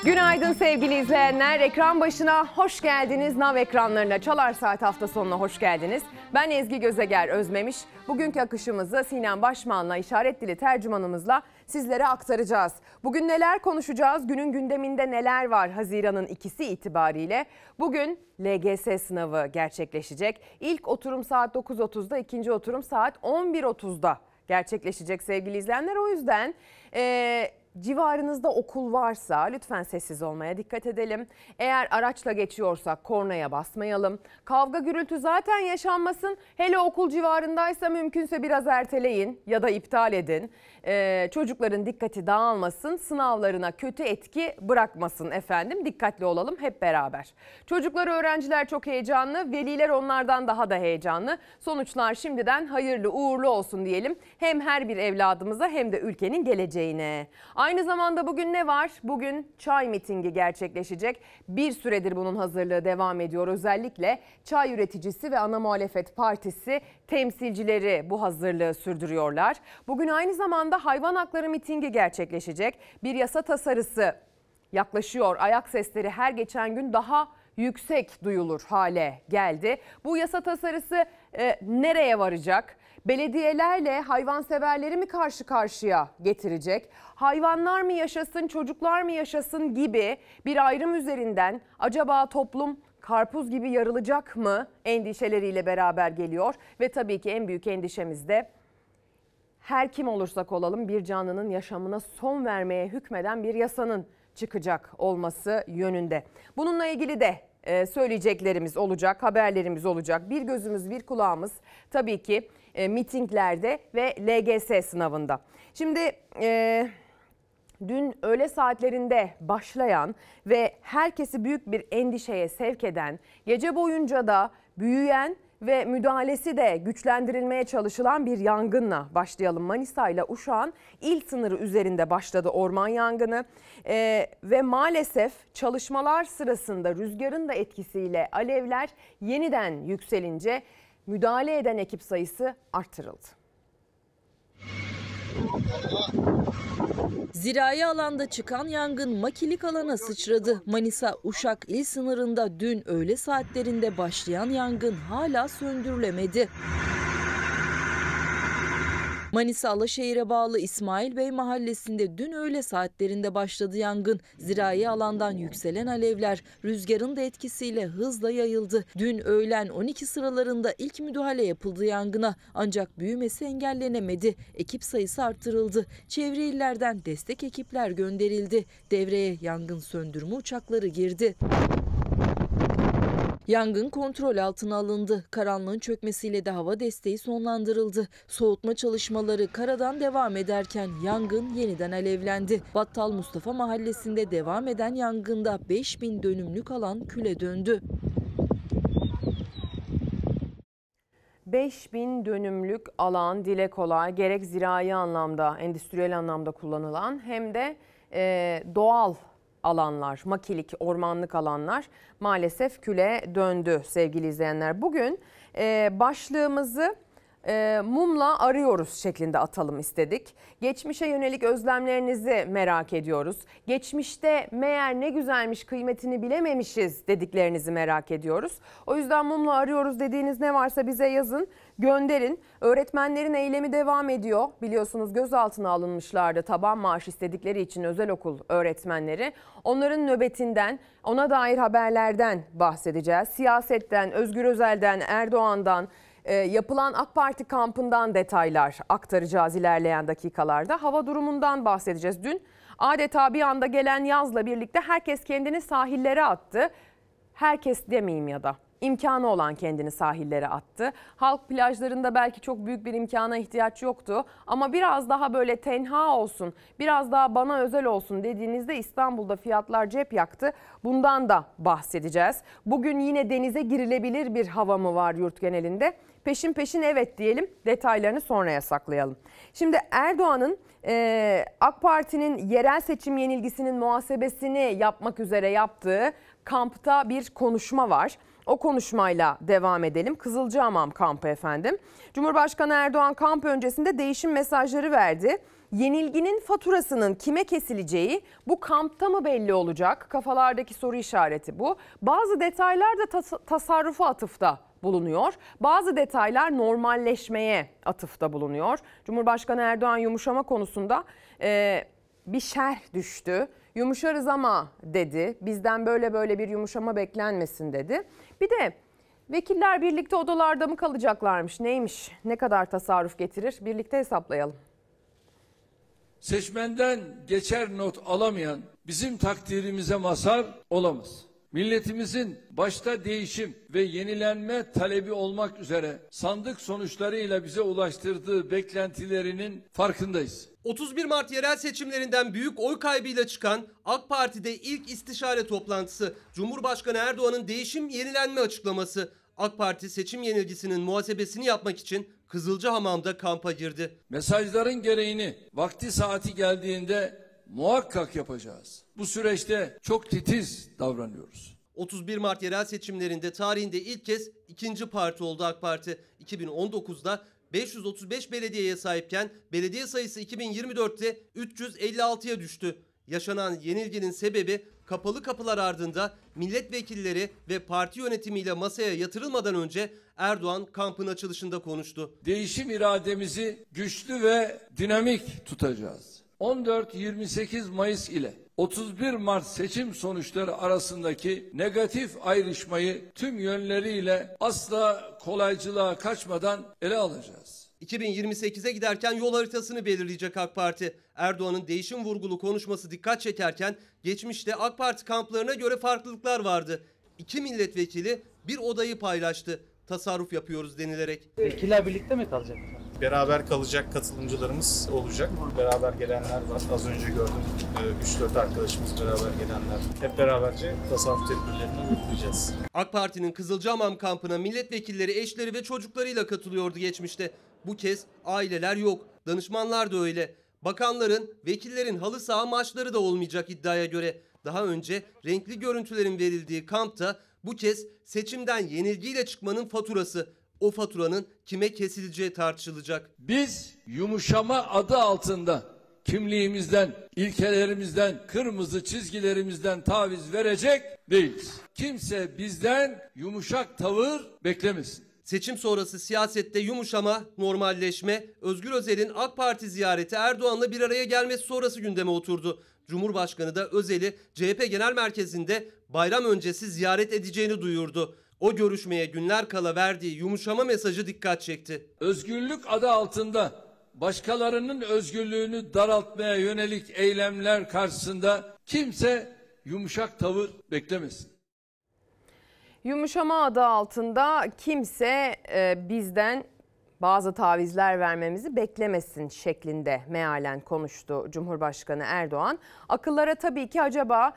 Günaydın sevgili izleyenler. Ekran başına hoş geldiniz. Nav ekranlarına Çalar Saat hafta sonuna hoş geldiniz. Ben Ezgi Gözeger Özmemiş. Bugünkü akışımızı Sinem Başman'la, işaret dili tercümanımızla sizlere aktaracağız. Bugün neler konuşacağız? Günün gündeminde neler var Haziran'ın 2'si itibariyle? Bugün LGS sınavı gerçekleşecek. İlk oturum saat 9.30'da, ikinci oturum saat 11.30'da gerçekleşecek sevgili izleyenler. O yüzden civarınızda okul varsa lütfen sessiz olmaya dikkat edelim. Eğer araçla geçiyorsak kornaya basmayalım. Kavga gürültü zaten yaşanmasın. Hele okul civarındaysa mümkünse biraz erteleyin ya da iptal edin. Çocukların dikkati dağılmasın, sınavlarına kötü etki bırakmasın efendim. Dikkatli olalım hep beraber. Çocuklar, öğrenciler çok heyecanlı, veliler onlardan daha da heyecanlı. Sonuçlar şimdiden hayırlı uğurlu olsun diyelim. Hem her bir evladımıza hem de ülkenin geleceğine. Aynı zamanda bugün ne var? Bugün çay mitingi gerçekleşecek. Bir süredir bunun hazırlığı devam ediyor. Özellikle çay üreticisi ve ana muhalefet partisi temsilcileri bu hazırlığı sürdürüyorlar. Bugün aynı zamanda hayvan hakları mitingi gerçekleşecek. Bir yasa tasarısı yaklaşıyor. Ayak sesleri her geçen gün daha yüksek duyulur hale geldi. Bu yasa tasarısı nereye varacak? Belediyelerle hayvanseverleri mi karşı karşıya getirecek? Hayvanlar mı yaşasın, çocuklar mı yaşasın gibi bir ayrım üzerinden acaba toplum karpuz gibi yarılacak mı endişeleriyle beraber geliyor. Ve tabii ki en büyük endişemiz de her kim olursak olalım bir canlının yaşamına son vermeye hükmeden bir yasanın çıkacak olması yönünde. Bununla ilgili de söyleyeceklerimiz olacak, haberlerimiz olacak. Bir gözümüz, bir kulağımız tabii ki mitinglerde ve LGS sınavında. Şimdi dün öğle saatlerinde başlayan ve herkesi büyük bir endişeye sevk eden, gece boyunca da büyüyen ve müdahalesi de güçlendirilmeye çalışılan bir yangınla başlayalım. Manisa ile Uşak'ın il sınırı üzerinde başladı orman yangını ve maalesef çalışmalar sırasında rüzgarın da etkisiyle alevler yeniden yükselince müdahale eden ekip sayısı artırıldı. Zirai alanda çıkan yangın makilik alana sıçradı. Manisa-Uşak il sınırında dün öğle saatlerinde başlayan yangın hala söndürülemedi. Manisa Alaşehir'e bağlı İsmail Bey mahallesinde dün öğle saatlerinde başladı yangın. Zirai alandan yükselen alevler rüzgarın da etkisiyle hızla yayıldı. Dün öğlen 12 sıralarında ilk müdahale yapıldı yangına. Ancak büyümesi engellenemedi. Ekip sayısı artırıldı. Çevre illerden destek ekipler gönderildi. Devreye yangın söndürme uçakları girdi. Yangın kontrol altına alındı. Karanlığın çökmesiyle de hava desteği sonlandırıldı. Soğutma çalışmaları karadan devam ederken yangın yeniden alevlendi. Battal Mustafa mahallesinde devam eden yangında 5000 dönümlük alan küle döndü. 5000 dönümlük alan dile kolay, gerek zirai anlamda, endüstriyel anlamda kullanılan hem de doğal alanlar, makilik, ormanlık alanlar maalesef küle döndü sevgili izleyenler. Bugün başlığımızı mumla arıyoruz şeklinde atalım istedik. Geçmişe yönelik özlemlerinizi merak ediyoruz. Geçmişte meğer ne güzelmiş, kıymetini bilememişiz dediklerinizi merak ediyoruz. O yüzden mumla arıyoruz dediğiniz ne varsa bize yazın, gönderin. Öğretmenlerin eylemi devam ediyor. Biliyorsunuz gözaltına alınmışlardı taban maaş istedikleri için özel okul öğretmenleri. Onların nöbetinden, ona dair haberlerden bahsedeceğiz. Siyasetten, Özgür Özel'den, Erdoğan'dan, yapılan AK Parti kampından detaylar aktaracağız ilerleyen dakikalarda. Hava durumundan bahsedeceğiz. Dün adeta bir anda gelen yazla birlikte herkes kendini sahillere attı. Herkes demeyeyim ya da imkanı olan kendini sahillere attı. Halk plajlarında belki çok büyük bir imkana ihtiyaç yoktu. Ama biraz daha böyle tenha olsun, biraz daha bana özel olsun dediğinizde İstanbul'da fiyatlar cep yaktı. Bundan da bahsedeceğiz. Bugün yine denize girilebilir bir hava mı var yurt genelinde? Peşin peşin evet diyelim, detaylarını sonraya saklayalım. Şimdi Erdoğan'ın AK Parti'nin yerel seçim yenilgisinin muhasebesini yapmak üzere yaptığı kampta bir konuşma var. O konuşmayla devam edelim. Kızılcahamam kampı efendim. Cumhurbaşkanı Erdoğan kamp öncesinde değişim mesajları verdi. Yenilginin faturasının kime kesileceği bu kampta mı belli olacak? Kafalardaki soru işareti bu. Bazı detaylar da tasarrufa atıfta bulunuyor. Bazı detaylar normalleşmeye atıfta bulunuyor. Cumhurbaşkanı Erdoğan yumuşama konusunda bir şerh düştü. Yumuşarız ama dedi. Bizden böyle bir yumuşama beklenmesin dedi. Bir de vekiller birlikte odalarda mı kalacaklarmış? Neymiş? Ne kadar tasarruf getirir? Birlikte hesaplayalım. Seçmenden geçer not alamayan bizim takdirimize mazhar olamaz. Milletimizin başta değişim ve yenilenme talebi olmak üzere sandık sonuçlarıyla bize ulaştırdığı beklentilerinin farkındayız. 31 Mart yerel seçimlerinden büyük oy kaybıyla çıkan AK Parti'de ilk istişare toplantısı, Cumhurbaşkanı Erdoğan'ın değişim yenilenme açıklaması. AK Parti seçim yenilgisinin muhasebesini yapmak için Kızılcahamam'da kampa girdi. Mesajların gereğini vakti saati geldiğinde muhakkak yapacağız. Bu süreçte çok titiz davranıyoruz. 31 Mart yerel seçimlerinde tarihinde ilk kez ikinci parti oldu AK Parti. 2019'da 535 belediyeye sahipken belediye sayısı 2024'te 356'ya düştü. Yaşanan yenilginin sebebi kapalı kapılar ardında milletvekilleri ve parti yönetimiyle masaya yatırılmadan önce Erdoğan kampın açılışında konuştu. Değişim irademizi güçlü ve dinamik tutacağız. 14-28 Mayıs ile 31 Mart seçim sonuçları arasındaki negatif ayrışmayı tüm yönleriyle asla kolaycılığa kaçmadan ele alacağız. 2028'e giderken yol haritasını belirleyecek AK Parti. Erdoğan'ın değişim vurgulu konuşması dikkat çekerken geçmişte AK Parti kamplarına göre farklılıklar vardı. 2 milletvekili bir odayı paylaştı. Tasarruf yapıyoruz denilerek. Vekiller birlikte mi kalacak? Beraber kalacak katılımcılarımız olacak. Beraber gelenler var. Az önce gördüm. 3-4 arkadaşımız beraber gelenler. Hep beraberce tasarruf tedbirlerini uygulayacağız. AK Parti'nin Kızılcahamam kampına milletvekilleri eşleri ve çocuklarıyla katılıyordu geçmişte. Bu kez aileler yok. Danışmanlar da öyle. Bakanların, vekillerin halı saha maçları da olmayacak iddiaya göre. Daha önce renkli görüntülerin verildiği kampta bu kez seçimden yenilgiyle çıkmanın faturası. O faturanın kime kesileceği tartışılacak. Biz yumuşama adı altında kimliğimizden, ilkelerimizden, kırmızı çizgilerimizden taviz verecek değiliz. Kimse bizden yumuşak tavır beklemesin. Seçim sonrası siyasette yumuşama, normalleşme, Özgür Özel'in AK Parti ziyareti Erdoğan'la bir araya gelmesi sonrası gündeme oturdu. Cumhurbaşkanı da Özel'i CHP Genel Merkezi'nde bayram öncesi ziyaret edeceğini duyurdu. O görüşmeye günler kala verdiği yumuşama mesajı dikkat çekti. Özgürlük adı altında başkalarının özgürlüğünü daraltmaya yönelik eylemler karşısında kimse yumuşak tavır beklemesin. Yumuşama adı altında kimse bizden bazı tavizler vermemizi beklemesin şeklinde mealen konuştu Cumhurbaşkanı Erdoğan. Akıllara tabii ki acaba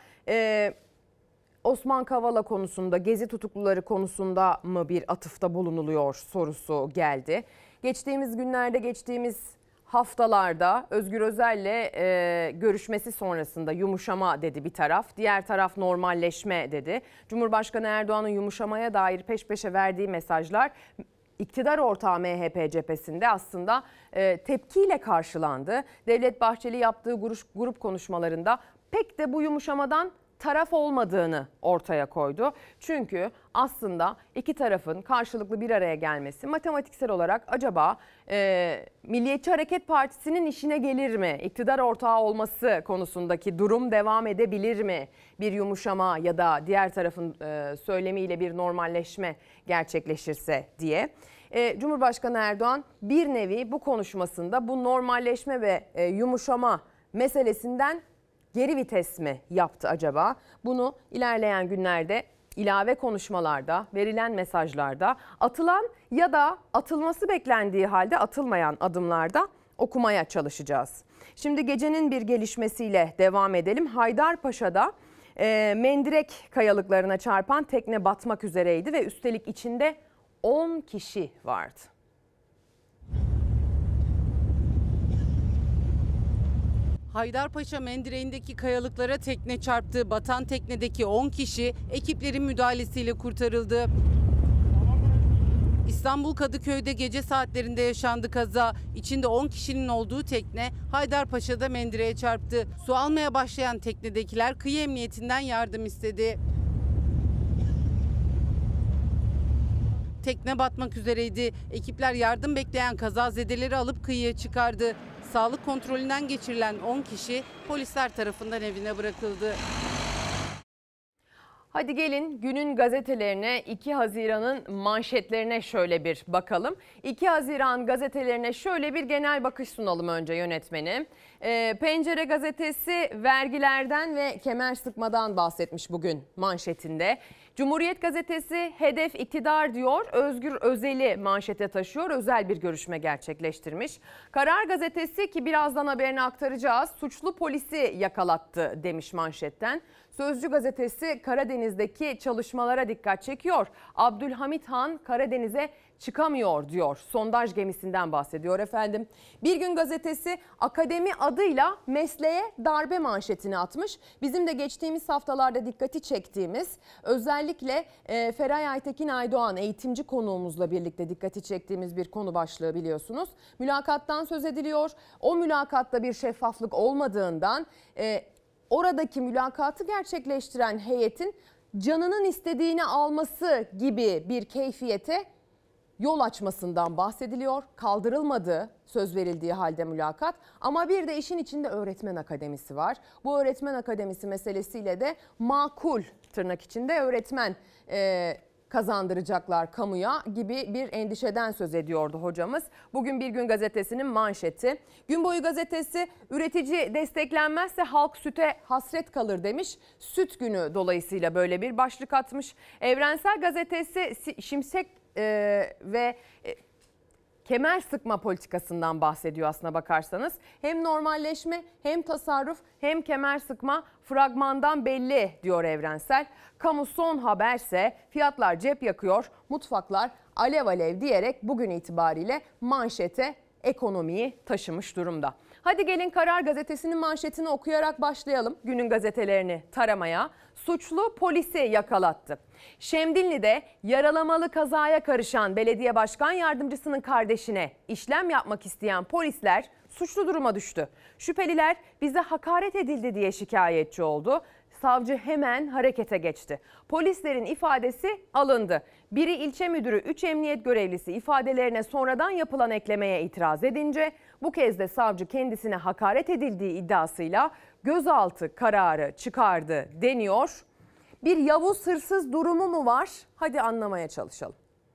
Osman Kavala konusunda, Gezi tutukluları konusunda mı bir atıfta bulunuluyor sorusu geldi. Geçtiğimiz günlerde, geçtiğimiz haftalarda Özgür Özel'le görüşmesi sonrasında yumuşama dedi bir taraf, diğer taraf normalleşme dedi. Cumhurbaşkanı Erdoğan'ın yumuşamaya dair peş peşe verdiği mesajlar iktidar ortağı MHP cephesinde aslında tepkiyle karşılandı. Devlet Bahçeli yaptığı grup konuşmalarında pek de bu yumuşamadan taraf olmadığını ortaya koydu. Çünkü aslında iki tarafın karşılıklı bir araya gelmesi matematiksel olarak acaba Milliyetçi Hareket Partisi'nin işine gelir mi? İktidar ortağı olması konusundaki durum devam edebilir mi? Bir yumuşama ya da diğer tarafın söylemiyle bir normalleşme gerçekleşirse diye. Cumhurbaşkanı Erdoğan bir nevi bu konuşmasında bu normalleşme ve yumuşama meselesinden geri vites mi yaptı acaba? Bunu ilerleyen günlerde ilave konuşmalarda, verilen mesajlarda, atılan ya da atılması beklendiği halde atılmayan adımlarda okumaya çalışacağız. Şimdi gecenin bir gelişmesiyle devam edelim. Haydarpaşa'da Mendirek kayalıklarına çarpan tekne batmak üzereydi ve üstelik içinde 10 kişi vardı. Haydarpaşa Mendireğindeki kayalıklara tekne çarptı. Batan teknedeki 10 kişi ekiplerin müdahalesiyle kurtarıldı. İstanbul Kadıköy'de gece saatlerinde yaşandı kaza. İçinde 10 kişinin olduğu tekne Haydarpaşa'da mendireğe çarptı. Su almaya başlayan teknedekiler kıyı emniyetinden yardım istedi. Tekne batmak üzereydi. Ekipler yardım bekleyen kazazedeleri alıp kıyıya çıkardı. Sağlık kontrolünden geçirilen 10 kişi polisler tarafından evine bırakıldı. Hadi gelin günün gazetelerine 2 Haziran'ın manşetlerine şöyle bir bakalım. 2 Haziran gazetelerine şöyle bir genel bakış sunalım önce yönetmenim. Pencere gazetesi vergilerden ve kemer sıkmadan bahsetmiş bugün manşetinde. Cumhuriyet gazetesi hedef iktidar diyor, Özgür Özel'i manşete taşıyor, özel bir görüşme gerçekleştirmiş. Karar gazetesi ki birazdan haberini aktaracağız, suçlu polisi yakalattı demiş manşetten. Sözcü gazetesi Karadeniz'deki çalışmalara dikkat çekiyor. Abdülhamit Han Karadeniz'e çıkamıyor diyor. Sondaj gemisinden bahsediyor efendim. Bir Gün gazetesi akademi adıyla mesleğe darbe manşetini atmış. Bizim de geçtiğimiz haftalarda dikkati çektiğimiz, özellikle Feray Aytekin Aydoğan eğitimci konuğumuzla birlikte dikkati çektiğimiz bir konu başlığı biliyorsunuz. Mülakattan söz ediliyor. O mülakatta bir şeffaflık olmadığından oradaki mülakatı gerçekleştiren heyetin canının istediğini alması gibi bir keyfiyete yol açmasından bahsediliyor. Kaldırılmadığı söz verildiği halde mülakat, ama bir de işin içinde öğretmen akademisi var. Bu öğretmen akademisi meselesiyle de makul tırnak içinde öğretmen kazandıracaklar kamuya gibi bir endişeden söz ediyordu hocamız. Bugün Bir Gün gazetesinin manşeti. Gün Boyu gazetesi üretici desteklenmezse halk süte hasret kalır demiş. Süt günü dolayısıyla böyle bir başlık atmış. Evrensel gazetesi şimşek ve kemer sıkma politikasından bahsediyor aslına bakarsanız. Hem normalleşme, hem tasarruf, hem kemer sıkma fragmandan belli diyor Evrensel. Kamu son haberse fiyatlar cep yakıyor, mutfaklar alev alev diyerek bugün itibariyle manşete ekonomiyi taşımış durumda. Hadi gelin Karar Gazetesi'nin manşetini okuyarak başlayalım günün gazetelerini taramaya. Suçlu polisi yakalattı. Şemdinli'de yaralamalı kazaya karışan belediye başkan yardımcısının kardeşine işlem yapmak isteyen polisler suçlu duruma düştü. Şüpheliler bize hakaret edildi diye şikayetçi oldu. Savcı hemen harekete geçti. Polislerin ifadesi alındı. Biri ilçe müdürü, 3 emniyet görevlisi ifadelerine sonradan yapılan eklemeye itiraz edince bu kez de savcı kendisine hakaret edildiği iddiasıyla gözaltı kararı çıkardı deniyor. Bir Yavuz hırsız durumu mu var? Hadi anlamaya çalışalım.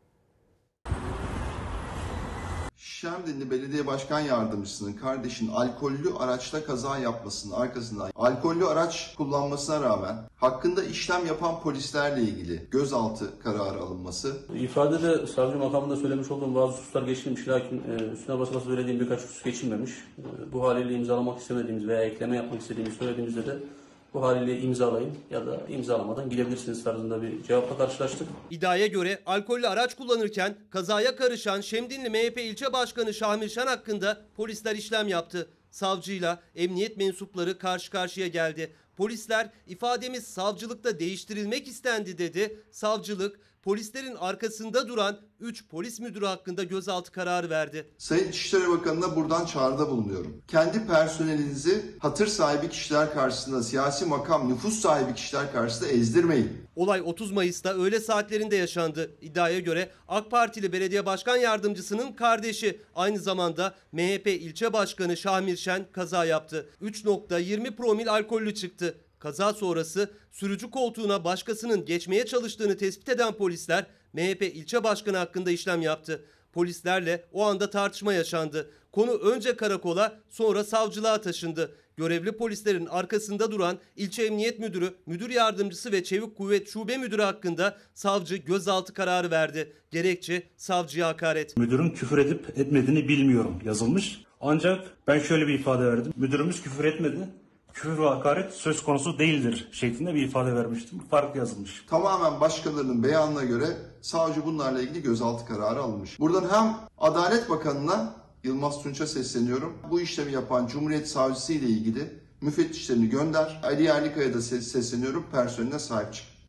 Şemdinli Belediye Başkan Yardımcısının kardeşinin alkollü araçta kaza yapmasının arkasından alkollü araç kullanmasına rağmen hakkında işlem yapan polislerle ilgili gözaltı kararı alınması. İfadede savcı makamında söylemiş olduğum bazı hususlar geçilmiş, lakin üstüne basa basa söylediğim birkaç husus geçilmemiş. Bu haliyle imzalamak istemediğimiz veya ekleme yapmak istediğimizi söylediğimizde de bu haliyle imzalayın ya da imzalamadan gidebilirsiniz tarzında bir cevapla karşılaştık. İddiaya göre alkollü araç kullanırken kazaya karışan Şemdinli MHP ilçe başkanı Şamil Şen hakkında polisler işlem yaptı. Savcıyla emniyet mensupları karşı karşıya geldi. Polisler ifademiz savcılıkta değiştirilmek istendi dedi. Savcılık polislerin arkasında duran 3 polis müdürü hakkında gözaltı kararı verdi. Sayın İçişleri Bakanı'na buradan çağrıda bulunuyorum. Kendi personelinizi hatır sahibi kişiler karşısında, siyasi makam, nüfus sahibi kişiler karşısında ezdirmeyin. Olay 30 Mayıs'ta öğle saatlerinde yaşandı. İddiaya göre AK Partili belediye başkan yardımcısının kardeşi, aynı zamanda MHP ilçe başkanı Şamil Şen kaza yaptı. 3.20 promil alkollü çıktı. Kaza sonrası sürücü koltuğuna başkasının geçmeye çalıştığını tespit eden polisler MHP ilçe başkanı hakkında işlem yaptı. Polislerle o anda tartışma yaşandı. Konu önce karakola, sonra savcılığa taşındı. Görevli polislerin arkasında duran ilçe emniyet müdürü, müdür yardımcısı ve çevik kuvvet şube müdürü hakkında savcı gözaltı kararı verdi. Gerekçe savcıya hakaret. Müdürün küfür edip etmediğini bilmiyorum yazılmış. Ancak ben şöyle bir ifade verdim. Müdürümüz küfür etmedi. Küfür ve hakaret söz konusu değildir şeklinde bir ifade vermiştim. Farklı yazılmış. Tamamen başkalarının beyanına göre savcı bunlarla ilgili gözaltı kararı alınmış. Buradan hem Adalet Bakanı'na Yılmaz Tunç'a sesleniyorum. Bu işlemi yapan Cumhuriyet Savcısı ile ilgili müfettişlerini gönder. Ali Yerlikaya'da sesleniyorum, personeline sahip çık.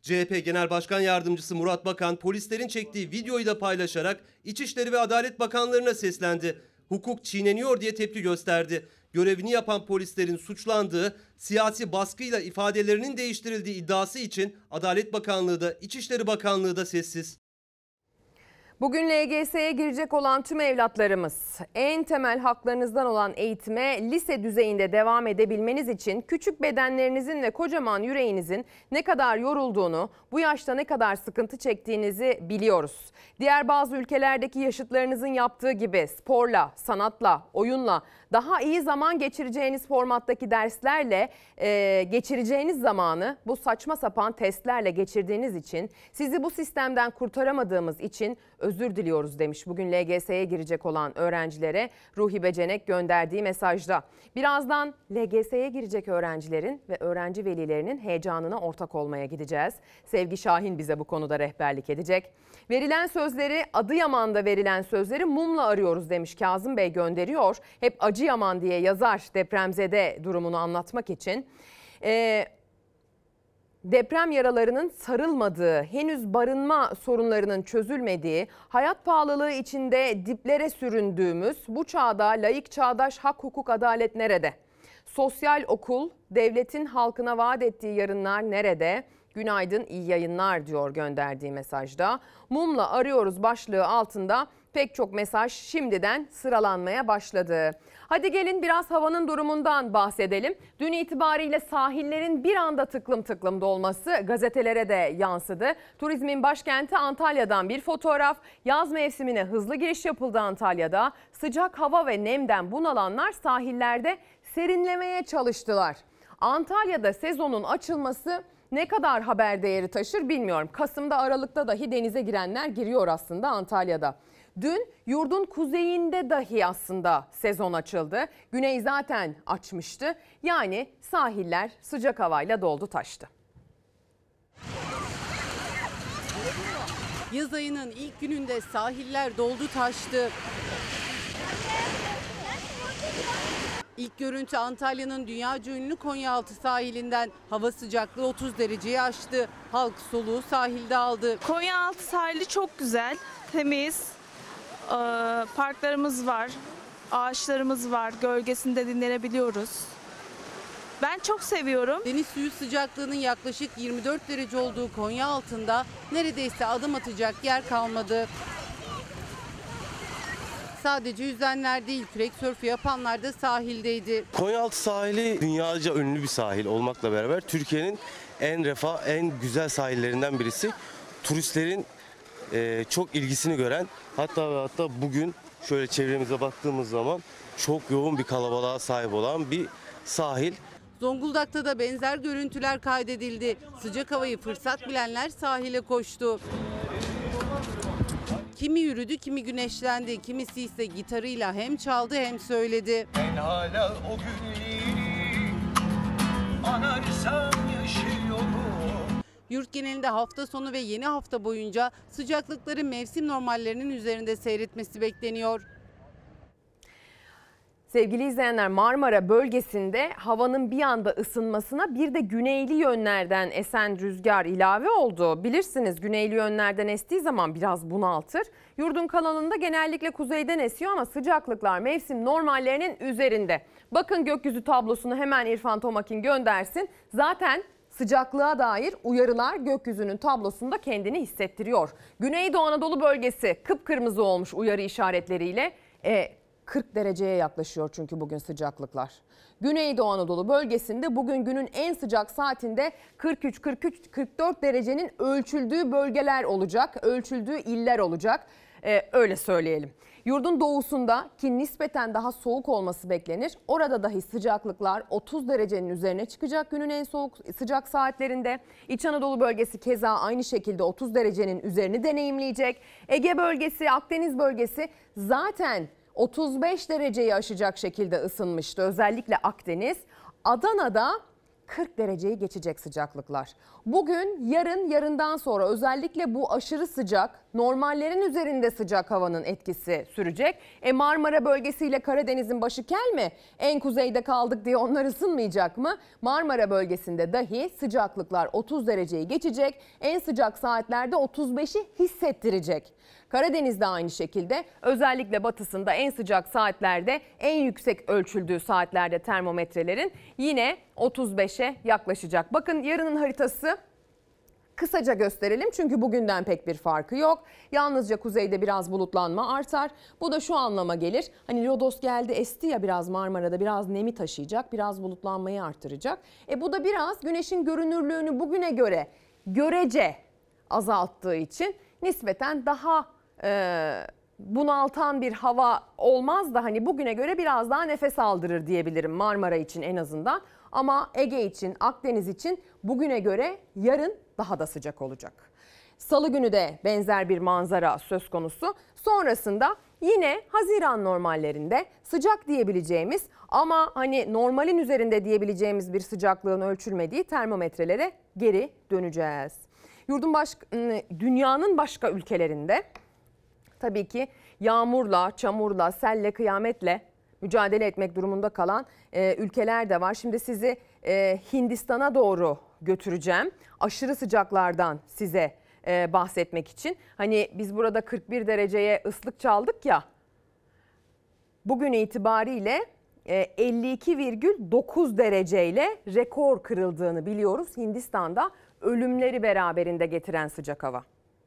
CHP Genel Başkan Yardımcısı Murat Bakan polislerin çektiği videoyu da paylaşarak İçişleri ve Adalet Bakanlarına seslendi. Hukuk çiğneniyor diye tepki gösterdi. Görevini yapan polislerin suçlandığı, siyasi baskıyla ifadelerinin değiştirildiği iddiası için Adalet Bakanlığı da İçişleri Bakanlığı da sessiz. Bugün LGS'ye girecek olan tüm evlatlarımız en temel haklarınızdan olan eğitime lise düzeyinde devam edebilmeniz için küçük bedenlerinizin ve kocaman yüreğinizin ne kadar yorulduğunu, bu yaşta ne kadar sıkıntı çektiğinizi biliyoruz. Diğer bazı ülkelerdeki yaşıtlarınızın yaptığı gibi sporla, sanatla, oyunla daha iyi zaman geçireceğiniz formattaki derslerle geçireceğiniz zamanı bu saçma sapan testlerle geçirdiğiniz için, sizi bu sistemden kurtaramadığımız için özür diliyoruz demiş bugün LGS'ye girecek olan öğrencilere Ruhi Becenek gönderdiği mesajda. Birazdan LGS'ye girecek öğrencilerin ve öğrenci velilerinin heyecanına ortak olmaya gideceğiz. Sevgi Şahin bize bu konuda rehberlik edecek. Verilen sözleri, Adıyaman'da verilen sözleri mumla arıyoruz demiş Kazım Bey gönderiyor. Hep Acıyaman diye yazar depremzede durumunu anlatmak için. Deprem yaralarının sarılmadığı, henüz barınma sorunlarının çözülmediği, hayat pahalılığı içinde diplere süründüğümüz bu çağda laik, çağdaş, hak, hukuk, adalet nerede? Sosyal okul, devletin halkına vaat ettiği yarınlar nerede? Günaydın, iyi yayınlar diyor gönderdiği mesajda. Mumla arıyoruz başlığı altında pek çok mesaj şimdiden sıralanmaya başladı. Hadi gelin biraz havanın durumundan bahsedelim. Dün itibariyle sahillerin bir anda tıklım tıklım dolması gazetelere de yansıdı. Turizmin başkenti Antalya'dan bir fotoğraf. Yaz mevsimine hızlı giriş yapıldı Antalya'da. Sıcak hava ve nemden bunalanlar sahillerde serinlemeye çalıştılar. Antalya'da sezonun açılması ne kadar haber değeri taşır bilmiyorum. Kasım'da, Aralık'ta dahi denize girenler giriyor aslında Antalya'da. Dün yurdun kuzeyinde dahi aslında sezon açıldı. Güney zaten açmıştı. Yani sahiller sıcak havayla doldu taştı. Yaz ayının ilk gününde sahiller doldu taştı. İlk görüntü Antalya'nın dünyaca ünlü Konyaaltı sahilinden. Hava sıcaklığı 30 dereceyi aştı. Halk soluğu sahilde aldı. Konyaaltı sahili çok güzel, temiz. Parklarımız var, ağaçlarımız var, gölgesinde dinlenebiliyoruz. Ben çok seviyorum. Deniz suyu sıcaklığının yaklaşık 24 derece olduğu Konyaaltı'nda neredeyse adım atacak yer kalmadı. Sadece yüzenler değil, kürek sörfü yapanlar da sahildeydi. Konyaaltı sahili dünyaca ünlü bir sahil olmakla beraber Türkiye'nin en refah, en güzel sahillerinden birisi. Turistlerin çok ilgisini gören, hatta bugün şöyle çevremize baktığımız zaman çok yoğun bir kalabalığa sahip olan bir sahil. Zonguldak'ta da benzer görüntüler kaydedildi. Sıcak havayı fırsat bilenler sahile koştu. Kimi yürüdü, kimi güneşlendi, kimisi ise gitarıyla hem çaldı hem söyledi. Ben hala o günleri anarsam yaşıyorum. Yurt genelinde hafta sonu ve yeni hafta boyunca sıcaklıkları mevsim normallerinin üzerinde seyretmesi bekleniyor. Sevgili izleyenler, Marmara bölgesinde havanın bir anda ısınmasına bir de güneyli yönlerden esen rüzgar ilave oldu. Bilirsiniz güneyli yönlerden estiği zaman biraz bunaltır. Yurdun kalanında genellikle kuzeyden esiyor ama sıcaklıklar mevsim normallerinin üzerinde. Bakın gökyüzü tablosunu hemen İrfan Tomakin göndersin. Zaten sıcaklığa dair uyarılar gökyüzünün tablosunda kendini hissettiriyor. Güneydoğu Anadolu bölgesi kıpkırmızı olmuş uyarı işaretleriyle. 40 dereceye yaklaşıyor çünkü bugün sıcaklıklar. Güneydoğu Anadolu bölgesinde bugün günün en sıcak saatinde 43-44 derecenin ölçüldüğü bölgeler olacak, ölçüldüğü iller olacak. Öyle söyleyelim. Yurdun doğusunda ki nispeten daha soğuk olması beklenir. Orada dahi sıcaklıklar 30 derecenin üzerine çıkacak günün en sıcak saatlerinde. İç Anadolu bölgesi keza aynı şekilde 30 derecenin üzerini deneyimleyecek. Ege bölgesi, Akdeniz bölgesi zaten 35 dereceyi aşacak şekilde ısınmıştı. Özellikle Akdeniz. Adana'da 40 dereceyi geçecek sıcaklıklar. Bugün, yarın, yarından sonra özellikle bu aşırı sıcak, normallerin üzerinde sıcak havanın etkisi sürecek. Marmara bölgesiyle Karadeniz'in başı kel mi? En kuzeyde kaldık diye onlar ısınmayacak mı? Marmara bölgesinde dahi sıcaklıklar 30 dereceyi geçecek. En sıcak saatlerde 35'i hissettirecek. Karadeniz'de aynı şekilde, özellikle batısında en sıcak saatlerde, en yüksek ölçüldüğü saatlerde termometrelerin yine 35'e yaklaşacak. Bakın yarının haritası kısaca gösterelim çünkü bugünden pek bir farkı yok. Yalnızca kuzeyde biraz bulutlanma artar. Bu da şu anlama gelir. Hani lodos geldi esti ya, biraz Marmara'da biraz nemi taşıyacak, biraz bulutlanmayı artıracak. Bu da biraz güneşin görünürlüğünü bugüne göre görece azalttığı için nispeten daha bunaltan bir hava olmaz da hani bugüne göre biraz daha nefes aldırır diyebilirim Marmara için en azından. Ama Ege için, Akdeniz için bugüne göre yarın daha da sıcak olacak. Salı günü de benzer bir manzara söz konusu. Sonrasında yine Haziran normallerinde sıcak diyebileceğimiz ama hani normalin üzerinde diyebileceğimiz bir sıcaklığın ölçülmediği termometrelere geri döneceğiz. Dünyanın başka ülkelerinde tabii ki yağmurla, çamurla, selle, kıyametle mücadele etmek durumunda kalan ülkeler de var. Şimdi sizi Hindistan'a doğru götüreceğim. Aşırı sıcaklardan size bahsetmek için. Hani biz burada 41 dereceye ıslık çaldık ya. Bugün itibariyle 52,9 dereceyle rekor kırıldığını biliyoruz. Hindistan'da ölümleri beraberinde getiren sıcak hava.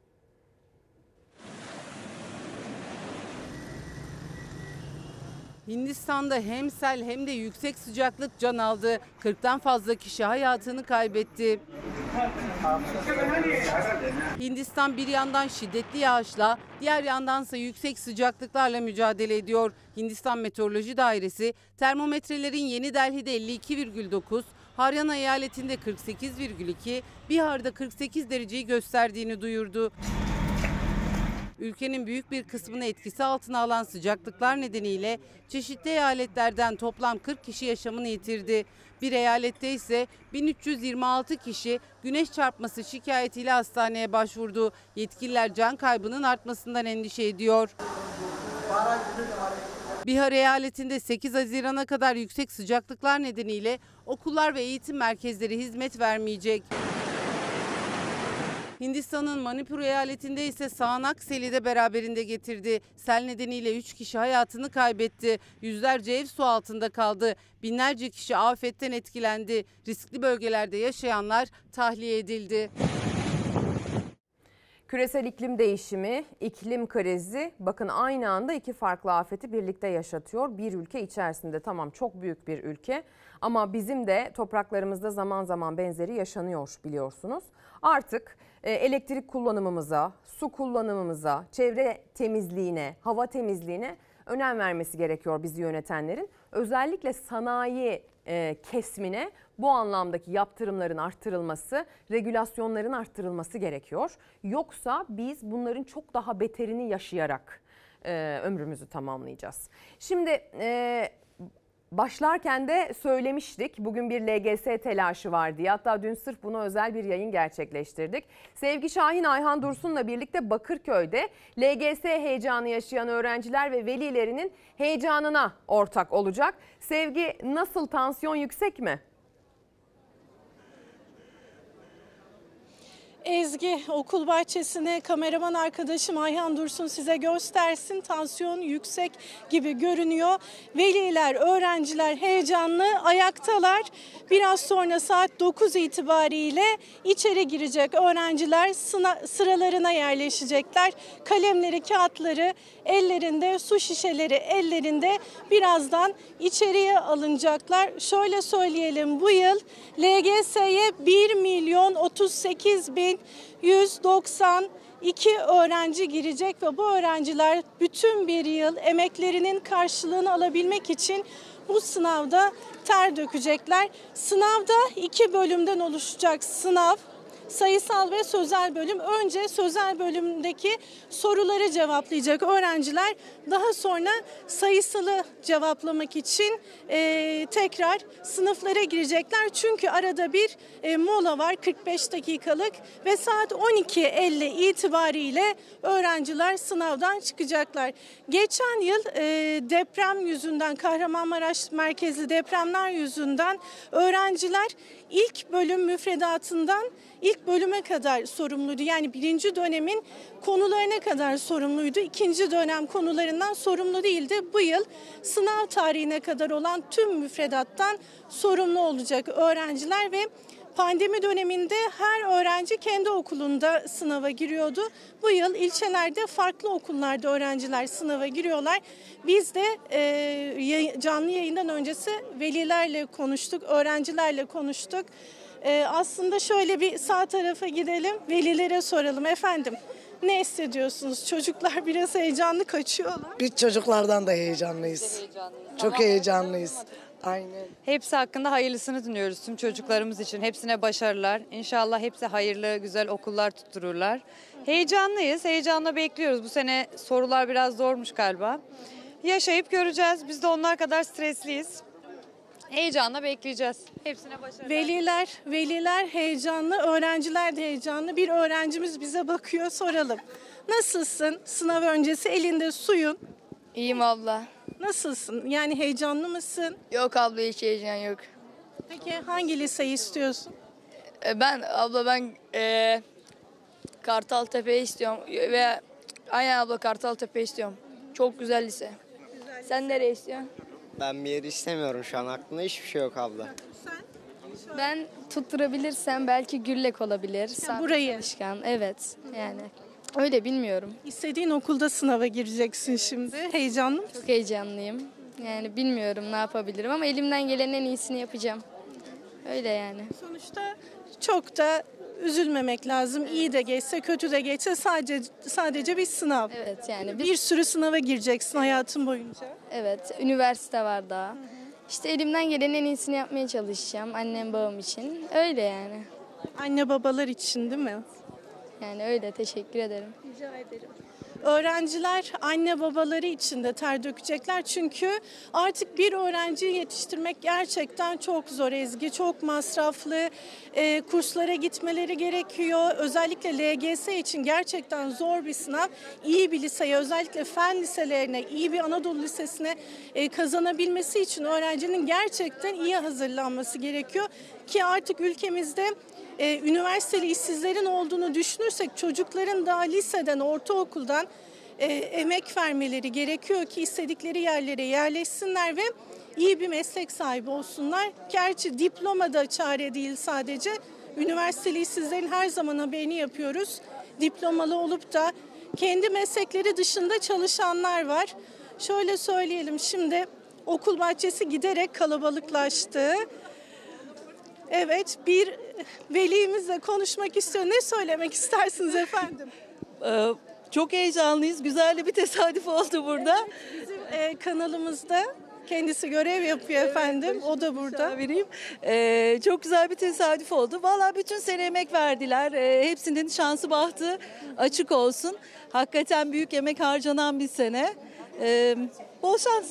Hindistan'da hem sel hem de yüksek sıcaklık can aldı. 40'tan fazla kişi hayatını kaybetti. Hindistan bir yandan şiddetli yağışla, diğer yandansa yüksek sıcaklıklarla mücadele ediyor. Hindistan Meteoroloji Dairesi termometrelerin Yeni Delhi'de 52,9, Haryana eyaletinde 48,2, Bihar'da 48 dereceyi gösterdiğini duyurdu. Ülkenin büyük bir kısmını etkisi altına alan sıcaklıklar nedeniyle çeşitli eyaletlerden toplam 40 kişi yaşamını yitirdi. Bir eyalette ise 1326 kişi güneş çarpması şikayetiyle hastaneye başvurdu. Yetkililer can kaybının artmasından endişe ediyor. Bihar eyaletinde 8 Haziran'a kadar yüksek sıcaklıklar nedeniyle okullar ve eğitim merkezleri hizmet vermeyecek. Hindistan'ın Manipur eyaletinde ise sağanak seli de beraberinde getirdi. Sel nedeniyle 3 kişi hayatını kaybetti. Yüzlerce ev su altında kaldı. Binlerce kişi afetten etkilendi. Riskli bölgelerde yaşayanlar tahliye edildi. Küresel iklim değişimi, iklim krizi, bakın aynı anda iki farklı afeti birlikte yaşatıyor. Bir ülke içerisinde, tamam çok büyük bir ülke ama bizim de topraklarımızda zaman zaman benzeri yaşanıyor biliyorsunuz. Artık elektrik kullanımımıza, su kullanımımıza, çevre temizliğine, hava temizliğine önem vermesi gerekiyor bizi yönetenlerin. Özellikle sanayi kesmine bu anlamdaki yaptırımların arttırılması, regülasyonların arttırılması gerekiyor. Yoksa biz bunların çok daha beterini yaşayarak ömrümüzü tamamlayacağız. Şimdi başlarken de söylemiştik, bugün bir LGS telaşı var diye. Hatta dün sırf buna özel bir yayın gerçekleştirdik. Sevgi Şahin, Ayhan Dursun'la birlikte Bakırköy'de LGS heyecanı yaşayan öğrenciler ve velilerinin heyecanına ortak olacak. Sevgi, nasıl, tansiyon yüksek mi? Ezgi, okul bahçesine kameraman arkadaşım Ayhan Dursun size göstersin. Tansiyon yüksek gibi görünüyor. Veliler, öğrenciler heyecanlı ayaktalar. Biraz sonra saat 9 itibariyle içeri girecek öğrenciler sıralarına yerleşecekler. Kalemleri, kağıtları ellerinde, su şişeleri ellerinde, birazdan içeriye alınacaklar. Şöyle söyleyelim, bu yıl LGS'ye 1.038.192 öğrenci girecek ve bu öğrenciler bütün bir yıl emeklerinin karşılığını alabilmek için bu sınavda ter dökecekler. Sınavda 2 bölümden oluşacak sınav. sayısal ve sözel bölüm. Önce sözel bölümdeki soruları cevaplayacak öğrenciler. Daha sonra sayısalı cevaplamak için tekrar sınıflara girecekler. Çünkü arada bir mola var 45 dakikalık ve saat 12.50 itibariyle öğrenciler sınavdan çıkacaklar. Geçen yıl deprem yüzünden, Kahramanmaraş merkezli depremler yüzünden öğrenciler ilk bölüm müfredatından ilk bölüme kadar sorumluydu. Yani birinci dönemin konularına kadar sorumluydu. İkinci dönem konularından sorumlu değildi. Bu yıl sınav tarihine kadar olan tüm müfredattan sorumlu olacak öğrenciler ve pandemi döneminde her öğrenci kendi okulunda sınava giriyordu. Bu yıl ilçelerde farklı okullarda öğrenciler sınava giriyorlar. Biz de canlı yayından öncesi velilerle konuştuk, öğrencilerle konuştuk. Aslında şöyle bir sağ tarafa gidelim, velilere soralım. Efendim, ne hissediyorsunuz? Çocuklar biraz heyecanlı kaçıyorlar. Biz çocuklardan da heyecanlıyız. Çok heyecanlıyız. Aynen. Hepsi hakkında hayırlısını dinliyoruz tüm çocuklarımız için. Hepsine başarılar. İnşallah hepsi hayırlı, güzel okullar tuttururlar. Heyecanlıyız, heyecanla bekliyoruz. Bu sene sorular biraz zormuş galiba. Yaşayıp göreceğiz. Biz de onlar kadar stresliyiz. Heyecanla bekleyeceğiz. Hepsine başarılar. Veliler heyecanlı, öğrenciler de heyecanlı. Bir öğrencimiz bize bakıyor, soralım. Nasılsın? Sınav öncesi elinde suyun. İyiyim abla. Nasılsın? Yani heyecanlı mısın? Yok abla, hiç heyecan yok. Peki hangi liseyi istiyorsun? Ben Kartaltepe'yi istiyorum. Aynen abla, Kartaltepe istiyorum. Çok güzel lise. Sen nereye istiyorsun? Ben bir yeri istemiyorum şu an. Aklımda hiçbir şey yok abla. Ben tutturabilirsem belki Güllek olabilir. Burayı? Çalışkan. Evet yani. Öyle bilmiyorum. İstediğin okulda sınava gireceksin şimdi. Heyecanlı mısın? Çok heyecanlıyım. Yani bilmiyorum ne yapabilirim ama elimden gelenin en iyisini yapacağım. Öyle yani. Sonuçta çok da üzülmemek lazım. İyi de geçse, kötü de geçse sadece bir sınav. Evet yani. Bir sürü sınava gireceksin hayatın boyunca. Evet, üniversite var daha. İşte elimden gelenin en iyisini yapmaya çalışacağım annem babam için. Öyle yani. Anne babalar için değil mi? Yani öyle, teşekkür ederim. Rica ederim. Öğrenciler anne babaları için de ter dökecekler çünkü artık bir öğrenciyi yetiştirmek gerçekten çok zor Ezgi, çok masraflı, kurslara gitmeleri gerekiyor. Özellikle LGS için gerçekten zor bir sınav. İyi bir liseye, özellikle fen liselerine, iyi bir Anadolu Lisesi'ne kazanabilmesi için öğrencinin gerçekten iyi hazırlanması gerekiyor ki artık ülkemizde üniversiteli işsizlerin olduğunu düşünürsek çocukların daha liseden, ortaokuldan emek vermeleri gerekiyor ki istedikleri yerlere yerleşsinler ve iyi bir meslek sahibi olsunlar. Gerçi diploma da çare değil sadece. Üniversiteli işsizlerin her zaman haberini yapıyoruz. Diplomalı olup da kendi meslekleri dışında çalışanlar var. Şöyle söyleyelim, şimdi okul bahçesi giderek kalabalıklaştı. Evet, bir velimizle konuşmak istiyor. Ne söylemek istersiniz efendim? Çok heyecanlıyız. Güzel de bir tesadüf oldu burada. Bizim kanalımızda kendisi görev yapıyor efendim. O da burada. Vereyim. Çok güzel bir tesadüf oldu. Vallahi bütün sene emek verdiler. Hepsinin şansı bahtı açık olsun. Hakikaten büyük emek harcanan bir sene. Bol şans.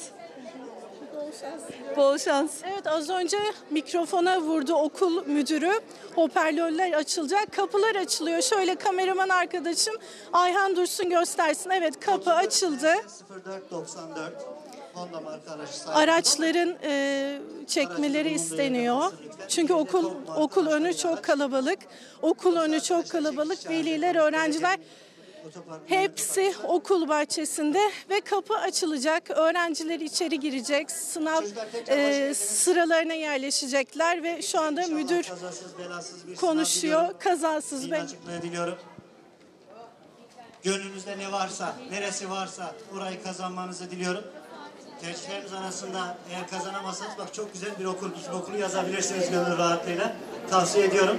Bol şans. Evet, az önce mikrofona vurdu okul müdürü. Hoparlörler açılacak, kapılar açılıyor. Şöyle kameraman arkadaşım Ayhan Dursun göstersin. Evet, kapı açıldı. 0494 Honda marka Araçların çekmeleri isteniyor. Çünkü okul önü çok kalabalık. Okul önü çok kalabalık. Veliler, öğrenciler hepsi okul bahçesinde ve kapı açılacak. Öğrenciler içeri girecek. Sınav sıralarına yerleşecekler ve şu anda müdür konuşuyor. Kazasız ve diliyorum. Gönlünüzde ne varsa, neresi varsa orayı kazanmanızı diliyorum. Tercihlerimiz arasında eğer kazanamazsanız bak çok güzel bir okulu yazabilirsiniz gönül rahatlığıyla. Tavsiye ediyorum.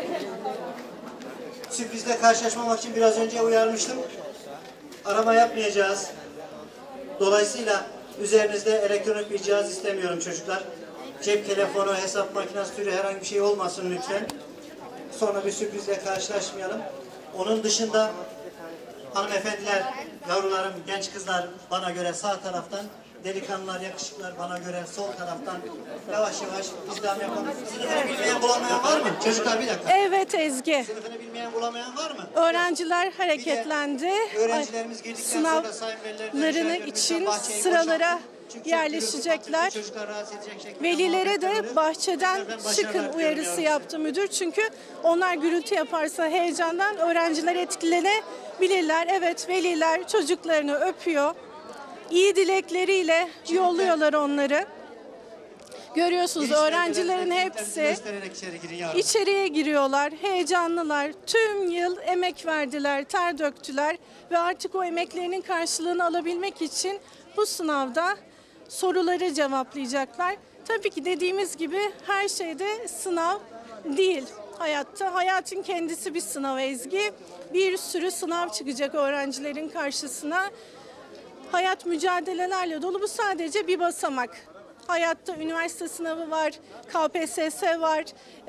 Sürprizle karşılaşmamak için biraz önce uyarmıştım. Arama yapmayacağız. Dolayısıyla üzerinizde elektronik bir cihaz istemiyorum çocuklar. Cep telefonu, hesap makinesi türü herhangi bir şey olmasın lütfen. sonra bir sürprizle karşılaşmayalım. Onun dışında hanımefendiler, yavrularım, genç kızlar bana göre sağ taraftan, delikanlılar, yakışıklar bana göre sol taraftan yavaş yavaş İslam yapalım. Sınıfını bilmeyen bulamayan var mı? Çocuklar bir dakika. Evet Ezgi. Sınıfını bilmeyen bulamayan var mı? Öğrenciler hareketlendi. Öğrencilerimiz geldikten sonra sayın Sınavlarını için sıralara yerleşecekler. Velilere de bahçeden çıkın uyarısı yaptı müdür. Çünkü onlar gürültü yaparsa heyecandan öğrenciler etkilenebilirler. Evet, veliler çocuklarını öpüyor. İyi dilekleriyle yolluyorlar onları. Görüyorsunuz öğrencilerin hepsi içeriye giriyorlar, heyecanlılar. Tüm yıl emek verdiler, ter döktüler ve artık o emeklerinin karşılığını alabilmek için bu sınavda soruları cevaplayacaklar. Tabii ki dediğimiz gibi her şeyde sınav değil hayatta. Hayatın kendisi bir sınav Ezgi. Bir sürü sınav çıkacak öğrencilerin karşısına. Hayat mücadelelerle dolu, bu sadece bir basamak. Hayatta üniversite sınavı var, KPSS var,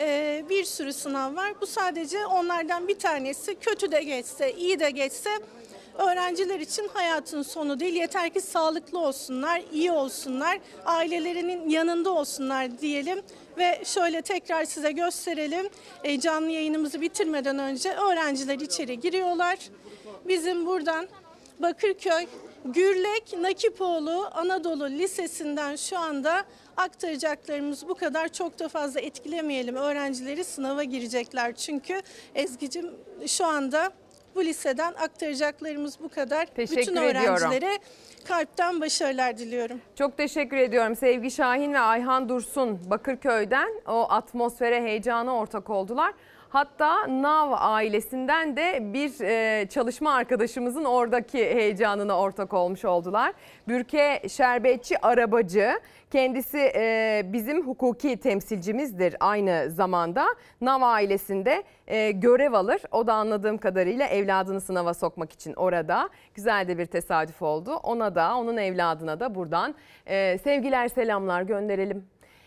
bir sürü sınav var. Bu sadece onlardan bir tanesi. Kötü de geçse, iyi de geçse öğrenciler için hayatın sonu değil. Yeter ki sağlıklı olsunlar, iyi olsunlar, ailelerinin yanında olsunlar diyelim. Ve şöyle tekrar size gösterelim. Canlı yayınımızı bitirmeden önce öğrenciler içeri giriyorlar. Bizim buradan Bakırköy Gürlek Nakipoğlu Anadolu Lisesi'nden şu anda aktaracaklarımız bu kadar. Çok da fazla etkilemeyelim öğrencileri, sınava girecekler. Çünkü Ezgi'cim şu anda bu liseden aktaracaklarımız bu kadar. Teşekkür Bütün ediyorum. öğrencilere kalpten başarılar diliyorum. Çok teşekkür ediyorum. Sevgi Şahin ve Ayhan Dursun Bakırköy'den o atmosfere, heyecana ortak oldular. Hatta NAV ailesinden de bir çalışma arkadaşımızın oradaki heyecanına ortak olmuş oldular. Bürke Şerbetçi Arabacı, kendisi bizim hukuki temsilcimizdir aynı zamanda. NAV ailesinde görev alır. O da anladığım kadarıyla evladını sınava sokmak için orada. Güzel de bir tesadüf oldu. Ona da, onun evladına da buradan sevgiler, selamlar gönderelim.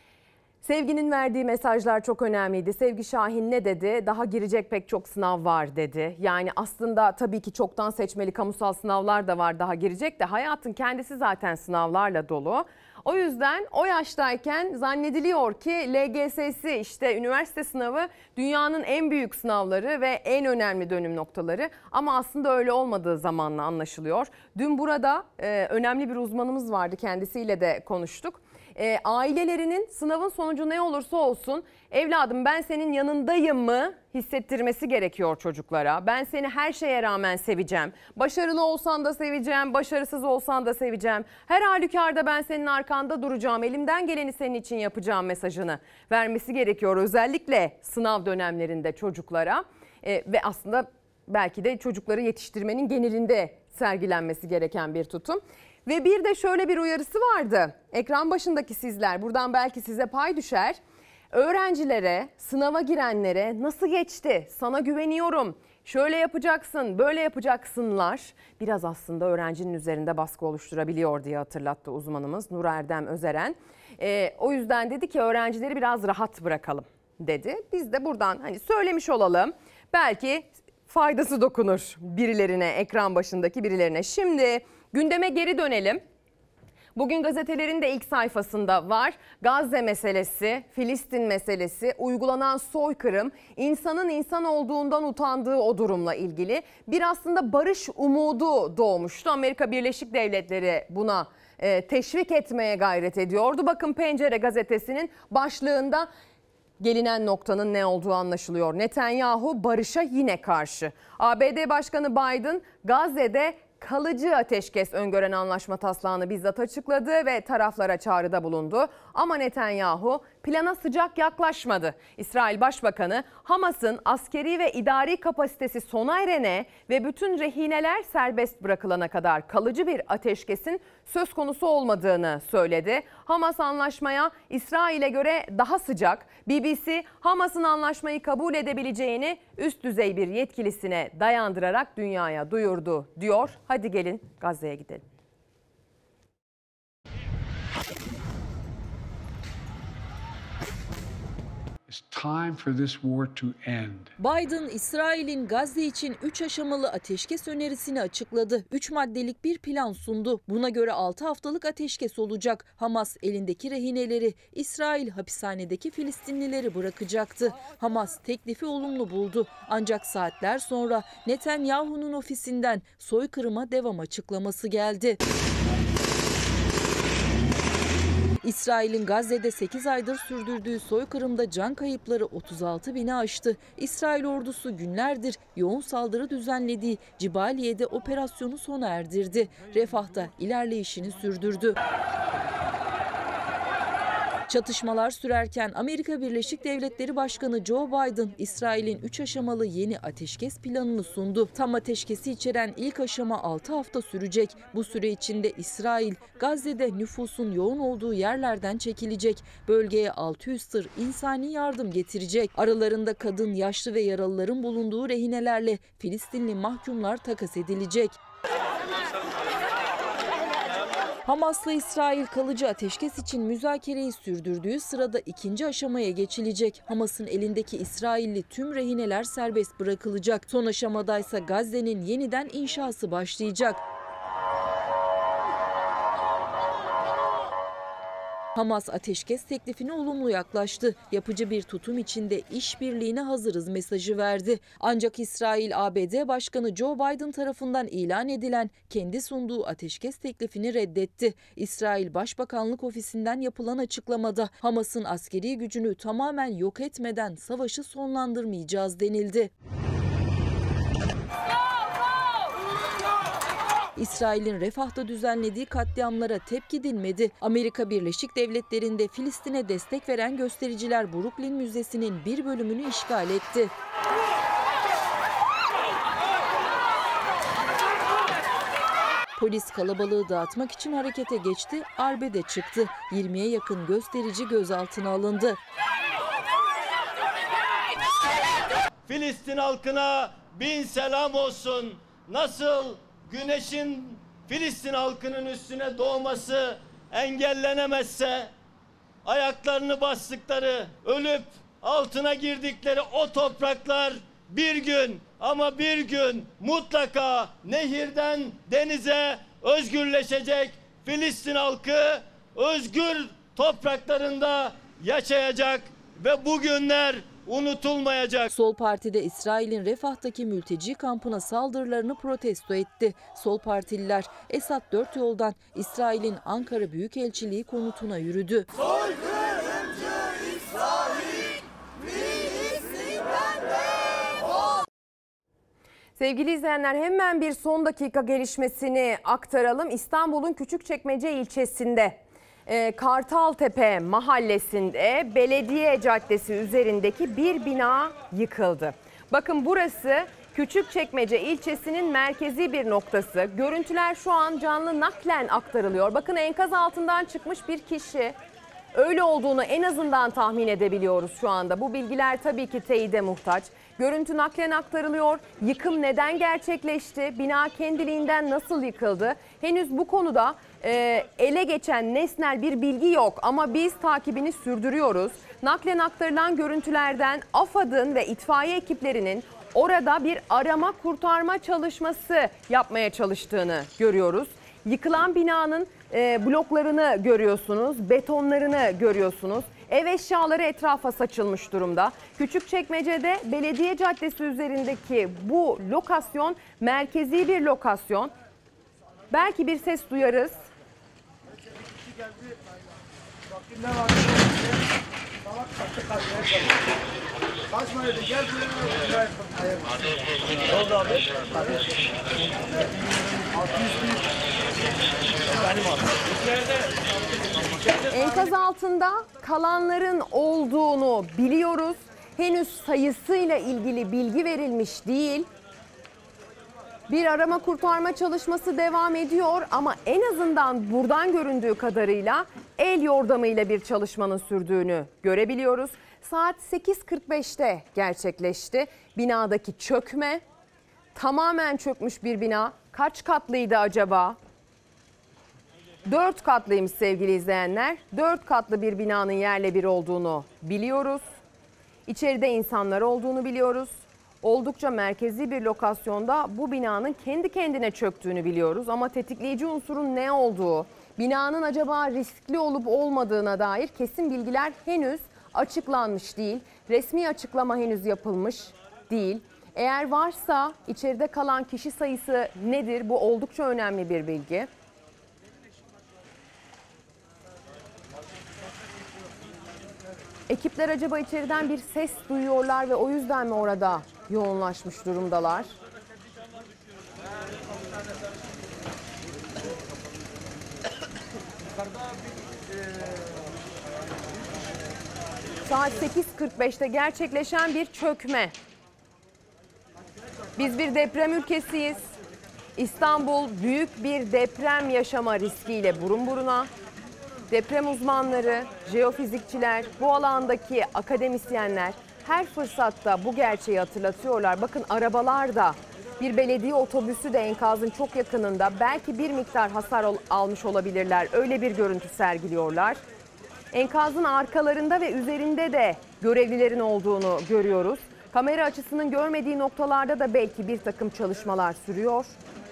Sevginin verdiği mesajlar çok önemliydi. Sevgi Şahin ne dedi? Daha girecek pek çok sınav var dedi. Yani aslında tabii ki çoktan seçmeli kamusal sınavlar da var daha girecek de hayatın kendisi zaten sınavlarla dolu. O yüzden o yaştayken zannediliyor ki LGS'si, işte üniversite sınavı dünyanın en büyük sınavları ve en önemli dönüm noktaları. Ama aslında öyle olmadığı zamanla anlaşılıyor. Dün burada önemli bir uzmanımız vardı, kendisiyle de konuştuk. Ailelerinin sınavın sonucu ne olursa olsun evladım ben senin yanındayım mı hissettirmesi gerekiyor çocuklara. Ben seni her şeye rağmen seveceğim. Başarılı olsan da seveceğim, başarısız olsan da seveceğim. Her halükarda ben senin arkanda duracağım, elimden geleni senin için yapacağım mesajını vermesi gerekiyor. Özellikle sınav dönemlerinde çocuklara ve aslında belki de çocukları yetiştirmenin genelinde sergilenmesi gereken bir tutum. Ve bir de şöyle bir uyarısı vardı. Ekran başındaki sizler, buradan belki size pay düşer. Öğrencilere, sınava girenlere nasıl geçti? Sana güveniyorum. Şöyle yapacaksın, böyle yapacaksınlar. Biraz aslında öğrencinin üzerinde baskı oluşturabiliyor diye hatırlattı uzmanımız Nur Erdem Özeren. O yüzden dedi ki öğrencileri biraz rahat bırakalım dedi. Biz de buradan hani söylemiş olalım. Belki faydası dokunur birilerine, ekran başındaki birilerine. Şimdi gündeme geri dönelim. Bugün gazetelerin de ilk sayfasında var. Gazze meselesi, Filistin meselesi, uygulanan soykırım, insanın insan olduğundan utandığı o durumla ilgili bir aslında barış umudu doğmuştu. Amerika Birleşik Devletleri buna teşvik etmeye gayret ediyordu. Bakın Pencere gazetesinin başlığında gelinen noktanın ne olduğu anlaşılıyor. Netanyahu barışa yine karşı. ABD Başkanı Biden Gazze'de kalıcı ateşkes öngören anlaşma taslağını bizzat açıkladı ve taraflara çağrıda bulundu. Ama Netanyahu plana sıcak yaklaşmadı. İsrail Başbakanı Hamas'ın askeri ve idari kapasitesi sona erene ve bütün rehineler serbest bırakılana kadar kalıcı bir ateşkesin söz konusu olmadığını söyledi. Hamas anlaşmaya İsrail'e göre daha sıcak. BBC Hamas'ın anlaşmayı kabul edebileceğini üst düzey bir yetkilisine dayandırarak dünyaya duyurdu diyor. Hadi gelin Gazze'ye gidelim. Biden, İsrail'in Gazze için 3 aşamalı ateşkes önerisini açıkladı. 3 maddelik bir plan sundu. Buna göre 6 haftalık ateşkes olacak. Hamas elindeki rehineleri, İsrail hapishanedeki Filistinlileri bırakacaktı. Hamas teklifi olumlu buldu. Ancak saatler sonra Netanyahu'nun ofisinden soykırıma devam açıklaması geldi. İsrail'in Gazze'de 8 aydır sürdürdüğü soykırımda can kayıpları 36 bini aştı. İsrail ordusu günlerdir yoğun saldırı düzenlediği Cibaliye'de operasyonu sona erdirdi. Refah'ta ilerleyişini sürdürdü. Çatışmalar sürerken Amerika Birleşik Devletleri Başkanı Joe Biden, İsrail'in 3 aşamalı yeni ateşkes planını sundu. Tam ateşkesi içeren ilk aşama 6 hafta sürecek. Bu süre içinde İsrail, Gazze'de nüfusun yoğun olduğu yerlerden çekilecek. Bölgeye 600 tır insani yardım getirecek. Aralarında kadın, yaşlı ve yaralıların bulunduğu rehinelerle Filistinli mahkumlar takas edilecek. Hamas'la İsrail kalıcı ateşkes için müzakereyi sürdürdüğü sırada ikinci aşamaya geçilecek. Hamas'ın elindeki İsrailli tüm rehineler serbest bırakılacak. Son aşamadaysa Gazze'nin yeniden inşası başlayacak. Hamas ateşkes teklifine olumlu yaklaştı. Yapıcı bir tutum içinde işbirliğine hazırız mesajı verdi. Ancak İsrail, ABD Başkanı Joe Biden tarafından ilan edilen kendi sunduğu ateşkes teklifini reddetti. İsrail Başbakanlık Ofisi'nden yapılan açıklamada Hamas'ın askeri gücünü tamamen yok etmeden savaşı sonlandırmayacağız denildi. İsrail'in Refah'ta düzenlediği katliamlara tepki dinmedi. Amerika Birleşik Devletleri'nde Filistin'e destek veren göstericiler Brooklyn Müzesi'nin bir bölümünü işgal etti. Polis kalabalığı dağıtmak için harekete geçti, arbede çıktı. 20'ye yakın gösterici gözaltına alındı. Filistin halkına bin selam olsun. Nasıl güneşin Filistin halkının üstüne doğması engellenemezse, ayaklarını bastıkları, ölüp altına girdikleri o topraklar bir gün ama bir gün mutlaka nehirden denize özgürleşecek. Filistin halkı özgür topraklarında yaşayacak ve bu günler unutulmayacak. Sol Parti de İsrail'in Refah'taki mülteci kampına saldırılarını protesto etti. Sol partililer Esad dört yoldan İsrail'in Ankara Büyükelçiliği konutuna yürüdü. Soykırımcı İsrail, Filistin'den defol! Sevgili izleyenler, hemen bir son dakika gelişmesini aktaralım. İstanbul'un Küçükçekmece ilçesinde Kartaltepe mahallesinde Belediye Caddesi üzerindeki bir bina yıkıldı. Bakın, burası Küçükçekmece ilçesinin merkezi bir noktası. Görüntüler şu an canlı naklen aktarılıyor. Bakın, enkaz altından çıkmış bir kişi. Öyle olduğunu en azından tahmin edebiliyoruz şu anda. Bu bilgiler tabii ki teyide muhtaç. Görüntü naklen aktarılıyor. Yıkım neden gerçekleşti? Bina kendiliğinden nasıl yıkıldı? Henüz bu konuda ele geçen nesnel bir bilgi yok ama biz takibini sürdürüyoruz. Naklen aktarılan görüntülerden AFAD'ın ve itfaiye ekiplerinin orada bir arama kurtarma çalışması yapmaya çalıştığını görüyoruz. Yıkılan binanın bloklarını görüyorsunuz, betonlarını görüyorsunuz. Ev eşyaları etrafa saçılmış durumda. Küçükçekmece'de Belediye Caddesi üzerindeki bu lokasyon merkezi bir lokasyon. Belki bir ses duyarız. Enkaz altında kalanların olduğunu biliyoruz. Henüz sayısıyla ilgili bilgi verilmiş değil. Bir arama kurtarma çalışması devam ediyor ama en azından buradan göründüğü kadarıyla el yordamıyla bir çalışmanın sürdüğünü görebiliyoruz. Saat 8.45'te gerçekleşti. Binadaki çökme, tamamen çökmüş bir bina. Kaç katlıydı acaba? 4 katlıymış sevgili izleyenler. 4 katlı bir binanın yerle bir olduğunu biliyoruz. İçeride insanlar olduğunu biliyoruz. Oldukça merkezi bir lokasyonda bu binanın kendi kendine çöktüğünü biliyoruz. Ama tetikleyici unsurun ne olduğu, binanın acaba riskli olup olmadığına dair kesin bilgiler henüz açıklanmış değil. Resmi açıklama henüz yapılmış değil. Eğer varsa içeride kalan kişi sayısı nedir? Bu oldukça önemli bir bilgi. Ekipler acaba içeriden bir ses duyuyorlar ve o yüzden mi orada yoğunlaşmış durumdalar? Saat 8.45'te gerçekleşen bir çökme. Biz bir deprem ülkesiyiz. İstanbul büyük bir deprem yaşama riskiyle burun buruna. Deprem uzmanları, jeofizikçiler, bu alandaki akademisyenler her fırsatta bu gerçeği hatırlatıyorlar. Bakın arabalar da, bir belediye otobüsü de enkazın çok yakınında, belki bir miktar hasar almış olabilirler. Öyle bir görüntü sergiliyorlar. Enkazın arkalarında ve üzerinde de görevlilerin olduğunu görüyoruz. Kamera açısının görmediği noktalarda da belki bir takım çalışmalar sürüyor.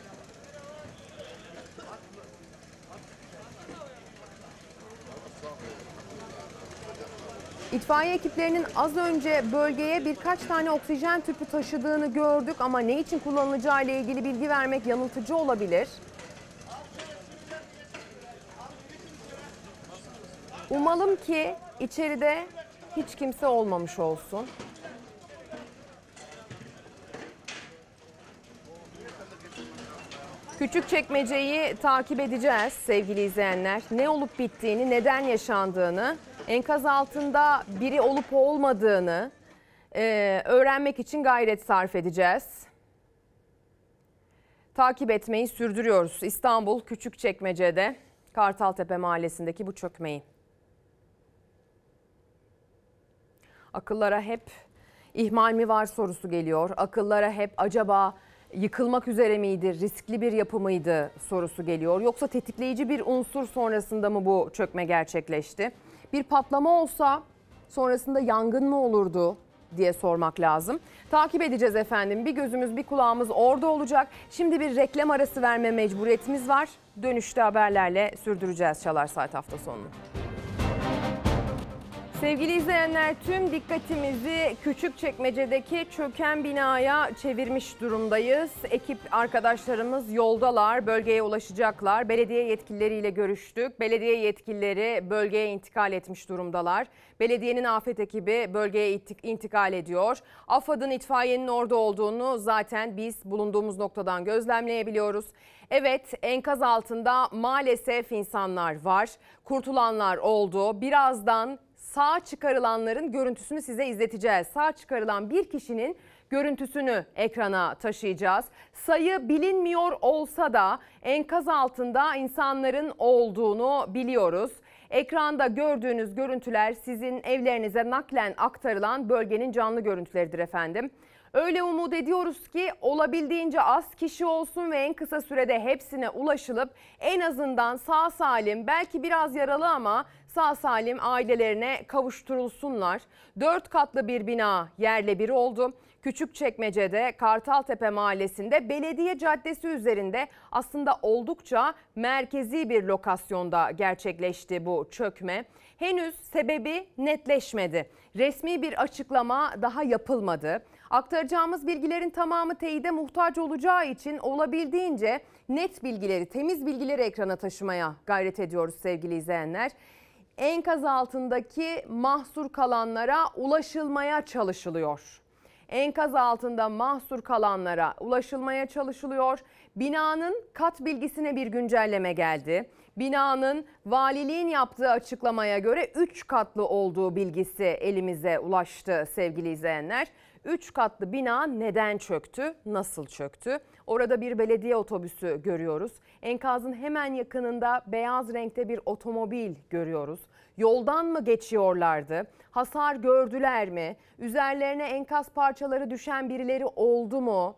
İtfaiye ekiplerinin az önce bölgeye birkaç tane oksijen tüpü taşıdığını gördük ama ne için kullanılacağı ile ilgili bilgi vermek yanıltıcı olabilir. Umalım ki içeride hiç kimse olmamış olsun. Küçükçekmece'yi takip edeceğiz sevgili izleyenler. Ne olup bittiğini, neden yaşandığını, enkaz altında biri olup olmadığını öğrenmek için gayret sarf edeceğiz. Takip etmeyi sürdürüyoruz. İstanbul Küçükçekmece'de Kartaltepe mahallesindeki bu çökmeyi. Akıllara hep ihmal mi var sorusu geliyor. Akıllara hep acaba yıkılmak üzere miydi, riskli bir yapı mıydı sorusu geliyor. Yoksa tetikleyici bir unsur sonrasında mı bu çökme gerçekleşti? Bir patlama olsa sonrasında yangın mı olurdu diye sormak lazım. Takip edeceğiz efendim. Bir gözümüz bir kulağımız orada olacak. Şimdi bir reklam arası verme mecburiyetimiz var. Dönüşte haberlerle sürdüreceğiz Çalar Saat hafta sonunu. Sevgili izleyenler, tüm dikkatimizi Küçükçekmece'deki çöken binaya çevirmiş durumdayız. Ekip arkadaşlarımız yoldalar, bölgeye ulaşacaklar. Belediye yetkilileriyle görüştük. Belediye yetkilileri bölgeye intikal etmiş durumdalar. Belediyenin afet ekibi bölgeye intikal ediyor. AFAD'ın, itfaiyenin orada olduğunu zaten biz bulunduğumuz noktadan gözlemleyebiliyoruz. Evet, enkaz altında maalesef insanlar var. Kurtulanlar oldu. Birazdan sağ çıkarılanların görüntüsünü size izleteceğiz. Sağ çıkarılan bir kişinin görüntüsünü ekrana taşıyacağız. Sayı bilinmiyor olsa da enkaz altında insanların olduğunu biliyoruz. Ekranda gördüğünüz görüntüler sizin evlerinize naklen aktarılan bölgenin canlı görüntüleridir efendim. Öyle umut ediyoruz ki olabildiğince az kişi olsun ve en kısa sürede hepsine ulaşılıp en azından sağ salim, belki biraz yaralı ama sağ salim ailelerine kavuşturulsunlar. 4 katlı bir bina yerle bir oldu. Küçükçekmece'de Kartaltepe mahallesinde Belediye Caddesi üzerinde aslında oldukça merkezi bir lokasyonda gerçekleşti bu çökme. Henüz sebebi netleşmedi. Resmi bir açıklama daha yapılmadı. Aktaracağımız bilgilerin tamamı teyide muhtaç olacağı için olabildiğince net bilgileri, temiz bilgileri ekrana taşımaya gayret ediyoruz sevgili izleyenler. Enkaz altındaki mahsur kalanlara ulaşılmaya çalışılıyor. Enkaz altında mahsur kalanlara ulaşılmaya çalışılıyor. Binanın kat bilgisine bir güncelleme geldi. Binanın valiliğin yaptığı açıklamaya göre 3 katlı olduğu bilgisi elimize ulaştı sevgili izleyenler. 3 katlı bina neden çöktü, nasıl çöktü? Orada bir belediye otobüsü görüyoruz. Enkazın hemen yakınında beyaz renkte bir otomobil görüyoruz. Yoldan mı geçiyorlardı? Hasar gördüler mi? Üzerlerine enkaz parçaları düşen birileri oldu mu?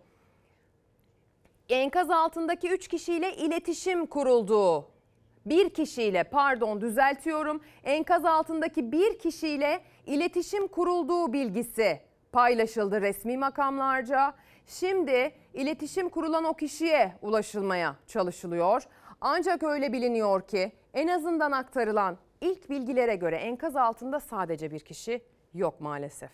Enkaz altındaki 3 kişiyle iletişim kuruldu. Bir kişiyle, pardon düzeltiyorum, enkaz altındaki bir kişiyle İletişim kurulduğu bilgisi paylaşıldı resmi makamlarca. Şimdi iletişim kurulan o kişiye ulaşılmaya çalışılıyor. Ancak öyle biliniyor ki en azından aktarılan ilk bilgilere göre enkaz altında sadece bir kişi yok maalesef.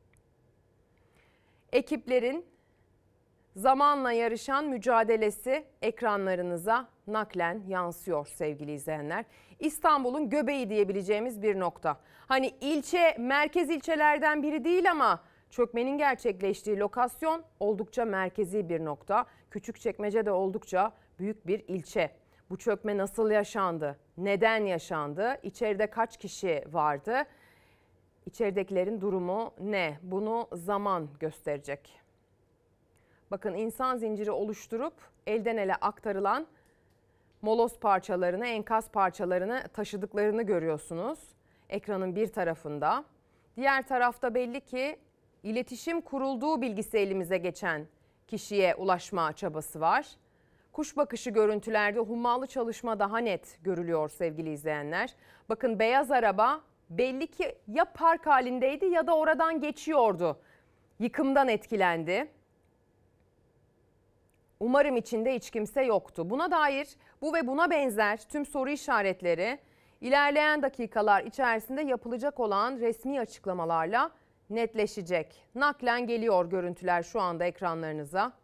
Ekiplerin zamanla yarışan mücadelesi ekranlarınıza naklen yansıyor sevgili izleyenler. İstanbul'un göbeği diyebileceğimiz bir nokta. Hani ilçe, merkez ilçelerden biri değil ama çökmenin gerçekleştiği lokasyon oldukça merkezi bir nokta. Küçükçekmece de oldukça büyük bir ilçe. Bu çökme nasıl yaşandı? Neden yaşandı? İçeride kaç kişi vardı? İçeridekilerin durumu ne? Bunu zaman gösterecek. Bakın insan zinciri oluşturup elden ele aktarılan moloz parçalarını, enkaz parçalarını taşıdıklarını görüyorsunuz. Ekranın bir tarafında. Diğer tarafta belli ki iletişim kurulduğu bilgisi elimize geçen kişiye ulaşma çabası var. Kuş bakışı görüntülerde hummalı çalışma daha net görülüyor sevgili izleyenler. Bakın beyaz araba belli ki ya park halindeydi ya da oradan geçiyordu. Yıkımdan etkilendi. Umarım içinde hiç kimse yoktu. Buna dair bu ve buna benzer tüm soru işaretleri ilerleyen dakikalar içerisinde yapılacak olan resmi açıklamalarla netleşecek. Naklen geliyor görüntüler şu anda ekranlarınıza.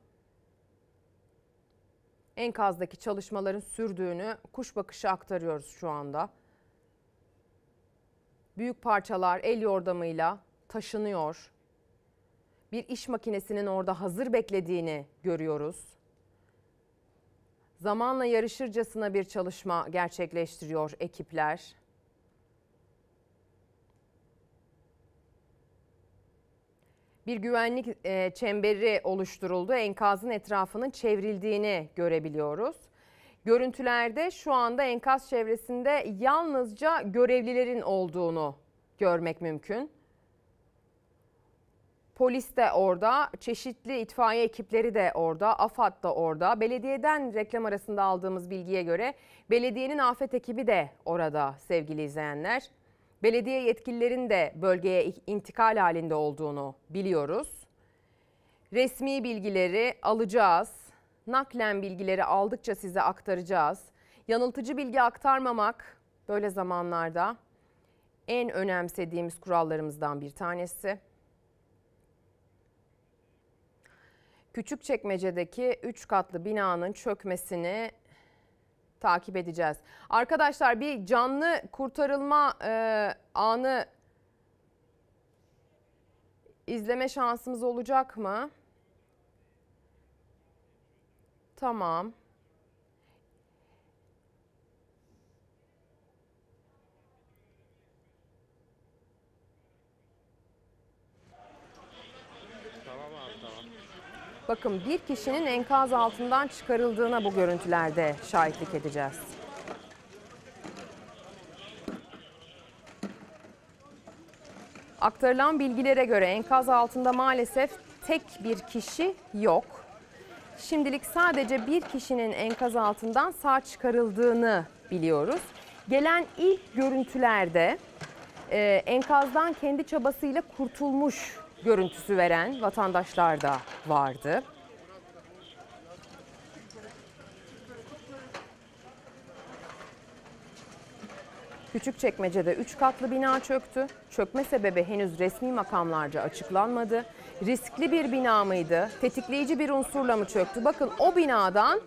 Enkazdaki çalışmaların sürdüğünü kuş bakışı aktarıyoruz şu anda. Büyük parçalar el yordamıyla taşınıyor. Bir iş makinesinin orada hazır beklediğini görüyoruz. Zamanla yarışırcasına bir çalışma gerçekleştiriyor ekipler. Bir güvenlik çemberi oluşturuldu. Enkazın etrafının çevrildiğini görebiliyoruz. Görüntülerde şu anda enkaz çevresinde yalnızca görevlilerin olduğunu görmek mümkün. Polis de orada, çeşitli itfaiye ekipleri de orada, AFAD da orada. Belediyeden reklam arasında aldığımız bilgiye göre belediyenin afet ekibi de orada sevgili izleyenler. Belediye yetkililerin de bölgeye intikal halinde olduğunu biliyoruz. Resmi bilgileri alacağız. Naklen bilgileri aldıkça size aktaracağız. Yanıltıcı bilgi aktarmamak böyle zamanlarda en önemsediğimiz kurallarımızdan bir tanesi. Küçükçekmece'deki 3 katlı binanın çökmesini takip edeceğiz. Arkadaşlar bir canlı kurtarılma anı izleme şansımız olacak mı? Tamam. Bakın bir kişinin enkaz altından çıkarıldığına bu görüntülerde şahitlik edeceğiz. Aktarılan bilgilere göre enkaz altında maalesef tek bir kişi yok. Şimdilik sadece bir kişinin enkaz altından sağ çıkarıldığını biliyoruz. Gelen ilk görüntülerde enkazdan kendi çabasıyla kurtulmuş görüntüsü veren vatandaşlar da vardı. Küçükçekmece'de 3 katlı bina çöktü. Çökme sebebi henüz resmi makamlarca açıklanmadı. Riskli bir bina mıydı? Tetikleyici bir unsurla mı çöktü? Bakın o binadan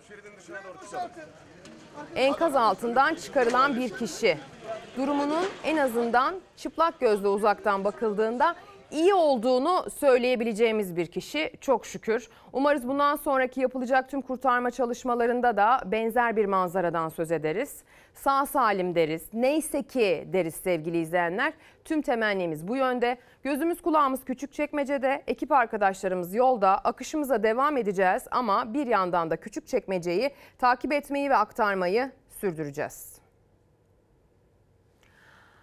enkaz altından çıkarılan bir kişi. Durumunun en azından çıplak gözle uzaktan bakıldığında iyi olduğunu söyleyebileceğimiz bir kişi çok şükür. Umarız bundan sonraki yapılacak tüm kurtarma çalışmalarında da benzer bir manzaradan söz ederiz. Sağ salim deriz, neyse ki deriz sevgili izleyenler. Tüm temennimiz bu yönde. Gözümüz kulağımız Küçükçekmece'de, ekip arkadaşlarımız yolda, akışımıza devam edeceğiz ama bir yandan da Küçükçekmece'yi takip etmeyi ve aktarmayı sürdüreceğiz.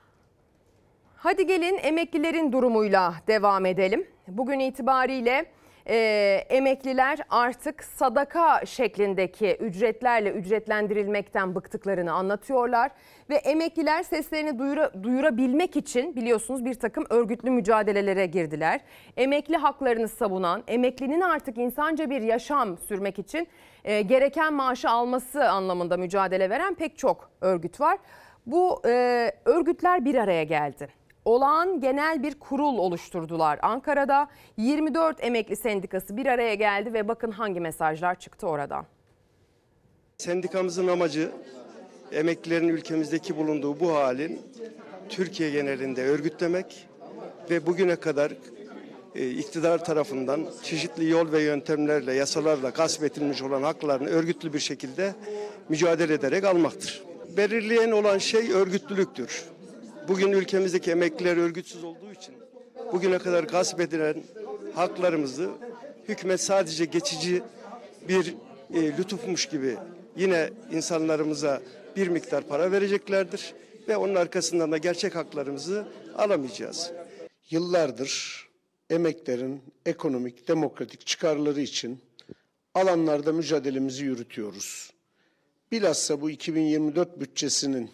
Hadi gelin emeklilerin durumuyla devam edelim. Bugün itibariyle Emekliler artık sadaka şeklindeki ücretlerle ücretlendirilmekten bıktıklarını anlatıyorlar. Ve emekliler seslerini duyurabilmek için biliyorsunuz bir takım örgütlü mücadelelere girdiler. Emekli haklarını savunan, emeklinin artık insanca bir yaşam sürmek için gereken maaşı alması anlamında mücadele veren pek çok örgüt var. Bu örgütler bir araya geldi. Olağan genel bir kurul oluşturdular Ankara'da. 24 emekli sendikası bir araya geldi ve bakın hangi mesajlar çıktı oradan. Sendikamızın amacı emeklilerin ülkemizdeki bulunduğu bu halin Türkiye genelinde örgütlemek ve bugüne kadar iktidar tarafından çeşitli yol ve yöntemlerle, yasalarla gasp edilmiş olan haklarını örgütlü bir şekilde mücadele ederek almaktır. Belirleyen olan şey örgütlülüktür. Bugün ülkemizdeki emekliler örgütsüz olduğu için bugüne kadar gasp edilen haklarımızı hükümet sadece geçici bir lütufmuş gibi yine insanlarımıza bir miktar para vereceklerdir ve onun arkasından da gerçek haklarımızı alamayacağız. Yıllardır emeklerin ekonomik, demokratik çıkarları için alanlarda mücadelemizi yürütüyoruz. Bilhassa bu 2024 bütçesinin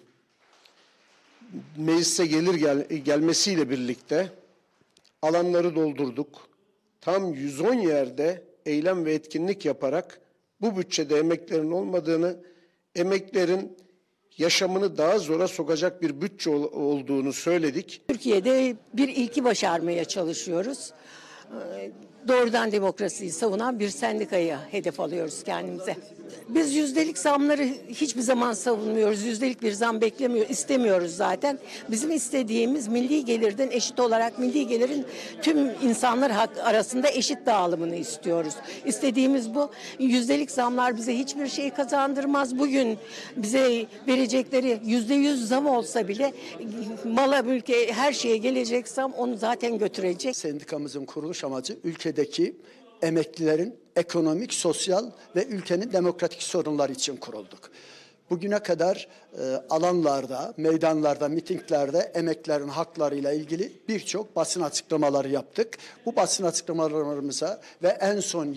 meclise gelmesiyle birlikte alanları doldurduk. Tam 110 yerde eylem ve etkinlik yaparak bu bütçede emeklerin olmadığını, emeklerin yaşamını daha zora sokacak bir bütçe olduğunu söyledik. Türkiye'de bir ilki başarmaya çalışıyoruz. Doğrudan demokrasiyi savunan bir sendikayı hedef alıyoruz kendimize. Biz yüzdelik zamları hiçbir zaman savunmuyoruz. Yüzdelik bir zam istemiyoruz zaten. Bizim istediğimiz milli gelirden eşit olarak milli gelirin tüm insanlar arasında eşit dağılımını istiyoruz. İstediğimiz bu. Yüzdelik zamlar bize hiçbir şey kazandırmaz. Bugün bize verecekleri %100 zam olsa bile mala, mülke, her şeye gelecek zam onu zaten götürecek. Sendikamızın kuruluş amacı ülkedeki emeklilerin ekonomik, sosyal ve ülkenin demokratik sorunları için kurulduk. Bugüne kadar alanlarda, meydanlarda, mitinglerde emeklilerin haklarıyla ilgili birçok basın açıklamaları yaptık. Bu basın açıklamalarımıza ve en son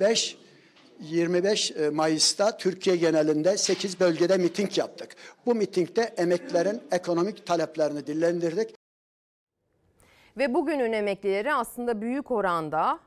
25 Mayıs'ta Türkiye genelinde 8 bölgede miting yaptık. Bu mitingde emeklilerin ekonomik taleplerini dillendirdik. Ve bugünün emeklileri aslında büyük oranda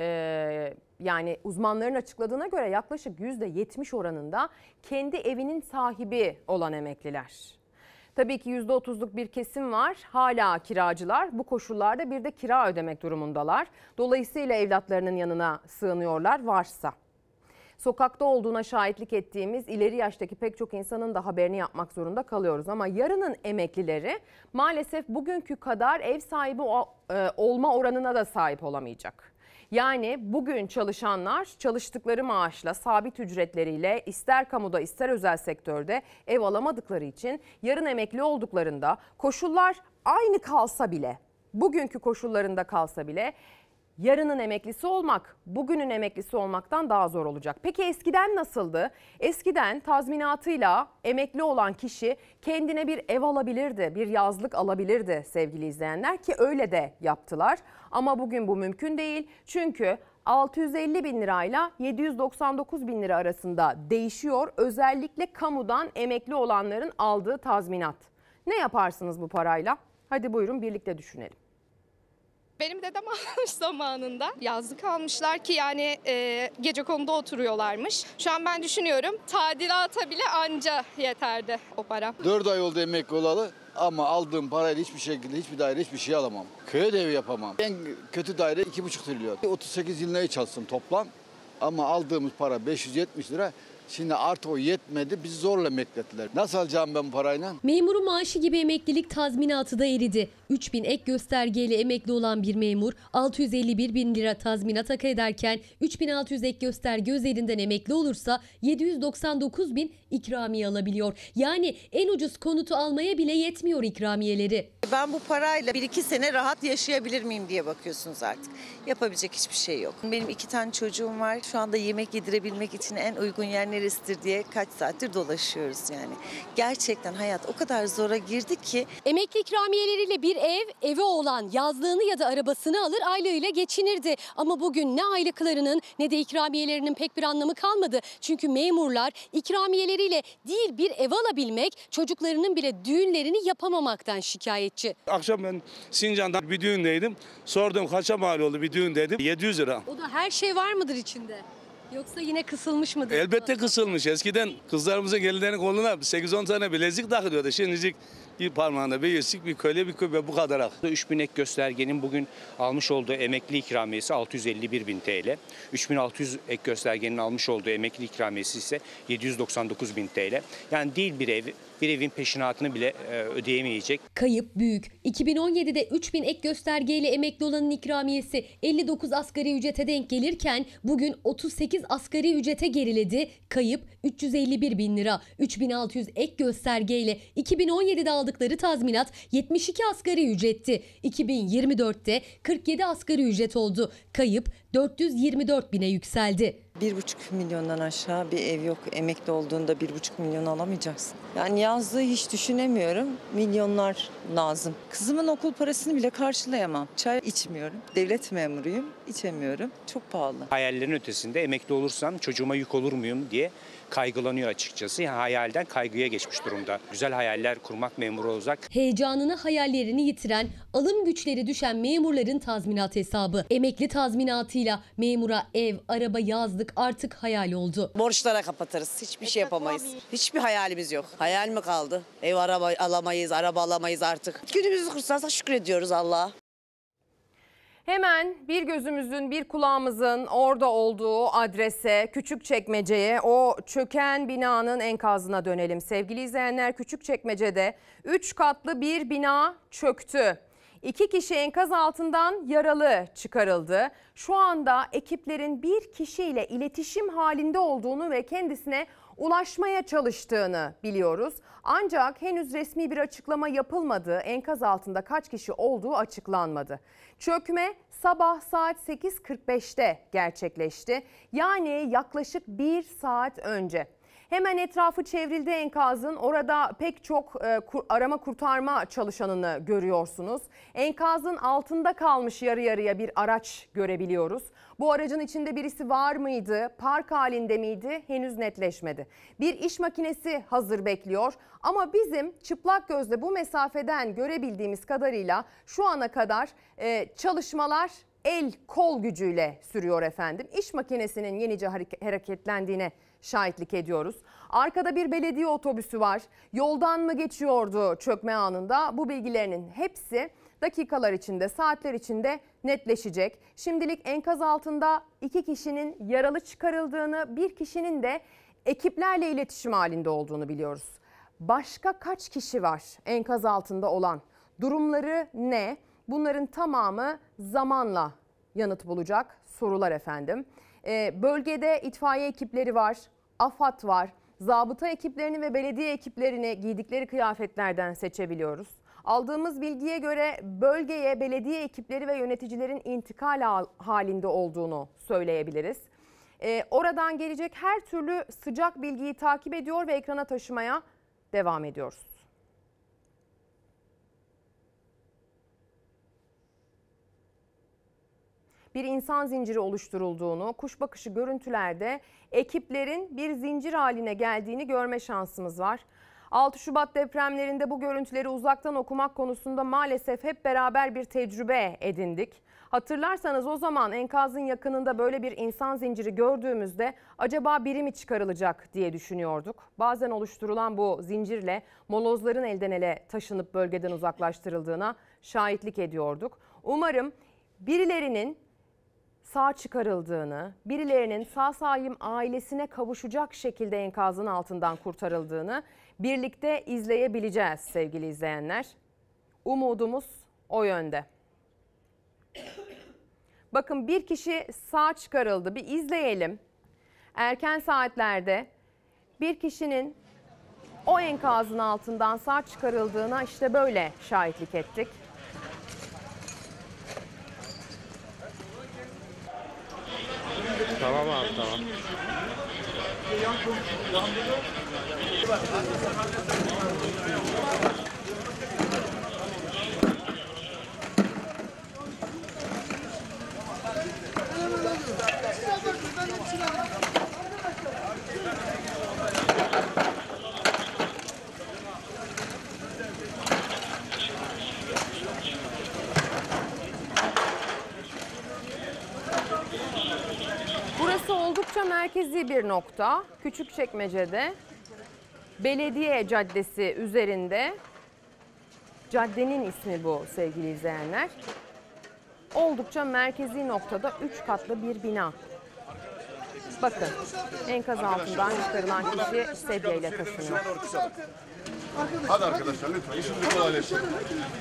yani uzmanların açıkladığına göre yaklaşık %70 oranında kendi evinin sahibi olan emekliler. Tabii ki %30'luk bir kesim var. Hala kiracılar bu koşullarda bir de kira ödemek durumundalar. Dolayısıyla evlatlarının yanına sığınıyorlar varsa. Sokakta olduğuna şahitlik ettiğimiz ileri yaştaki pek çok insanın da haberini yapmak zorunda kalıyoruz. Ama yarının emeklileri maalesef bugünkü kadar ev sahibi olma oranına da sahip olamayacak. Yani bugün çalışanlar çalıştıkları maaşla, sabit ücretleriyle ister kamuda ister özel sektörde ev alamadıkları için yarın emekli olduklarında koşullar aynı kalsa bile, bugünkü koşullarında kalsa bile yarının emeklisi olmak, bugünün emeklisi olmaktan daha zor olacak. Peki eskiden nasıldı? Eskiden tazminatıyla emekli olan kişi kendine bir ev alabilirdi, bir yazlık alabilirdi sevgili izleyenler ki öyle de yaptılar. Ama bugün bu mümkün değil çünkü 650 bin lirayla 799 bin lira arasında değişiyor. Özellikle kamudan emekli olanların aldığı tazminat. Ne yaparsınız bu parayla? Hadi buyurun birlikte düşünelim. Benim dedem almış zamanında. Yazlık almışlar ki yani gecekonduda oturuyorlarmış. Şu an ben düşünüyorum tadilata bile anca yeterdi o para. 4 ay oldu emekli olalı ama aldığım parayla hiçbir şekilde hiçbir daire hiçbir şey alamam. Köye de ev yapamam. En kötü daire 2,5 trilyon. 38 yıl neyi çalıştım toplam ama aldığımız para 570 lira. Şimdi artık o yetmedi, bizi zorla emeklettiler. Nasıl alacağım ben bu parayla? Memurun maaşı gibi emeklilik tazminatı da eridi. 3.000 ek göstergeyle emekli olan bir memur 651 bin lira tazminat hak ederken 3.600 ek gösterge üzerinden emekli olursa 799 bin ikramiye alabiliyor. Yani en ucuz konutu almaya bile yetmiyor ikramiyeleri. Ben bu parayla 1-2 sene rahat yaşayabilir miyim diye bakıyorsunuz artık. Yapabilecek hiçbir şey yok. Benim 2 tane çocuğum var. Şu anda yemek yedirebilmek için en uygun yer neresidir diye kaç saattir dolaşıyoruz yani. Gerçekten hayat o kadar zora girdi ki. Emekli ikramiyeleriyle bir evi olan yazlığını ya da arabasını alır aylığıyla geçinirdi. Ama bugün ne aylıklarının ne de ikramiyelerinin pek bir anlamı kalmadı. Çünkü memurlar ikramiyeleriyle değil bir ev alabilmek, çocuklarının bile düğünlerini yapamamaktan şikayetçi. Akşam ben Sincan'da bir düğündeydim. Sordum kaça mal oldu bir düğün dedim. 700 lira. O da her şey var mıdır içinde? Yoksa yine kısılmış mıdır? Elbette kısılmış. Eskiden kızlarımızın gelinlerin koluna 8-10 tane bilezik takılıyordu. Şimdilik bir parmağında bir yüzük, bir kolye, bir küpe bu kadar. 3000 ek göstergenin bugün almış olduğu emekli ikramiyesi 651.000 TL. 3600 ek göstergenin almış olduğu emekli ikramiyesi ise 799.000 TL. Yani değil bir evin peşinatını bile ödeyemeyecek. Kayıp büyük. 2017'de 3000 ek göstergeyle emekli olanın ikramiyesi 59 asgari ücrete denk gelirken bugün 38 asgari ücrete geriledi. Kayıp 351.000 lira. 3600 ek göstergeyle 2017'de aldıkları tazminat 72 asgari ücretti. 2024'te 47 asgari ücret oldu. Kayıp 424.000'e yükseldi. 1,5 milyondan aşağı bir ev yok. Emekli olduğunda 1,5 milyon alamayacaksın. Yani yazlığı hiç düşünemiyorum. Milyonlar lazım. Kızımın okul parasını bile karşılayamam. Çay içmiyorum. Devlet memuruyum. İçemiyorum. Çok pahalı. Hayallerin ötesinde emekli olursam çocuğuma yük olur muyum diye kaygılanıyor açıkçası. Yani hayalden kaygıya geçmiş durumda. Güzel hayaller kurmak memuru olacak. Heyecanını, hayallerini yitiren, alım güçleri düşen memurların tazminat hesabı. Emekli tazminatıyla memura ev, araba, yazlık artık hayal oldu. Borçlara kapatırız. Hiçbir şey yapamayız. Hiçbir hayalimiz yok. Hayal mi kaldı? Ev, araba alamayız, araba alamayız artık. Günümüzü kurtarsa şükrediyoruz Allah'a. Hemen bir gözümüzün bir kulağımızın orada olduğu adrese, Küçükçekmece'ye, o çöken binanın enkazına dönelim. Sevgili izleyenler, Küçükçekmece'de 3 katlı bir bina çöktü. 2 kişi enkaz altından yaralı çıkarıldı. Şu anda ekiplerin bir kişiyle iletişim halinde olduğunu ve kendisine ulaşmaya çalıştığını biliyoruz. Ancak henüz resmi bir açıklama yapılmadı. Enkaz altında kaç kişi olduğu açıklanmadı. Çökme sabah saat 8.45'te gerçekleşti. Yani yaklaşık 1 saat önce. Hemen etrafı çevrildi enkazın. Orada pek çok arama kurtarma çalışanını görüyorsunuz. Enkazın altında kalmış yarı yarıya bir araç görebiliyoruz. Bu aracın içinde birisi var mıydı, park halinde miydi henüz netleşmedi. Bir iş makinesi hazır bekliyor ama bizim çıplak gözle bu mesafeden görebildiğimiz kadarıyla şu ana kadar çalışmalar el kol gücüyle sürüyor efendim. İş makinesinin yenice hareketlendiğine şahitlik ediyoruz. Arkada bir belediye otobüsü var. Yoldan mı geçiyordu çökme anında? Bu bilgilerinin hepsi dakikalar içinde, saatler içinde netleşecek. Şimdilik enkaz altında 2 kişinin yaralı çıkarıldığını, bir kişinin de ekiplerle iletişim halinde olduğunu biliyoruz. Başka kaç kişi var enkaz altında olan? Durumları ne? Bunların tamamı zamanla yanıt bulacak sorular efendim. Bölgede itfaiye ekipleri var, AFAD var. Zabıta ekiplerini ve belediye ekiplerini giydikleri kıyafetlerden seçebiliyoruz. Aldığımız bilgiye göre bölgeye belediye ekipleri ve yöneticilerin intikal halinde olduğunu söyleyebiliriz. Oradan gelecek her türlü sıcak bilgiyi takip ediyor ve ekrana taşımaya devam ediyoruz. Bir insan zinciri oluşturulduğunu, kuş bakışı görüntülerde ekiplerin bir zincir haline geldiğini görme şansımız var. 6 Şubat depremlerinde bu görüntüleri uzaktan okumak konusunda maalesef hep beraber bir tecrübe edindik. Hatırlarsanız o zaman enkazın yakınında böyle bir insan zinciri gördüğümüzde acaba biri mi çıkarılacak diye düşünüyorduk. Bazen oluşturulan bu zincirle molozların elden ele taşınıp bölgeden uzaklaştırıldığına şahitlik ediyorduk. Umarım birilerinin sağ çıkarıldığını, birilerinin sağ salim ailesine kavuşacak şekilde enkazın altından kurtarıldığını birlikte izleyebileceğiz sevgili izleyenler. Umudumuz o yönde. Bakın bir kişi sağ çıkarıldı. Bir izleyelim. Erken saatlerde bir kişinin o enkazın altından sağ çıkarıldığına işte böyle şahitlik ettik. Tamam abi tamam. Burası oldukça merkezi bir nokta. Küçükçekmece'de Belediye Caddesi üzerinde, caddenin ismi bu sevgili izleyenler. Oldukça merkezi noktada 3 katlı bir bina. Bakın, enkaz altından çıkarılan kişi sedyeyle taşınıyor. Hadi arkadaşlar lütfen işimizi kolaylaştırın.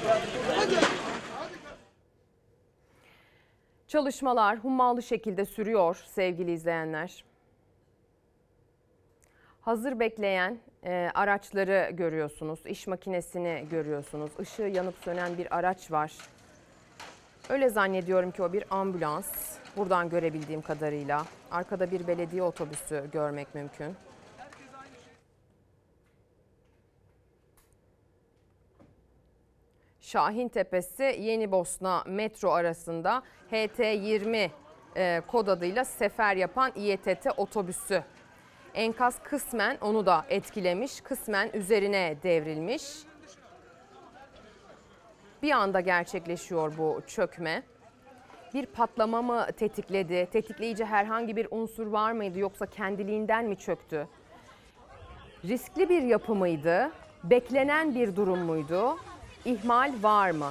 Çalışmalar hummalı şekilde sürüyor sevgili izleyenler. Hazır bekleyen araçları görüyorsunuz. İş makinesini görüyorsunuz. Işığı yanıp sönen bir araç var. Öyle zannediyorum ki o bir ambulans. Buradan görebildiğim kadarıyla. Arkada bir belediye otobüsü görmek mümkün. Şahintepesi Yenibosna metro arasında HT20 kod adıyla sefer yapan İETT otobüsü. Enkaz kısmen onu da etkilemiş, kısmen üzerine devrilmiş. Bir anda gerçekleşiyor bu çökme. Bir patlama mı tetikledi? Tetikleyici herhangi bir unsur var mıydı yoksa kendiliğinden mi çöktü? Riskli bir yapı mıydı? Beklenen bir durum muydu? İhmal var mı?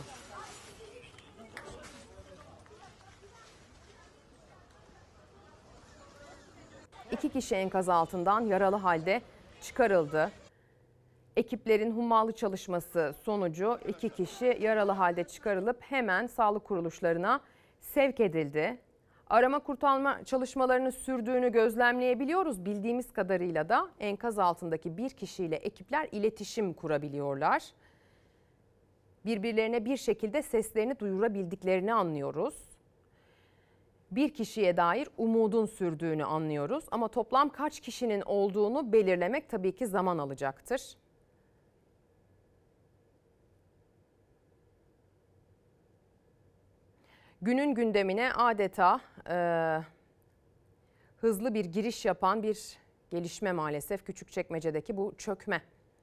İki kişi enkaz altından yaralı halde çıkarıldı. Ekiplerin hummalı çalışması sonucu 2 kişi yaralı halde çıkarılıp hemen sağlık kuruluşlarına sevk edildi. Arama kurtarma çalışmalarının sürdüğünü gözlemleyebiliyoruz. Bildiğimiz kadarıyla da enkaz altındaki bir kişiyle ekipler iletişim kurabiliyorlar. Birbirlerine bir şekilde seslerini duyurabildiklerini anlıyoruz. Bir kişiye dair umudun sürdüğünü anlıyoruz ama toplam kaç kişinin olduğunu belirlemek tabii ki zaman alacaktır. Günün gündemine adeta hızlı bir giriş yapan bir gelişme maalesef Küçükçekmece'deki bu çökme.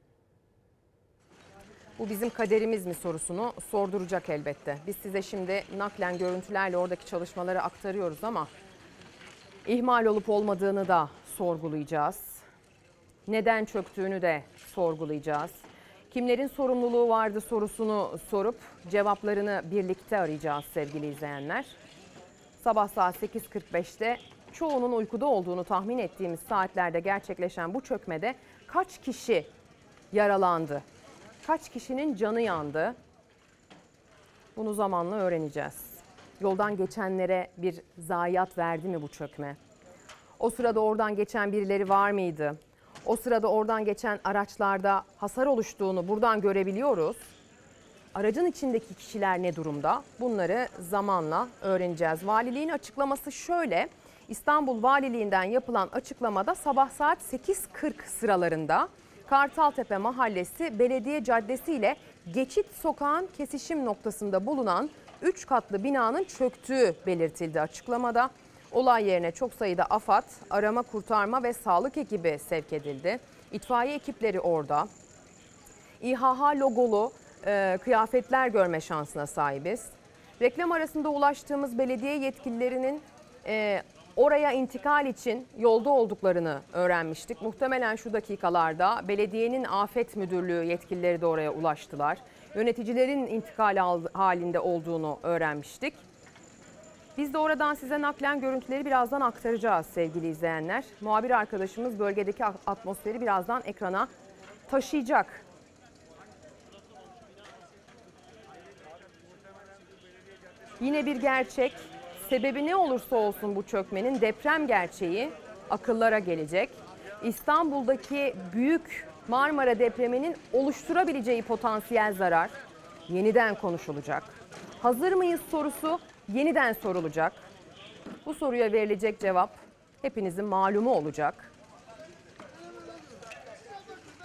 Bu bizim kaderimiz mi sorusunu sorduracak elbette. Biz size şimdi naklen görüntülerle oradaki çalışmaları aktarıyoruz ama ihmal olup olmadığını da sorgulayacağız. Neden çöktüğünü de sorgulayacağız. Kimlerin sorumluluğu vardı sorusunu sorup cevaplarını birlikte arayacağız sevgili izleyenler. Sabah saat 8.45'te çoğunun uykuda olduğunu tahmin ettiğimiz saatlerde gerçekleşen bu çökmede kaç kişi yaralandı? Kaç kişinin canı yandı? Bunu zamanla öğreneceğiz. Yoldan geçenlere bir zayiat verdi mi bu çökme? O sırada oradan geçen birileri var mıydı? O sırada oradan geçen araçlarda hasar oluştuğunu buradan görebiliyoruz. Aracın içindeki kişiler ne durumda? Bunları zamanla öğreneceğiz. Valiliğin açıklaması şöyle. İstanbul Valiliğinden yapılan açıklamada sabah saat 8.40 sıralarında Kartaltepe Mahallesi Belediye Caddesi ile Geçit Sokağı'nın kesişim noktasında bulunan 3 katlı binanın çöktüğü belirtildi açıklamada. Olay yerine çok sayıda AFAD, arama kurtarma ve sağlık ekibi sevk edildi. İtfaiye ekipleri orada. İHH logolu kıyafetler görme şansına sahibiz. Reklam arasında ulaştığımız belediye yetkililerinin oraya intikal için yolda olduklarını öğrenmiştik. Muhtemelen şu dakikalarda belediyenin afet müdürlüğü yetkilileri de oraya ulaştılar. Yöneticilerin intikal halinde olduğunu öğrenmiştik. Biz de oradan size naklen görüntüleri birazdan aktaracağız sevgili izleyenler. Muhabir arkadaşımız bölgedeki atmosferi birazdan ekrana taşıyacak. Yine bir gerçek, sebebi ne olursa olsun bu çökmenin deprem gerçeği akıllara gelecek. İstanbul'daki büyük Marmara depreminin oluşturabileceği potansiyel zarar yeniden konuşulacak. Hazır mıyız sorusu yeniden sorulacak. Bu soruya verilecek cevap hepinizin malumu olacak.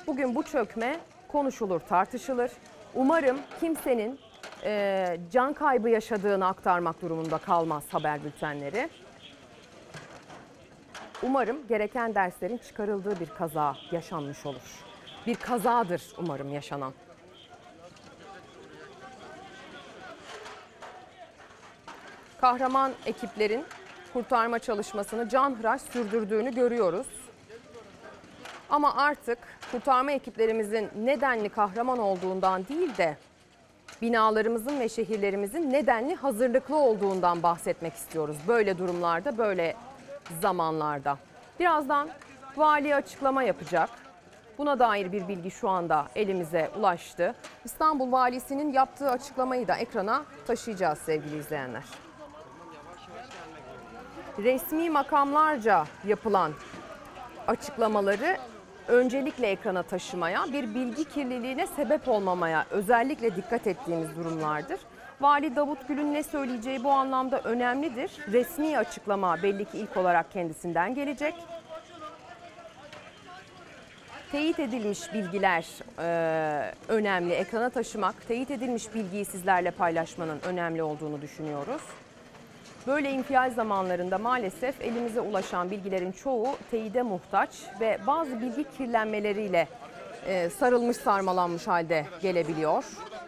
Bugün bu çökme konuşulur, tartışılır. Umarım kimsenin can kaybı yaşadığını aktarmak durumunda kalmaz haber bültenleri. Umarım gereken derslerin çıkarıldığı bir kaza yaşanmış olur. Bir kazadır umarım yaşanan. Kahraman ekiplerin kurtarma çalışmasını canhıraş sürdürdüğünü görüyoruz. Ama artık kurtarma ekiplerimizin nedenli kahraman olduğundan değil de binalarımızın ve şehirlerimizin nedenli hazırlıklı olduğundan bahsetmek istiyoruz. Böyle durumlarda, böyle zamanlarda. Birazdan vali açıklama yapacak. Buna dair bir bilgi şu anda elimize ulaştı. İstanbul Valisi'nin yaptığı açıklamayı da ekrana taşıyacağız sevgili izleyenler. Resmi makamlarca yapılan açıklamaları öncelikle ekrana taşımaya, bir bilgi kirliliğine sebep olmamaya özellikle dikkat ettiğimiz durumlardır. Vali Davut Gül'ün ne söyleyeceği bu anlamda önemlidir. Resmi açıklama belli ki ilk olarak kendisinden gelecek. Teyit edilmiş bilgiler önemli. Ekrana taşımak, teyit edilmiş bilgiyi sizlerle paylaşmanın önemli olduğunu düşünüyoruz. Böyle infial zamanlarında maalesef elimize ulaşan bilgilerin çoğu teyide muhtaç ve bazı bilgi kirlenmeleriyle sarılmış sarmalanmış halde gelebiliyor.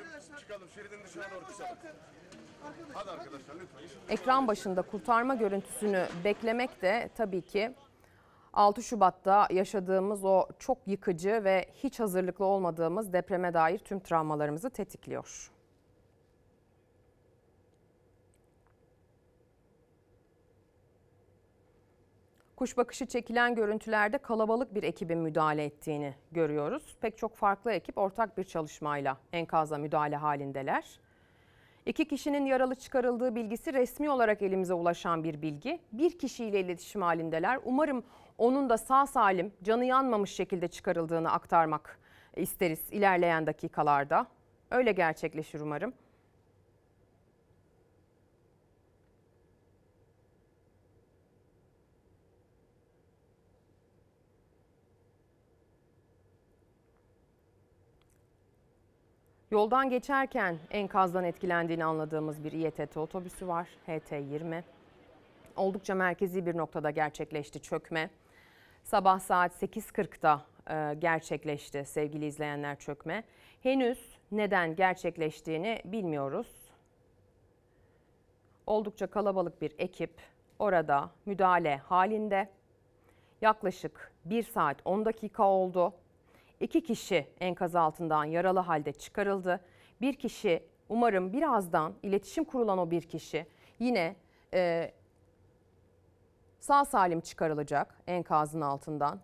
Ekran başında kurtarma görüntüsünü beklemek de tabii ki 6 Şubat'ta yaşadığımız o çok yıkıcı ve hiç hazırlıklı olmadığımız depreme dair tüm travmalarımızı tetikliyor. Kuş bakışı çekilen görüntülerde kalabalık bir ekibin müdahale ettiğini görüyoruz. Pek çok farklı ekip ortak bir çalışmayla enkaza müdahale halindeler. 2 kişinin yaralı çıkarıldığı bilgisi resmi olarak elimize ulaşan bir bilgi. Bir kişiyle iletişim halindeler. Umarım onun da sağ salim, canı yanmamış şekilde çıkarıldığını aktarmak isteriz ilerleyen dakikalarda. Öyle gerçekleşir umarım. Yoldan geçerken enkazdan etkilendiğini anladığımız bir İETT otobüsü var. HT20. Oldukça merkezi bir noktada gerçekleşti çökme. Sabah saat 8.40'da gerçekleşti sevgili izleyenler çökme. Henüz neden gerçekleştiğini bilmiyoruz. Oldukça kalabalık bir ekip orada müdahale halinde. Yaklaşık 1 saat 10 dakika oldu. 2 kişi enkaz altından yaralı halde çıkarıldı. Bir kişi umarım birazdan iletişim kurulan o bir kişi yine sağ salim çıkarılacak enkazın altından.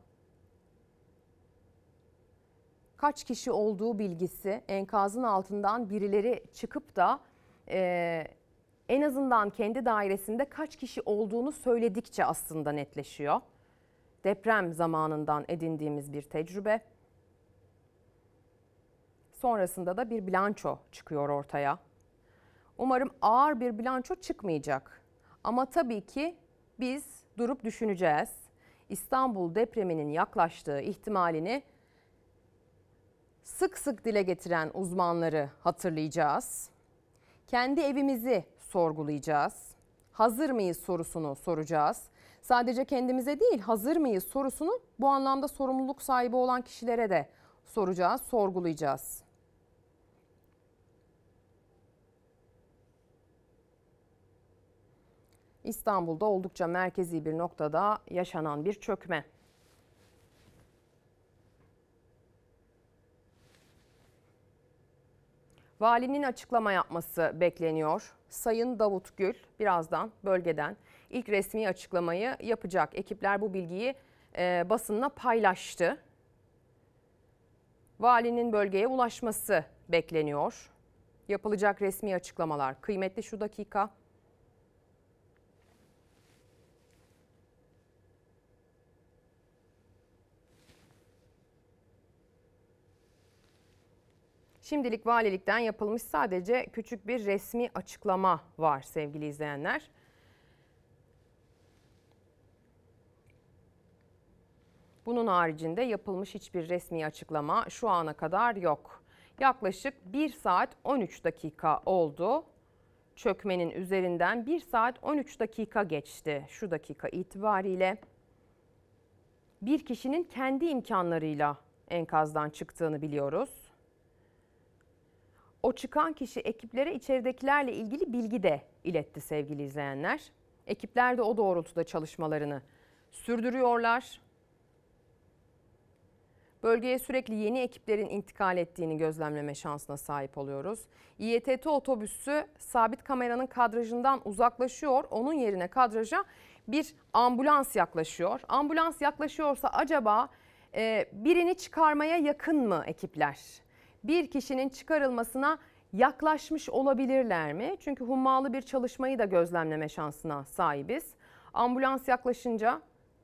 Kaç kişi olduğu bilgisi enkazın altından birileri çıkıp da en azından kendi dairesinde kaç kişi olduğunu söyledikçe aslında netleşiyor. Deprem zamanından edindiğimiz bir tecrübe. Sonrasında da bir bilanço çıkıyor ortaya. Umarım ağır bir bilanço çıkmayacak. Ama tabii ki biz durup düşüneceğiz. İstanbul depreminin yaklaştığı ihtimalini sık sık dile getiren uzmanları hatırlayacağız. Kendi evimizi sorgulayacağız. Hazır mıyız sorusunu soracağız. Sadece kendimize değil, hazır mıyız sorusunu bu anlamda sorumluluk sahibi olan kişilere de soracağız, sorgulayacağız. İstanbul'da oldukça merkezi bir noktada yaşanan bir çökme. Valinin açıklama yapması bekleniyor. Sayın Davut Gül birazdan bölgeden ilk resmi açıklamayı yapacak. Ekipler bu bilgiyi basınla paylaştı. Valinin bölgeye ulaşması bekleniyor. Yapılacak resmi açıklamalar kıymetli şu dakika. Şimdilik valilikten yapılmış sadece küçük bir resmi açıklama var sevgili izleyenler. Bunun haricinde yapılmış hiçbir resmi açıklama şu ana kadar yok. Yaklaşık 1 saat 13 dakika oldu. Çökmenin üzerinden 1 saat 13 dakika geçti şu dakika itibariyle. Bir kişinin kendi imkanlarıyla enkazdan çıktığını biliyoruz. O çıkan kişi ekiplere içeridekilerle ilgili bilgi de iletti sevgili izleyenler. Ekipler de o doğrultuda çalışmalarını sürdürüyorlar. Bölgeye sürekli yeni ekiplerin intikal ettiğini gözlemleme şansına sahip oluyoruz. İETT otobüsü sabit kameranın kadrajından uzaklaşıyor. Onun yerine kadraja bir ambulans yaklaşıyor. Ambulans yaklaşıyorsa acaba birini çıkarmaya yakın mı ekipler? Bir kişinin çıkarılmasına yaklaşmış olabilirler mi? Çünkü hummalı bir çalışmayı da gözlemleme şansına sahibiz. Ambulans yaklaşınca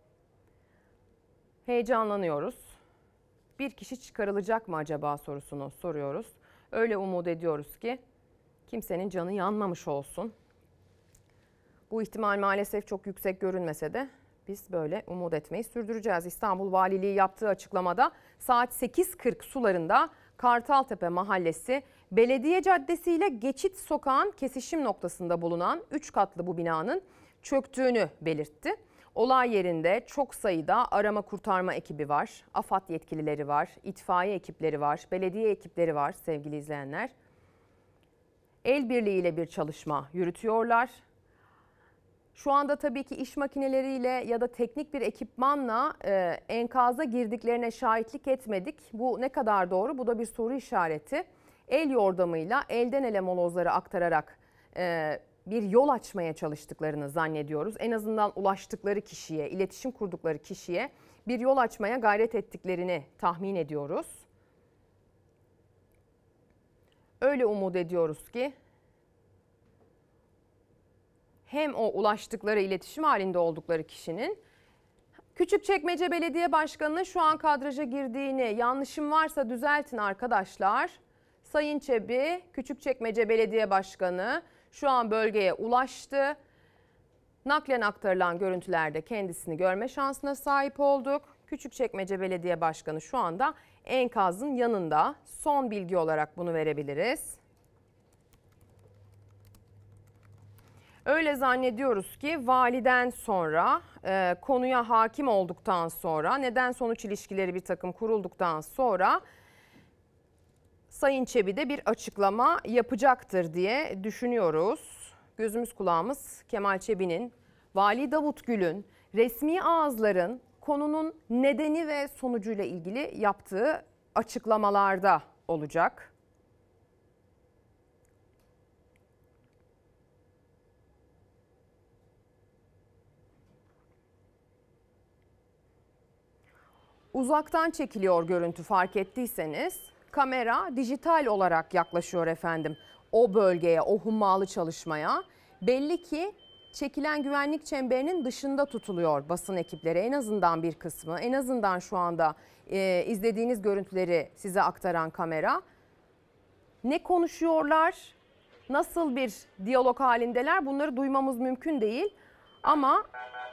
heyecanlanıyoruz. Bir kişi çıkarılacak mı acaba sorusunu soruyoruz. Öyle umut ediyoruz ki kimsenin canı yanmamış olsun. Bu ihtimal maalesef çok yüksek görünmese de biz böyle umut etmeyi sürdüreceğiz. İstanbul Valiliği yaptığı açıklamada saat 8.40 sularında Kartaltepe Mahallesi Belediye Caddesi ile Geçit Sokağı'nın kesişim noktasında bulunan 3 katlı bu binanın çöktüğünü belirtti. Olay yerinde çok sayıda arama kurtarma ekibi var, AFAD yetkilileri var, itfaiye ekipleri var, belediye ekipleri var sevgili izleyenler. El birliğiyle bir çalışma yürütüyorlar. Şu anda tabii ki iş makineleriyle ya da teknik bir ekipmanla enkaza girdiklerine şahitlik etmedik. Bu ne kadar doğru? Bu da bir soru işareti. El yordamıyla elden ele molozları aktararak bir yol açmaya çalıştıklarını zannediyoruz. En azından ulaştıkları kişiye, iletişim kurdukları kişiye bir yol açmaya gayret ettiklerini tahmin ediyoruz. Öyle umut ediyoruz ki hem o ulaştıkları, iletişim halinde oldukları kişinin Küçükçekmece Belediye Başkanı'nın şu an kadraja girdiğini, yanlışım varsa düzeltin arkadaşlar. Sayın Çebi, Küçükçekmece Belediye Başkanı şu an bölgeye ulaştı. Naklen aktarılan görüntülerde kendisini görme şansına sahip olduk. Küçükçekmece Belediye Başkanı şu anda enkazın yanında. Son bilgi olarak bunu verebiliriz. Öyle zannediyoruz ki validen sonra, konuya hakim olduktan sonra, neden sonuç ilişkileri bir takım kurulduktan sonra Sayın Çebi de bir açıklama yapacaktır diye düşünüyoruz. Gözümüz kulağımız Kemal Çebi'nin, Vali Davut Gül'ün, resmi ağızların konunun nedeni ve sonucuyla ilgili yaptığı açıklamalarda olacak. Uzaktan çekiliyor görüntü fark ettiyseniz. Kamera dijital olarak yaklaşıyor efendim o bölgeye, o hummalı çalışmaya. Belli ki çekilen güvenlik çemberinin dışında tutuluyor basın ekipleri. En azından bir kısmı, en azından şu anda izlediğiniz görüntüleri size aktaran kamera. Ne konuşuyorlar, nasıl bir diyalog halindeler bunları duymamız mümkün değil. Ama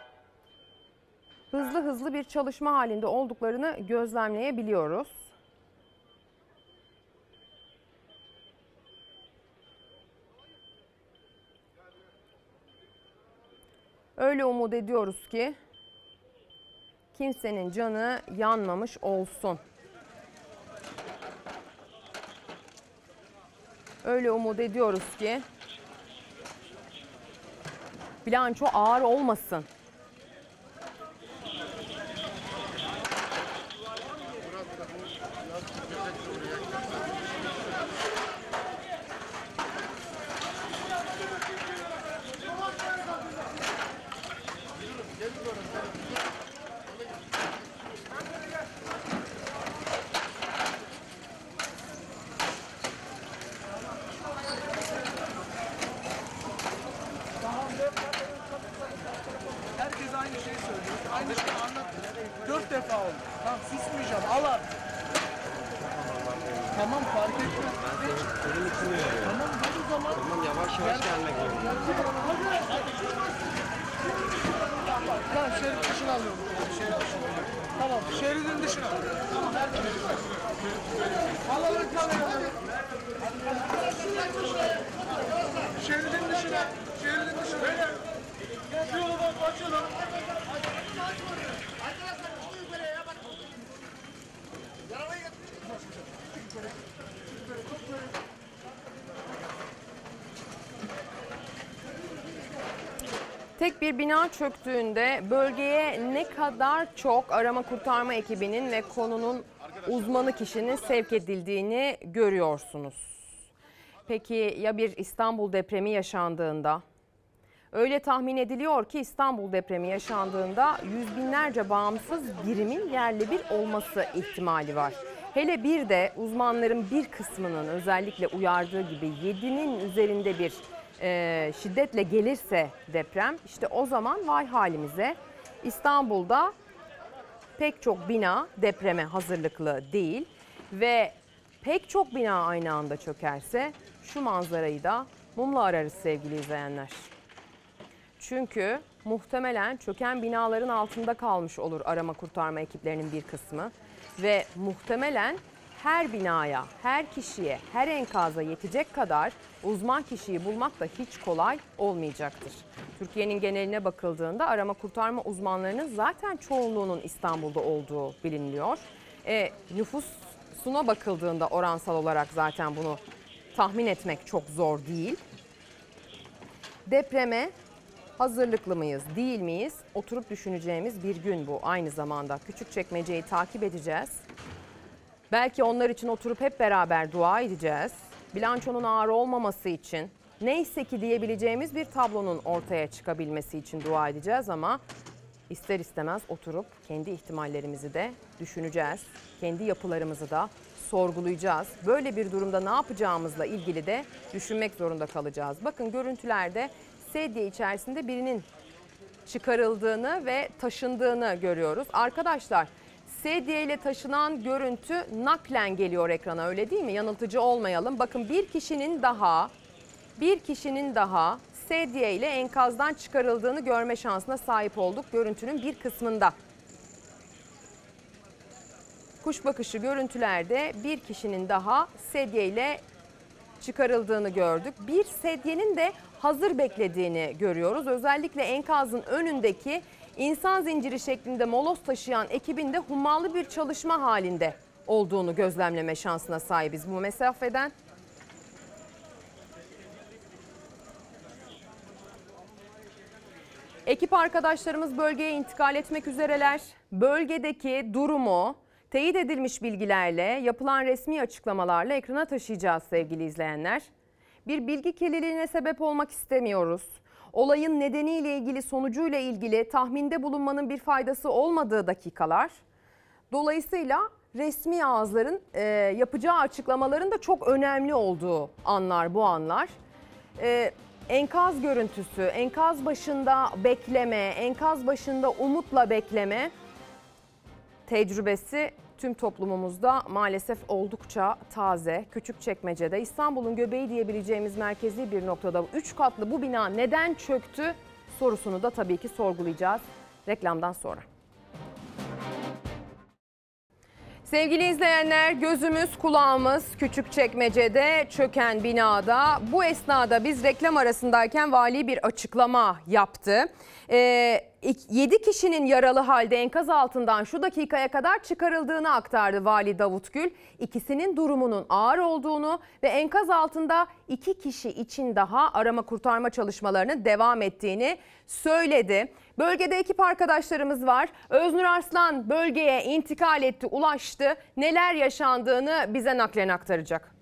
hızlı bir çalışma halinde olduklarını gözlemleyebiliyoruz. Öyle umut ediyoruz ki kimsenin canı yanmamış olsun. Öyle umut ediyoruz ki bilanço ağır olmasın. Herkes aynı şeyi söylüyor. Aynı şeyi anlattı. 4 defa oldu. Tamam susmayacağım. Al abi. Tamam fark etmez. Tamam hadi o zaman. Tamam yavaş yavaş gelmek zorunda. Hadi. Tamam şerif dışına alıyorum. Şerif dışına. Tamam. Şeridin dışına. Alalım kamerayı. Şeridin dışına. Şeridin dışına. Şu yolu bak, açalım. Tek bir bina çöktüğünde bölgeye ne kadar çok arama kurtarma ekibinin ve konunun uzmanı kişinin sevk edildiğini görüyorsunuz. Peki ya bir İstanbul depremi yaşandığında? Öyle tahmin ediliyor ki İstanbul depremi yaşandığında yüz binlerce bağımsız birimin yerli bir olması ihtimali var. Hele bir de uzmanların bir kısmının özellikle uyardığı gibi 7'nin üzerinde bir şiddetle gelirse deprem, işte o zaman vay halimize. İstanbul'da pek çok bina depreme hazırlıklı değil ve pek çok bina aynı anda çökerse şu manzarayı da mumla ararız sevgili izleyenler. Çünkü muhtemelen çöken binaların altında kalmış olur arama kurtarma ekiplerinin bir kısmı ve muhtemelen her binaya, her kişiye, her enkaza yetecek kadar uzman kişiyi bulmak da hiç kolay olmayacaktır. Türkiye'nin geneline bakıldığında arama kurtarma uzmanlarının zaten çoğunluğunun İstanbul'da olduğu biliniliyor. Nüfusuna bakıldığında oransal olarak zaten bunu tahmin etmek çok zor değil. Depreme hazırlıklı mıyız, değil miyiz? Oturup düşüneceğimiz bir gün bu. Aynı zamanda Küçükçekmece'yi takip edeceğiz. Belki onlar için oturup hep beraber dua edeceğiz. Bilançonun ağır olmaması için, neyse ki diyebileceğimiz bir tablonun ortaya çıkabilmesi için dua edeceğiz ama ister istemez oturup kendi ihtimallerimizi de düşüneceğiz. Kendi yapılarımızı da sorgulayacağız. Böyle bir durumda ne yapacağımızla ilgili de düşünmek zorunda kalacağız. Bakın görüntülerde sedye içerisinde birinin çıkarıldığını ve taşındığını görüyoruz. Arkadaşlar, sedye ile taşınan görüntü naklen geliyor ekrana, öyle değil mi? Yanıltıcı olmayalım. Bakın bir kişinin daha sedye ile enkazdan çıkarıldığını görme şansına sahip olduk görüntünün bir kısmında. Kuş bakışı görüntülerde bir kişinin daha sedye ile çıkarıldığını gördük. Bir sedyenin de hazır beklediğini görüyoruz. Özellikle enkazın önündeki İnsan zinciri şeklinde moloz taşıyan ekibin de hummalı bir çalışma halinde olduğunu gözlemleme şansına sahibiz bu mesafeden. Ekip arkadaşlarımız bölgeye intikal etmek üzereler. Bölgedeki durumu teyit edilmiş bilgilerle, yapılan resmi açıklamalarla ekrana taşıyacağız sevgili izleyenler. Bir bilgi kirliliğine sebep olmak istemiyoruz. Olayın nedeniyle ilgili, sonucuyla ilgili tahminde bulunmanın bir faydası olmadığı dakikalar. Dolayısıyla resmi ağızların yapacağı açıklamaların da çok önemli olduğu anlar bu anlar. Enkaz görüntüsü, enkaz başında bekleme, enkaz başında umutla bekleme tecrübesi tüm toplumumuzda maalesef oldukça taze. Küçükçekmece'de, İstanbul'un göbeği diyebileceğimiz merkezi bir noktada 3 katlı bu bina neden çöktü sorusunu da tabii ki sorgulayacağız reklamdan sonra. Sevgili izleyenler, gözümüz kulağımız Küçükçekmece'de çöken binada. Bu esnada biz reklam arasındayken vali bir açıklama yaptı. 7 kişinin yaralı halde enkaz altından şu dakikaya kadar çıkarıldığını aktardı Vali Davutgül. İkisinin durumunun ağır olduğunu ve enkaz altında 2 kişi için daha arama kurtarma çalışmalarının devam ettiğini söyledi. Bölgede ekip arkadaşlarımız var. Öznur Arslan bölgeye intikal etti, ulaştı. Neler yaşandığını bize naklen aktaracak.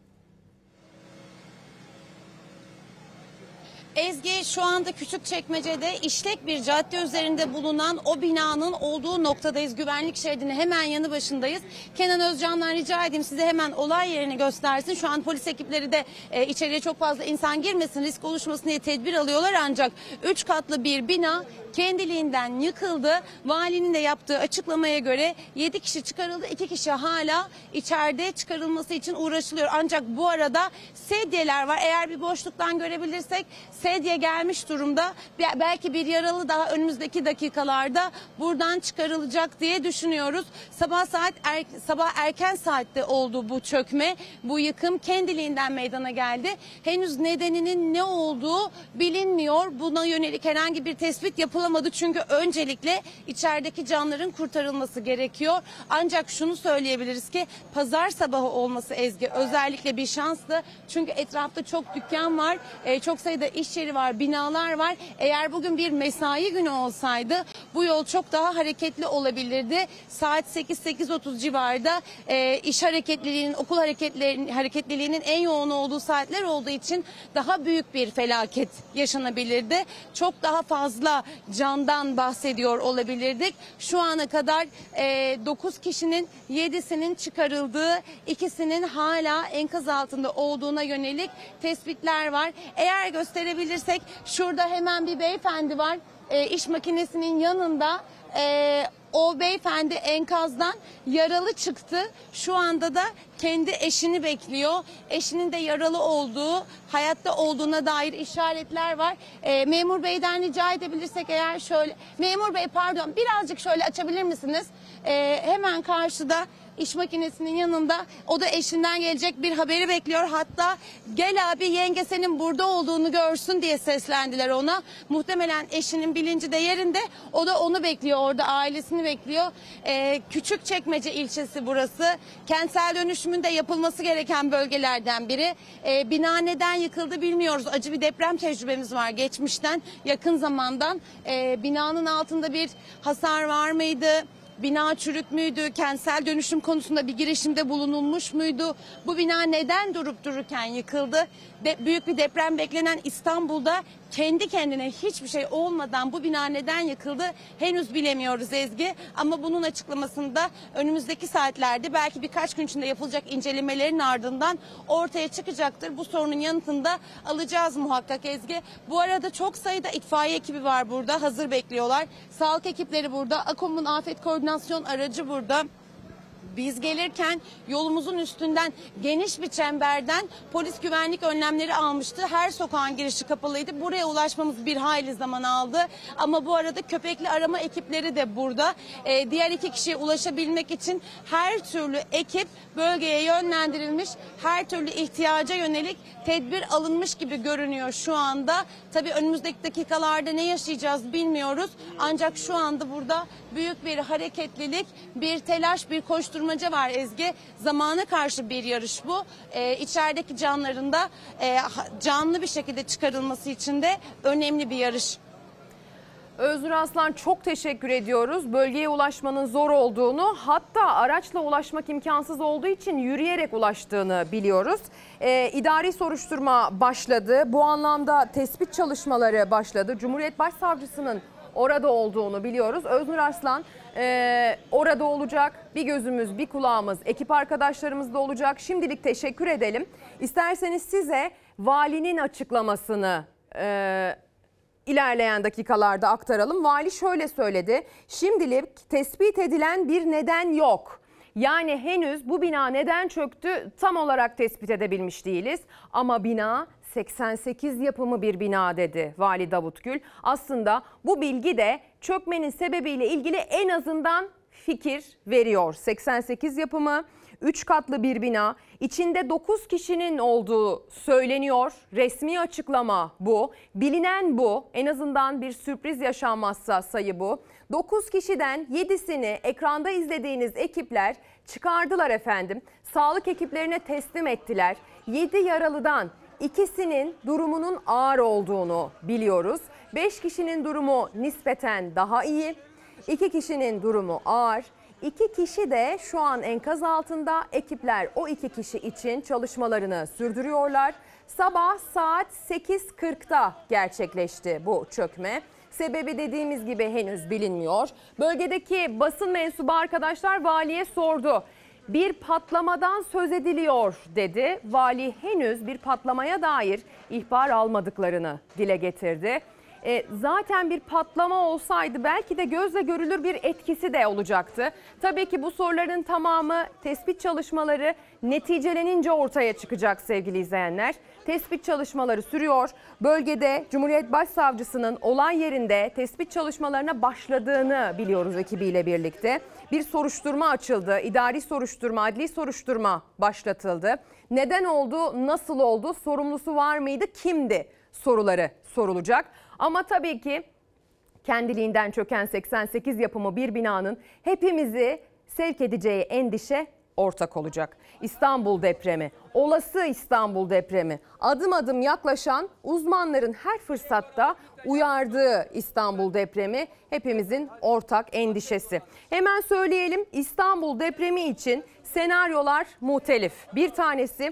Ezgi, şu anda Küçükçekmece'de işlek bir cadde üzerinde bulunan o binanın olduğu noktadayız. Güvenlik şeridinin hemen yanı başındayız. Kenan Özcan'dan rica edeyim size hemen olay yerini göstersin. Şu an polis ekipleri de içeriye çok fazla insan girmesin, risk oluşmasın diye tedbir alıyorlar. Ancak 3 katlı bir bina kendiliğinden yıkıldı. Valinin de yaptığı açıklamaya göre 7 kişi çıkarıldı. 2 kişi hala içeride, çıkarılması için uğraşılıyor. Ancak bu arada sedyeler var. Eğer bir boşluktan görebilirsek sedye gelmiş durumda. Belki bir yaralı daha önümüzdeki dakikalarda buradan çıkarılacak diye düşünüyoruz. Sabah erken saatte oldu bu çökme, bu yıkım kendiliğinden meydana geldi. Henüz nedeninin ne olduğu bilinmiyor. Buna yönelik herhangi bir tespit yapılamadı. Çünkü öncelikle içerideki canların kurtarılması gerekiyor. Ancak şunu söyleyebiliriz ki pazar sabahı olması Ezgi özellikle bir şanslı. Çünkü etrafta çok dükkan var, çok sayıda iş yeri var, binalar var. Eğer bugün bir mesai günü olsaydı bu yol çok daha hareketli olabilirdi. Saat 8-8:30 civarında iş hareketliliğinin, okul hareketliliğinin en yoğun olduğu saatler olduğu için daha büyük bir felaket yaşanabilirdi. Çok daha fazla candan bahsediyor olabilirdik. Şu ana kadar 9 kişinin 7'sinin çıkarıldığı, 2'sinin hala enkaz altında olduğuna yönelik tespitler var. Eğer gösterebilirsek şurada hemen bir beyefendi var. İş makinesinin yanında o beyefendi enkazdan yaralı çıktı. Şu anda da kendi eşini bekliyor. Eşinin de yaralı olduğu, hayatta olduğuna dair işaretler var. Memur Bey'den rica edebilirsek eğer şöyle. Memur Bey pardon birazcık şöyle açabilir misiniz? Hemen karşıda iş makinesinin yanında o da eşinden gelecek bir haberi bekliyor. Hatta gel abi yenge senin burada olduğunu görsün diye seslendiler ona. Muhtemelen eşinin bilinci de yerinde. O da onu bekliyor orada ailesini bekliyor. Küçükçekmece ilçesi burası. Kentsel dönüşümünde yapılması gereken bölgelerden biri. Bina neden yıkıldı bilmiyoruz. Acı bir deprem tecrübemiz var geçmişten yakın zamandan. Binanın altında bir hasar var mıydı? Bina çürük müydü? Kentsel dönüşüm konusunda bir girişimde bulunulmuş muydu? Bu bina neden durup dururken yıkıldı? Büyük bir deprem beklenen İstanbul'da kendi kendine hiçbir şey olmadan bu bina neden yıkıldı henüz bilemiyoruz Ezgi. Ama bunun açıklamasını da önümüzdeki saatlerde belki birkaç gün içinde yapılacak incelemelerin ardından ortaya çıkacaktır. Bu sorunun yanıtını da alacağız muhakkak Ezgi. Bu arada çok sayıda itfaiye ekibi var burada, hazır bekliyorlar. Sağlık ekipleri burada, AKOM'un afet koordinasyon aracı burada. Biz gelirken yolumuzun üstünden geniş bir çemberden polis güvenlik önlemleri almıştı. Her sokağın girişi kapalıydı. Buraya ulaşmamız bir hayli zaman aldı. Ama bu arada köpekli arama ekipleri de burada. Diğer 2 kişiye ulaşabilmek için her türlü ekip bölgeye yönlendirilmiş. Her türlü ihtiyaca yönelik tedbir alınmış gibi görünüyor şu anda. Tabii önümüzdeki dakikalarda ne yaşayacağız bilmiyoruz. Ancak şu anda burada büyük bir hareketlilik, bir telaş, bir koşturmaca var Ezgi. Zamana karşı bir yarış bu. İçerideki canların da canlı bir şekilde çıkarılması için de önemli bir yarış. Öznur Aslan çok teşekkür ediyoruz. Bölgeye ulaşmanın zor olduğunu, hatta araçla ulaşmak imkansız olduğu için yürüyerek ulaştığını biliyoruz. İdari soruşturma başladı. Bu anlamda tespit çalışmaları başladı. Cumhuriyet Başsavcısının orada olduğunu biliyoruz. Öznur Arslan orada olacak. Bir gözümüz, bir kulağımız, ekip arkadaşlarımız da olacak. Şimdilik teşekkür edelim. İsterseniz size valinin açıklamasını ilerleyen dakikalarda aktaralım. Vali şöyle söyledi. Şimdilik tespit edilen bir neden yok. Yani henüz bu bina neden çöktü tam olarak tespit edebilmiş değiliz. Ama bina 88 yapımı bir bina dedi Vali Davutgül. Aslında bu bilgi de çökmenin sebebiyle ilgili en azından fikir veriyor. 88 yapımı, 3 katlı bir bina, içinde 9 kişinin olduğu söyleniyor. Resmi açıklama bu, bilinen bu. En azından bir sürpriz yaşanmazsa sayı bu. 9 kişiden 7'sini ekranda izlediğiniz ekipler çıkardılar efendim. Sağlık ekiplerine teslim ettiler. 7 yaralıdan 2'sinin durumunun ağır olduğunu biliyoruz. 5 kişinin durumu nispeten daha iyi. 2 kişinin durumu ağır. 2 kişi de şu an enkaz altında. Ekipler o 2 kişi için çalışmalarını sürdürüyorlar. Sabah saat 8.40'da gerçekleşti bu çökme. Sebebi dediğimiz gibi henüz bilinmiyor. Bölgedeki basın mensubu arkadaşlar valiye sordu. Bir patlamadan söz ediliyor dedi. Vali henüz bir patlamaya dair ihbar almadıklarını dile getirdi. Zaten bir patlama olsaydı belki de gözle görülür bir etkisi de olacaktı. Tabii ki bu soruların tamamı tespit çalışmaları neticelenince ortaya çıkacak sevgili izleyenler. Tespit çalışmaları sürüyor. Bölgede Cumhuriyet Başsavcısının olay yerinde tespit çalışmalarına başladığını biliyoruz ekibiyle birlikte. Bir soruşturma açıldı. İdari soruşturma, adli soruşturma başlatıldı. Neden oldu, nasıl oldu, sorumlusu var mıydı, kimdi soruları sorulacak. Ama tabii ki kendiliğinden çöken 88 yapımı bir binanın hepimizi sevk edeceği endişe ortak olacak. İstanbul depremi, olası İstanbul depremi, adım adım yaklaşan, uzmanların her fırsatta uyardığı İstanbul depremi hepimizin ortak endişesi. Hemen söyleyelim, İstanbul depremi için senaryolar muhtelif. Bir tanesi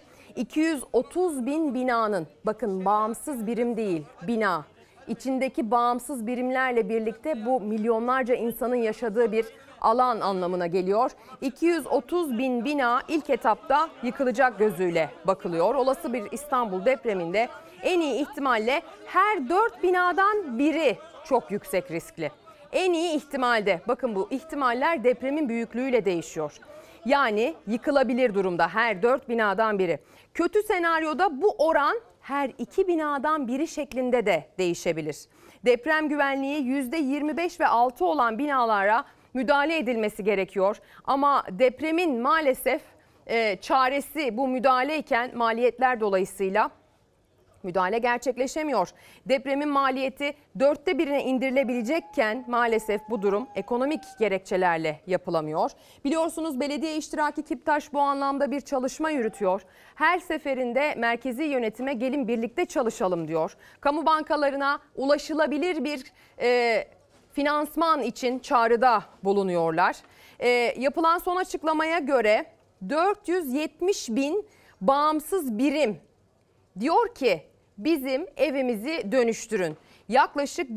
230 bin binanın, bakın bağımsız birim değil, bina, İçindeki bağımsız birimlerle birlikte bu milyonlarca insanın yaşadığı bir alan anlamına geliyor. 230 bin bina ilk etapta yıkılacak gözüyle bakılıyor. Olası bir İstanbul depreminde en iyi ihtimalle her 4 binadan biri çok yüksek riskli. En iyi ihtimalde, bakın bu ihtimaller depremin büyüklüğüyle değişiyor. Yani yıkılabilir durumda her 4 binadan biri. Kötü senaryoda bu oran her 2 binadan biri şeklinde de değişebilir. Deprem güvenliği %25 ve altı olan binalara müdahale edilmesi gerekiyor. Ama depremin maalesef çaresi bu müdahaleyken maliyetler dolayısıyla müdahale gerçekleşemiyor. Depremin maliyeti 1/4'e indirilebilecekken maalesef bu durum ekonomik gerekçelerle yapılamıyor. Biliyorsunuz belediye iştiraki Kiptaş bu anlamda bir çalışma yürütüyor. Her seferinde merkezi yönetime gelin birlikte çalışalım diyor. Kamu bankalarına ulaşılabilir bir finansman için çağrıda bulunuyorlar. Yapılan son açıklamaya göre 470 bin bağımsız birim diyor ki bizim evimizi dönüştürün. Yaklaşık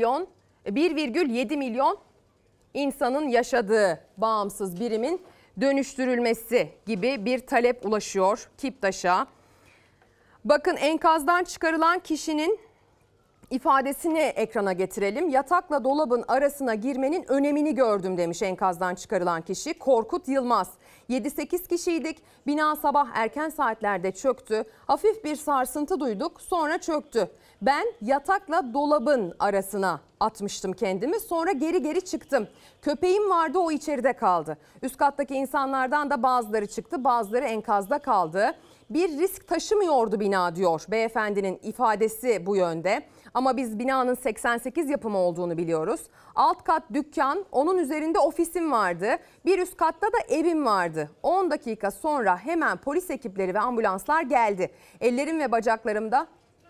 1,7 milyon insanın yaşadığı bağımsız birimin dönüştürülmesi gibi bir talep ulaşıyor Kiptaş'a. Bakın enkazdan çıkarılan kişinin ifadesini ekrana getirelim. Yatakla dolabın arasına girmenin önemini gördüm demiş enkazdan çıkarılan kişi. Korkut Yılmaz. 7-8 kişiydik. Bina sabah erken saatlerde çöktü. Hafif bir sarsıntı duyduk, sonra çöktü. Ben yatakla dolabın arasına atmıştım kendimi. Sonra geri çıktım. Köpeğim vardı, o içeride kaldı. Üst kattaki insanlardan da bazıları çıktı, bazıları enkazda kaldı. Bir risk taşımıyordu bina diyor beyefendinin ifadesi bu yönde. Ama biz binanın 88 yapımı olduğunu biliyoruz. Alt kat dükkan, onun üzerinde ofisim vardı. Bir üst katta da evim vardı. 10 dakika sonra hemen polis ekipleri ve ambulanslar geldi. Ellerim ve bacaklarımda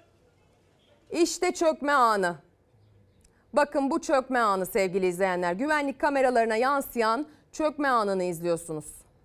işte çökme anı. Bakın bu çökme anı sevgili izleyenler. Güvenlik kameralarına yansıyan çökme anını izliyorsunuz.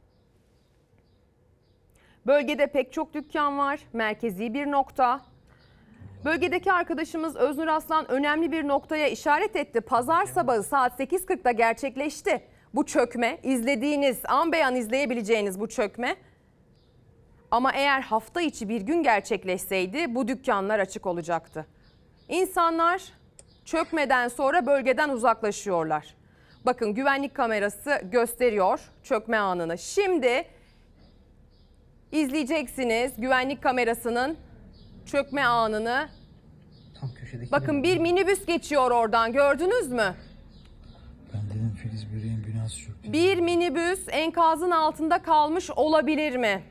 Bölgede pek çok dükkan var, merkezi bir nokta. Bölgedeki arkadaşımız Öznur Aslan önemli bir noktaya işaret etti. Pazar sabahı saat 8.40'da gerçekleşti bu çökme. İzlediğiniz, an beyan izleyebileceğiniz bu çökme. Ama eğer hafta içi bir gün gerçekleşseydi bu dükkanlar açık olacaktı. İnsanlar çökmeden sonra bölgeden uzaklaşıyorlar. Bakın güvenlik kamerası gösteriyor çökme anını. Şimdi izleyeceksiniz güvenlik kamerasının çökme anını. Bakın bir minibüs geçiyor oradan, gördünüz mü? Ben dedim Filiz Böreğin binası çöktü. Bir minibüs enkazın altında kalmış olabilir mi?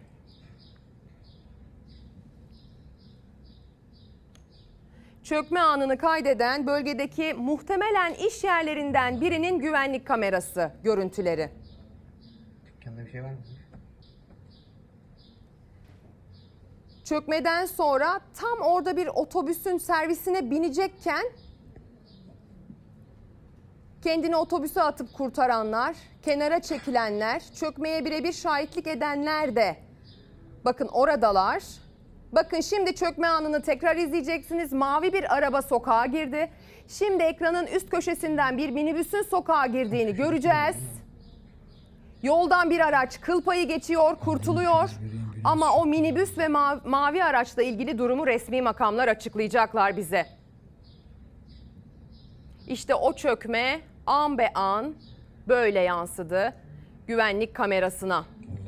Çökme anını kaydeden bölgedeki muhtemelen iş yerlerinden birinin güvenlik kamerası görüntüleri. Dükkanda bir şey var mı? Çökmeden sonra tam orada bir otobüsün servisine binecekken kendini otobüse atıp kurtaranlar, kenara çekilenler, çökmeye birebir şahitlik edenler de bakın oradalar. Bakın şimdi çökme anını tekrar izleyeceksiniz. Mavi bir araba sokağa girdi. Şimdi ekranın üst köşesinden bir minibüsün sokağa girdiğini göreceğiz. Yoldan bir araç kıl payı geçiyor, kurtuluyor. Ama o minibüs ve mavi araçla ilgili durumu resmi makamlar açıklayacaklar bize. İşte o çökme an be an böyle yansıdı güvenlik kamerasına.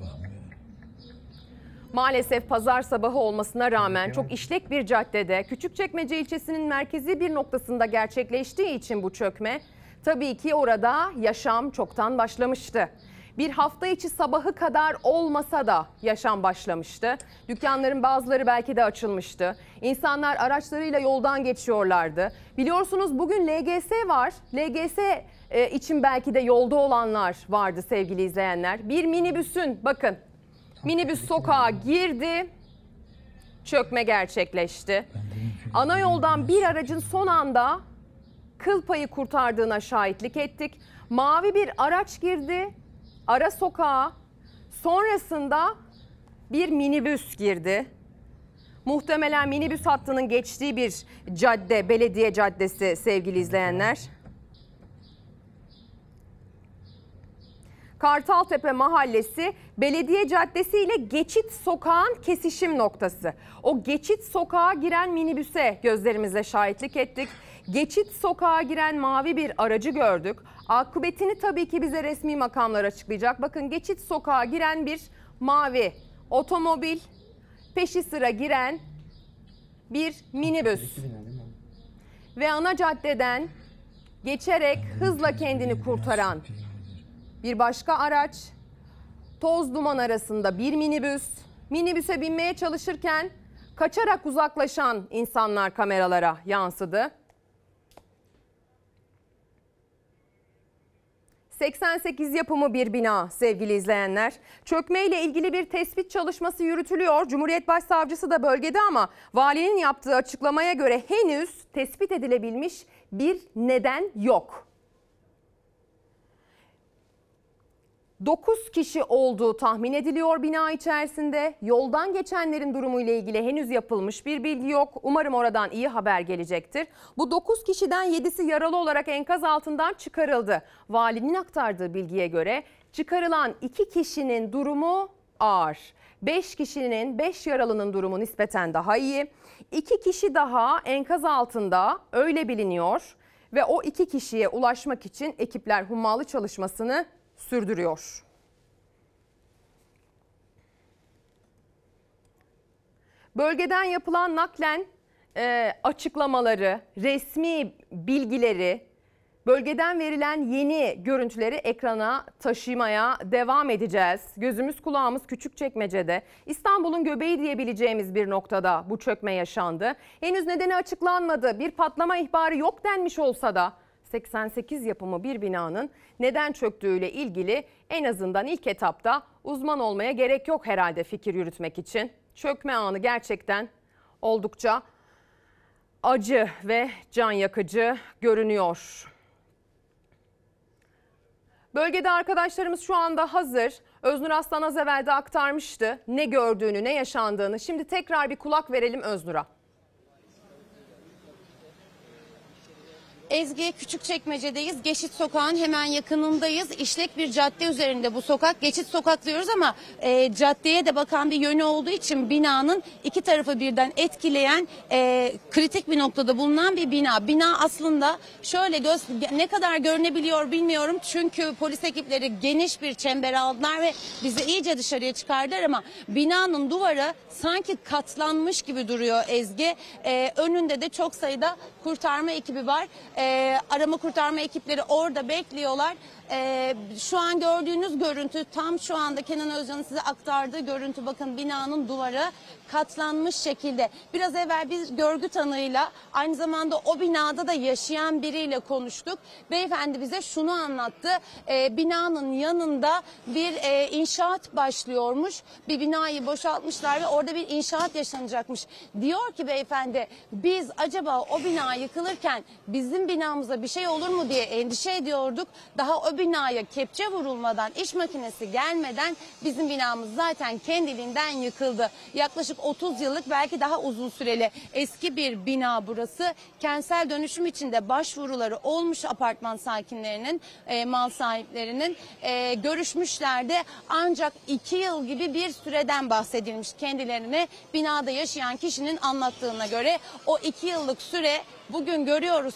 Maalesef pazar sabahı olmasına rağmen çok işlek bir caddede Küçükçekmece ilçesinin merkezi bir noktasında gerçekleştiği için bu çökme, tabii ki orada yaşam çoktan başlamıştı. Bir hafta içi sabahı kadar olmasa da yaşam başlamıştı. Dükkanların bazıları belki de açılmıştı. İnsanlar araçlarıyla yoldan geçiyorlardı. Biliyorsunuz bugün LGS var. LGS için belki de yolda olanlar vardı sevgili izleyenler. Bir minibüsün, bakın, minibüs sokağa girdi, çökme gerçekleşti. Ana yoldan bir aracın son anda kıl payı kurtardığına şahitlik ettik. Mavi bir araç girdi ara sokağa, sonrasında bir minibüs girdi. Muhtemelen minibüs hattının geçtiği bir cadde, belediye caddesi sevgili izleyenler. Kartaltepe Mahallesi Belediye Caddesi ile Geçit Sokağı'nın kesişim noktası. O Geçit Sokağa giren minibüse gözlerimizle şahitlik ettik. Geçit Sokağa giren mavi bir aracı gördük. Akıbetini tabii ki bize resmi makamlar açıklayacak. Bakın, Geçit Sokağa giren bir mavi otomobil, peşi sıra giren bir minibüs ve ana caddeden geçerek hızla kendini kurtaran bir başka araç, toz duman arasında bir minibüs, minibüse binmeye çalışırken kaçarak uzaklaşan insanlar kameralara yansıdı. 88 yapımı bir bina sevgili izleyenler. Çökmeyle ilgili bir tespit çalışması yürütülüyor. Cumhuriyet Başsavcısı da bölgede ama valinin yaptığı açıklamaya göre henüz tespit edilebilmiş bir neden yok. 9 kişi olduğu tahmin ediliyor bina içerisinde. Yoldan geçenlerin durumuyla ilgili henüz yapılmış bir bilgi yok. Umarım oradan iyi haber gelecektir. Bu 9 kişiden 7'si yaralı olarak enkaz altından çıkarıldı. Valinin aktardığı bilgiye göre çıkarılan 2 kişinin durumu ağır. 5 yaralının durumu nispeten daha iyi. 2 kişi daha enkaz altında, öyle biliniyor. Ve o 2 kişiye ulaşmak için ekipler hummalı çalışmasını sürdürüyor. Bölgeden yapılan naklen açıklamaları, resmi bilgileri, bölgeden verilen yeni görüntüleri ekrana taşımaya devam edeceğiz. Gözümüz kulağımız Küçükçekmece'de, İstanbul'un göbeği diyebileceğimiz bir noktada bu çökme yaşandı. Henüz nedeni açıklanmadı. Bir patlama ihbarı yok denmiş olsa da 88 yapımı bir binanın neden çöktüğüyle ilgili en azından ilk etapta uzman olmaya gerek yok herhalde fikir yürütmek için. Çökme anı gerçekten oldukça acı ve can yakıcı görünüyor. Bölgede arkadaşlarımız şu anda hazır. Öznur Aslan az evvel de aktarmıştı ne gördüğünü, ne yaşandığını. Şimdi tekrar bir kulak verelim Öznur'a. Ezgi, Küçükçekmece'deyiz. Geçit Sokağı'nın hemen yakınındayız. İşlek bir cadde üzerinde bu sokak. Geçit Sokak diyoruz ama caddeye de bakan bir yönü olduğu için binanın iki tarafı birden etkileyen kritik bir noktada bulunan bir bina. Bina aslında şöyle ne kadar görünebiliyor bilmiyorum. Çünkü polis ekipleri geniş bir çember aldılar ve bizi iyice dışarıya çıkardılar ama binanın duvarı sanki katlanmış gibi duruyor Ezgi. Önünde de çok sayıda kurtarma ekibi var. Arama kurtarma ekipleri orada bekliyorlar. Şu an gördüğünüz görüntü tam şu anda Kenan Özcan'ın size aktardığı görüntü. Bakın, binanın duvarı katlanmış şekilde. Biraz evvel biz görgü tanığıyla, aynı zamanda o binada da yaşayan biriyle konuştuk. Beyefendi bize şunu anlattı. Binanın yanında bir inşaat başlıyormuş. Bir binayı boşaltmışlar ve orada bir inşaat yaşanacakmış. Diyor ki beyefendi, biz acaba o bina yıkılırken bizim binamıza bir şey olur mu diye endişe ediyorduk. Daha o binaya kepçe vurulmadan, iş makinesi gelmeden bizim binamız zaten kendiliğinden yıkıldı. Yaklaşık 30 yıllık, belki daha uzun süreli eski bir bina burası. Kentsel dönüşüm içinde başvuruları olmuş apartman sakinlerinin, mal sahiplerinin, görüşmüşlerdi. Ancak 2 yıl gibi bir süreden bahsedilmiş kendilerine. Binada yaşayan kişinin anlattığına göre o 2 yıllık süre bugün görüyoruz ki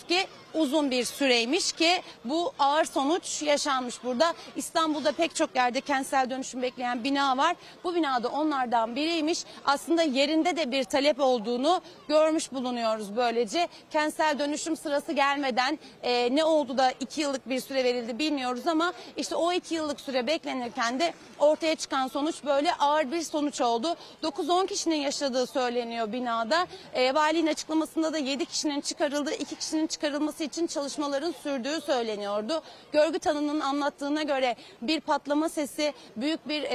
uzun bir süreymiş ki bu ağır sonuç yaşanmış burada. İstanbul'da pek çok yerde kentsel dönüşüm bekleyen bina var. Bu binada onlardan biriymiş. Aslında yerinde de bir talep olduğunu görmüş bulunuyoruz böylece. Kentsel dönüşüm sırası gelmeden ne oldu da 2 yıllık bir süre verildi bilmiyoruz ama işte o 2 yıllık süre beklenirken de ortaya çıkan sonuç böyle ağır bir sonuç oldu. 9-10 kişinin yaşadığı söyleniyor binada. Valinin açıklamasında da 7 kişinin çıkarıldığı, 2 kişinin çıkarılması için çalışmaların sürdüğü söyleniyordu. Görgü tanığının anlattığına göre bir patlama sesi, büyük bir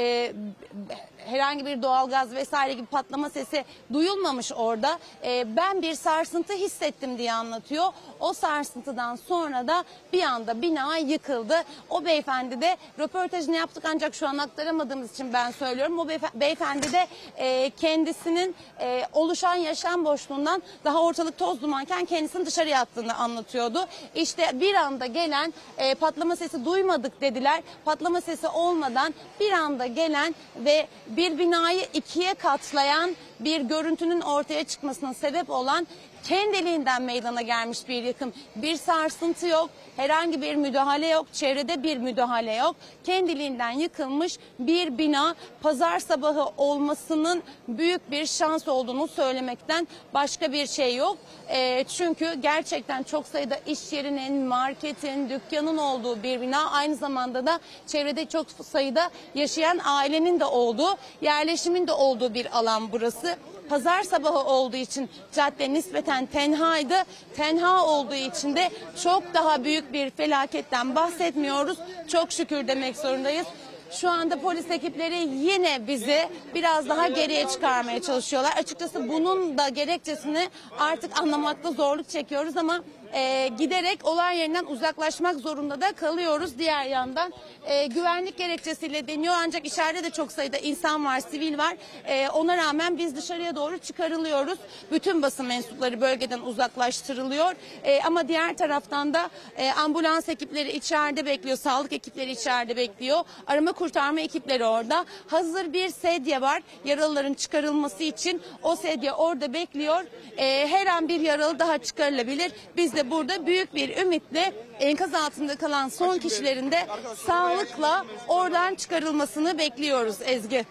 herhangi bir doğalgaz vesaire gibi patlama sesi duyulmamış orada. Ben bir sarsıntı hissettim diye anlatıyor. O sarsıntıdan sonra da bir anda bina yıkıldı. O beyefendi de röportajını yaptık ancak şu an aktaramadığımız için ben söylüyorum. O beyefendi de kendisinin oluşan yaşam boşluğundan daha ortalık toz dumanken kendisini dışarıya attığını anlatıyordu. İşte bir anda gelen patlama sesi duymadık dediler. Patlama sesi olmadan bir anda gelen ve bir binayı 2'ye katlayan bir görüntünün ortaya çıkmasına sebep olan kendiliğinden meydana gelmiş bir yıkım. Bir sarsıntı yok, herhangi bir müdahale yok, çevrede bir müdahale yok. Kendiliğinden yıkılmış bir bina, pazar sabahı olmasının büyük bir şans olduğunu söylemekten başka bir şey yok. Çünkü gerçekten çok sayıda iş yerinin, marketin, dükkanın olduğu bir bina. Aynı zamanda da çevrede çok sayıda yaşayan ailenin de olduğu, yerleşimin de olduğu bir alan burası. Pazar sabahı olduğu için cadde nispeten tenhaydı. Tenha olduğu için de çok daha büyük bir felaketten bahsetmiyoruz. Çok şükür demek zorundayız. Şu anda polis ekipleri yine bizi biraz daha geriye çıkarmaya çalışıyorlar. Açıkçası bunun da gerekçesini artık anlamakta zorluk çekiyoruz ama giderek olay yerinden uzaklaşmak zorunda da kalıyoruz. Diğer yandan güvenlik gerekçesiyle deniyor ancak içeride de çok sayıda insan var, sivil var. Ona rağmen biz dışarıya doğru çıkarılıyoruz. Bütün basın mensupları bölgeden uzaklaştırılıyor. Ama diğer taraftan da ambulans ekipleri içeride bekliyor, sağlık ekipleri içeride bekliyor. Arama kurtarma ekipleri orada. Hazır bir sedye var yaralıların çıkarılması için. O sedye orada bekliyor. Her an bir yaralı daha çıkarılabilir. Biz de burada büyük bir ümitle enkaz altında kalan son kişilerin de sağlıkla oradan çıkarılmasını bekliyoruz Ezgi.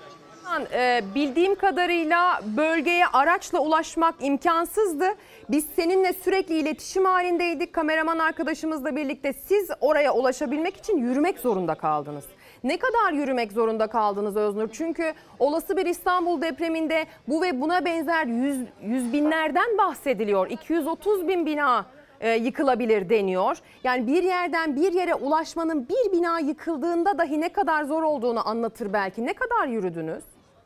Bildiğim kadarıyla bölgeye araçla ulaşmak imkansızdı. Biz seninle sürekli iletişim halindeydik. Kameraman arkadaşımızla birlikte siz oraya ulaşabilmek için yürümek zorunda kaldınız. Ne kadar yürümek zorunda kaldınız Öznur? Çünkü olası bir İstanbul depreminde bu ve buna benzer yüz binlerden bahsediliyor. 230 bin bina yıkılabilir deniyor. Yani bir yerden bir yere ulaşmanın bir bina yıkıldığında dahi ne kadar zor olduğunu anlatır belki. Ne kadar yürüdünüz?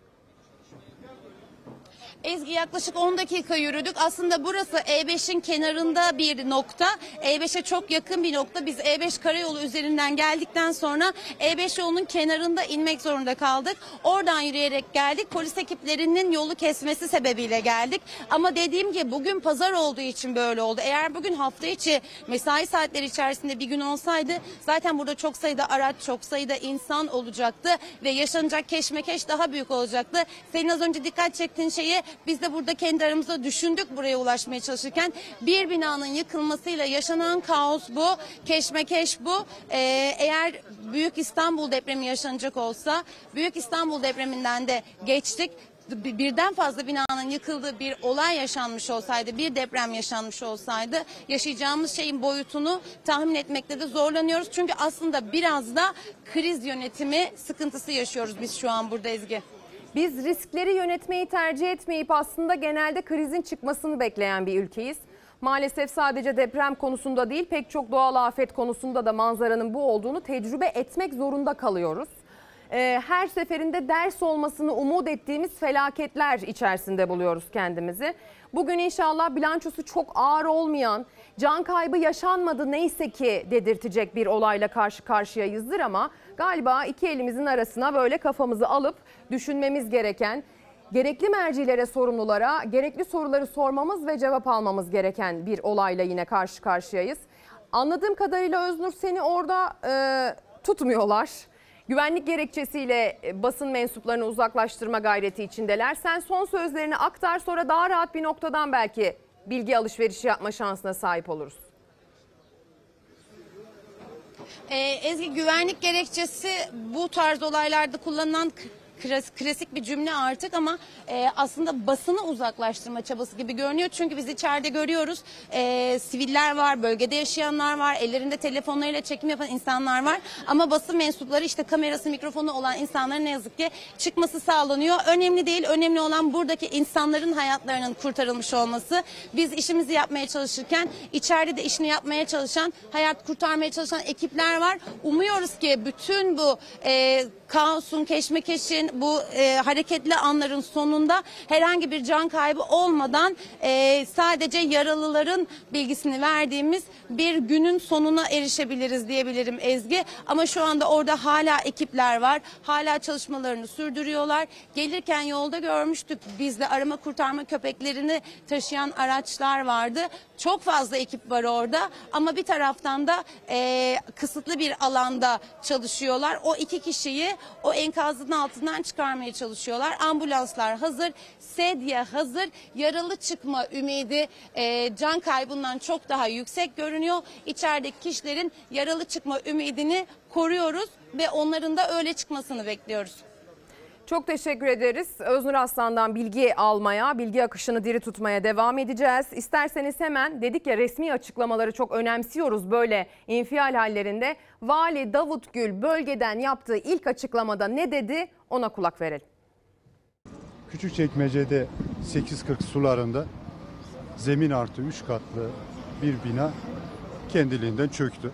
Ezgi yaklaşık 10 dakika yürüdük. Aslında burası E5'in kenarında bir nokta. E5'e çok yakın bir nokta. Biz E5 karayolu üzerinden geldikten sonra E5 yolunun kenarında inmek zorunda kaldık. Oradan yürüyerek geldik. Polis ekiplerinin yolu kesmesi sebebiyle geldik. Ama dediğim gibi bugün pazar olduğu için böyle oldu. Eğer bugün hafta içi mesai saatleri içerisinde bir gün olsaydı zaten burada çok sayıda araç, çok sayıda insan olacaktı ve yaşanacak keşmekeş daha büyük olacaktı. Senin az önce dikkat çektiğin şeyi biz de burada kendi aramızda düşündük buraya ulaşmaya çalışırken. Bir binanın yıkılmasıyla yaşanan kaos bu, keşmekeş bu. Eğer Büyük İstanbul depremi yaşanacak olsa, Büyük İstanbul depreminden de geçtik. Birden fazla binanın yıkıldığı bir olay yaşanmış olsaydı, bir deprem yaşanmış olsaydı yaşayacağımız şeyin boyutunu tahmin etmekte de zorlanıyoruz. Çünkü aslında biraz da kriz yönetimi sıkıntısı yaşıyoruz biz şu an burada Ezgi. Biz riskleri yönetmeyi tercih etmeyip aslında genelde krizin çıkmasını bekleyen bir ülkeyiz. Maalesef sadece deprem konusunda değil pek çok doğal afet konusunda da manzaranın bu olduğunu tecrübe etmek zorunda kalıyoruz. Her seferinde ders olmasını umut ettiğimiz felaketler içerisinde buluyoruz kendimizi. Bugün inşallah bilançosu çok ağır olmayan, can kaybı yaşanmadı neyse ki dedirtecek bir olayla karşı karşıyayızdır ama galiba iki elimizin arasına böyle kafamızı alıp düşünmemiz gereken, gerekli mercilere, sorumlulara gerekli soruları sormamız ve cevap almamız gereken bir olayla yine karşı karşıyayız. Anladığım kadarıyla Öznur seni orada tutmuyorlar. Güvenlik gerekçesiyle basın mensuplarını uzaklaştırma gayreti içindeler. Sen son sözlerini aktar, sonra daha rahat bir noktadan belki bilgi alışverişi yapma şansına sahip oluruz. Ezgi, güvenlik gerekçesi bu tarz olaylarda kullanılan klasik bir cümle artık ama aslında basını uzaklaştırma çabası gibi görünüyor. Çünkü biz içeride görüyoruz, siviller var, bölgede yaşayanlar var, ellerinde telefonlarıyla çekim yapan insanlar var. Ama basın mensupları, işte kamerası, mikrofonu olan insanların ne yazık ki çıkması sağlanıyor. Önemli değil, önemli olan buradaki insanların hayatlarının kurtarılmış olması. Biz işimizi yapmaya çalışırken içeride de işini yapmaya çalışan, hayat kurtarmaya çalışan ekipler var. Umuyoruz ki bütün bu kaosun, keşmekeşin, bu hareketli anların sonunda herhangi bir can kaybı olmadan sadece yaralıların bilgisini verdiğimiz bir günün sonuna erişebiliriz diyebilirim Ezgi. Ama şu anda orada hala ekipler var. Hala çalışmalarını sürdürüyorlar. Gelirken yolda görmüştük. Biz de arama kurtarma köpeklerini taşıyan araçlar vardı. Çok fazla ekip var orada ama bir taraftan da kısıtlı bir alanda çalışıyorlar. O 2 kişiyi o enkazın altından çıkarmaya çalışıyorlar. Ambulanslar hazır, sedye hazır. Yaralı çıkma ümidi can kaybından çok daha yüksek görünüyor. İçerideki kişilerin yaralı çıkma ümidini koruyoruz ve onların da öyle çıkmasını bekliyoruz. Çok teşekkür ederiz. Öznur Aslan'dan bilgi almaya, bilgi akışını diri tutmaya devam edeceğiz. İsterseniz hemen, dedik ya, resmi açıklamaları çok önemsiyoruz böyle infial hallerinde. Vali Davut Gül bölgeden yaptığı ilk açıklamada ne dedi, ona kulak verelim. Küçükçekmece'de 8.40 sularında zemin artı 3 katlı bir bina kendiliğinden çöktü.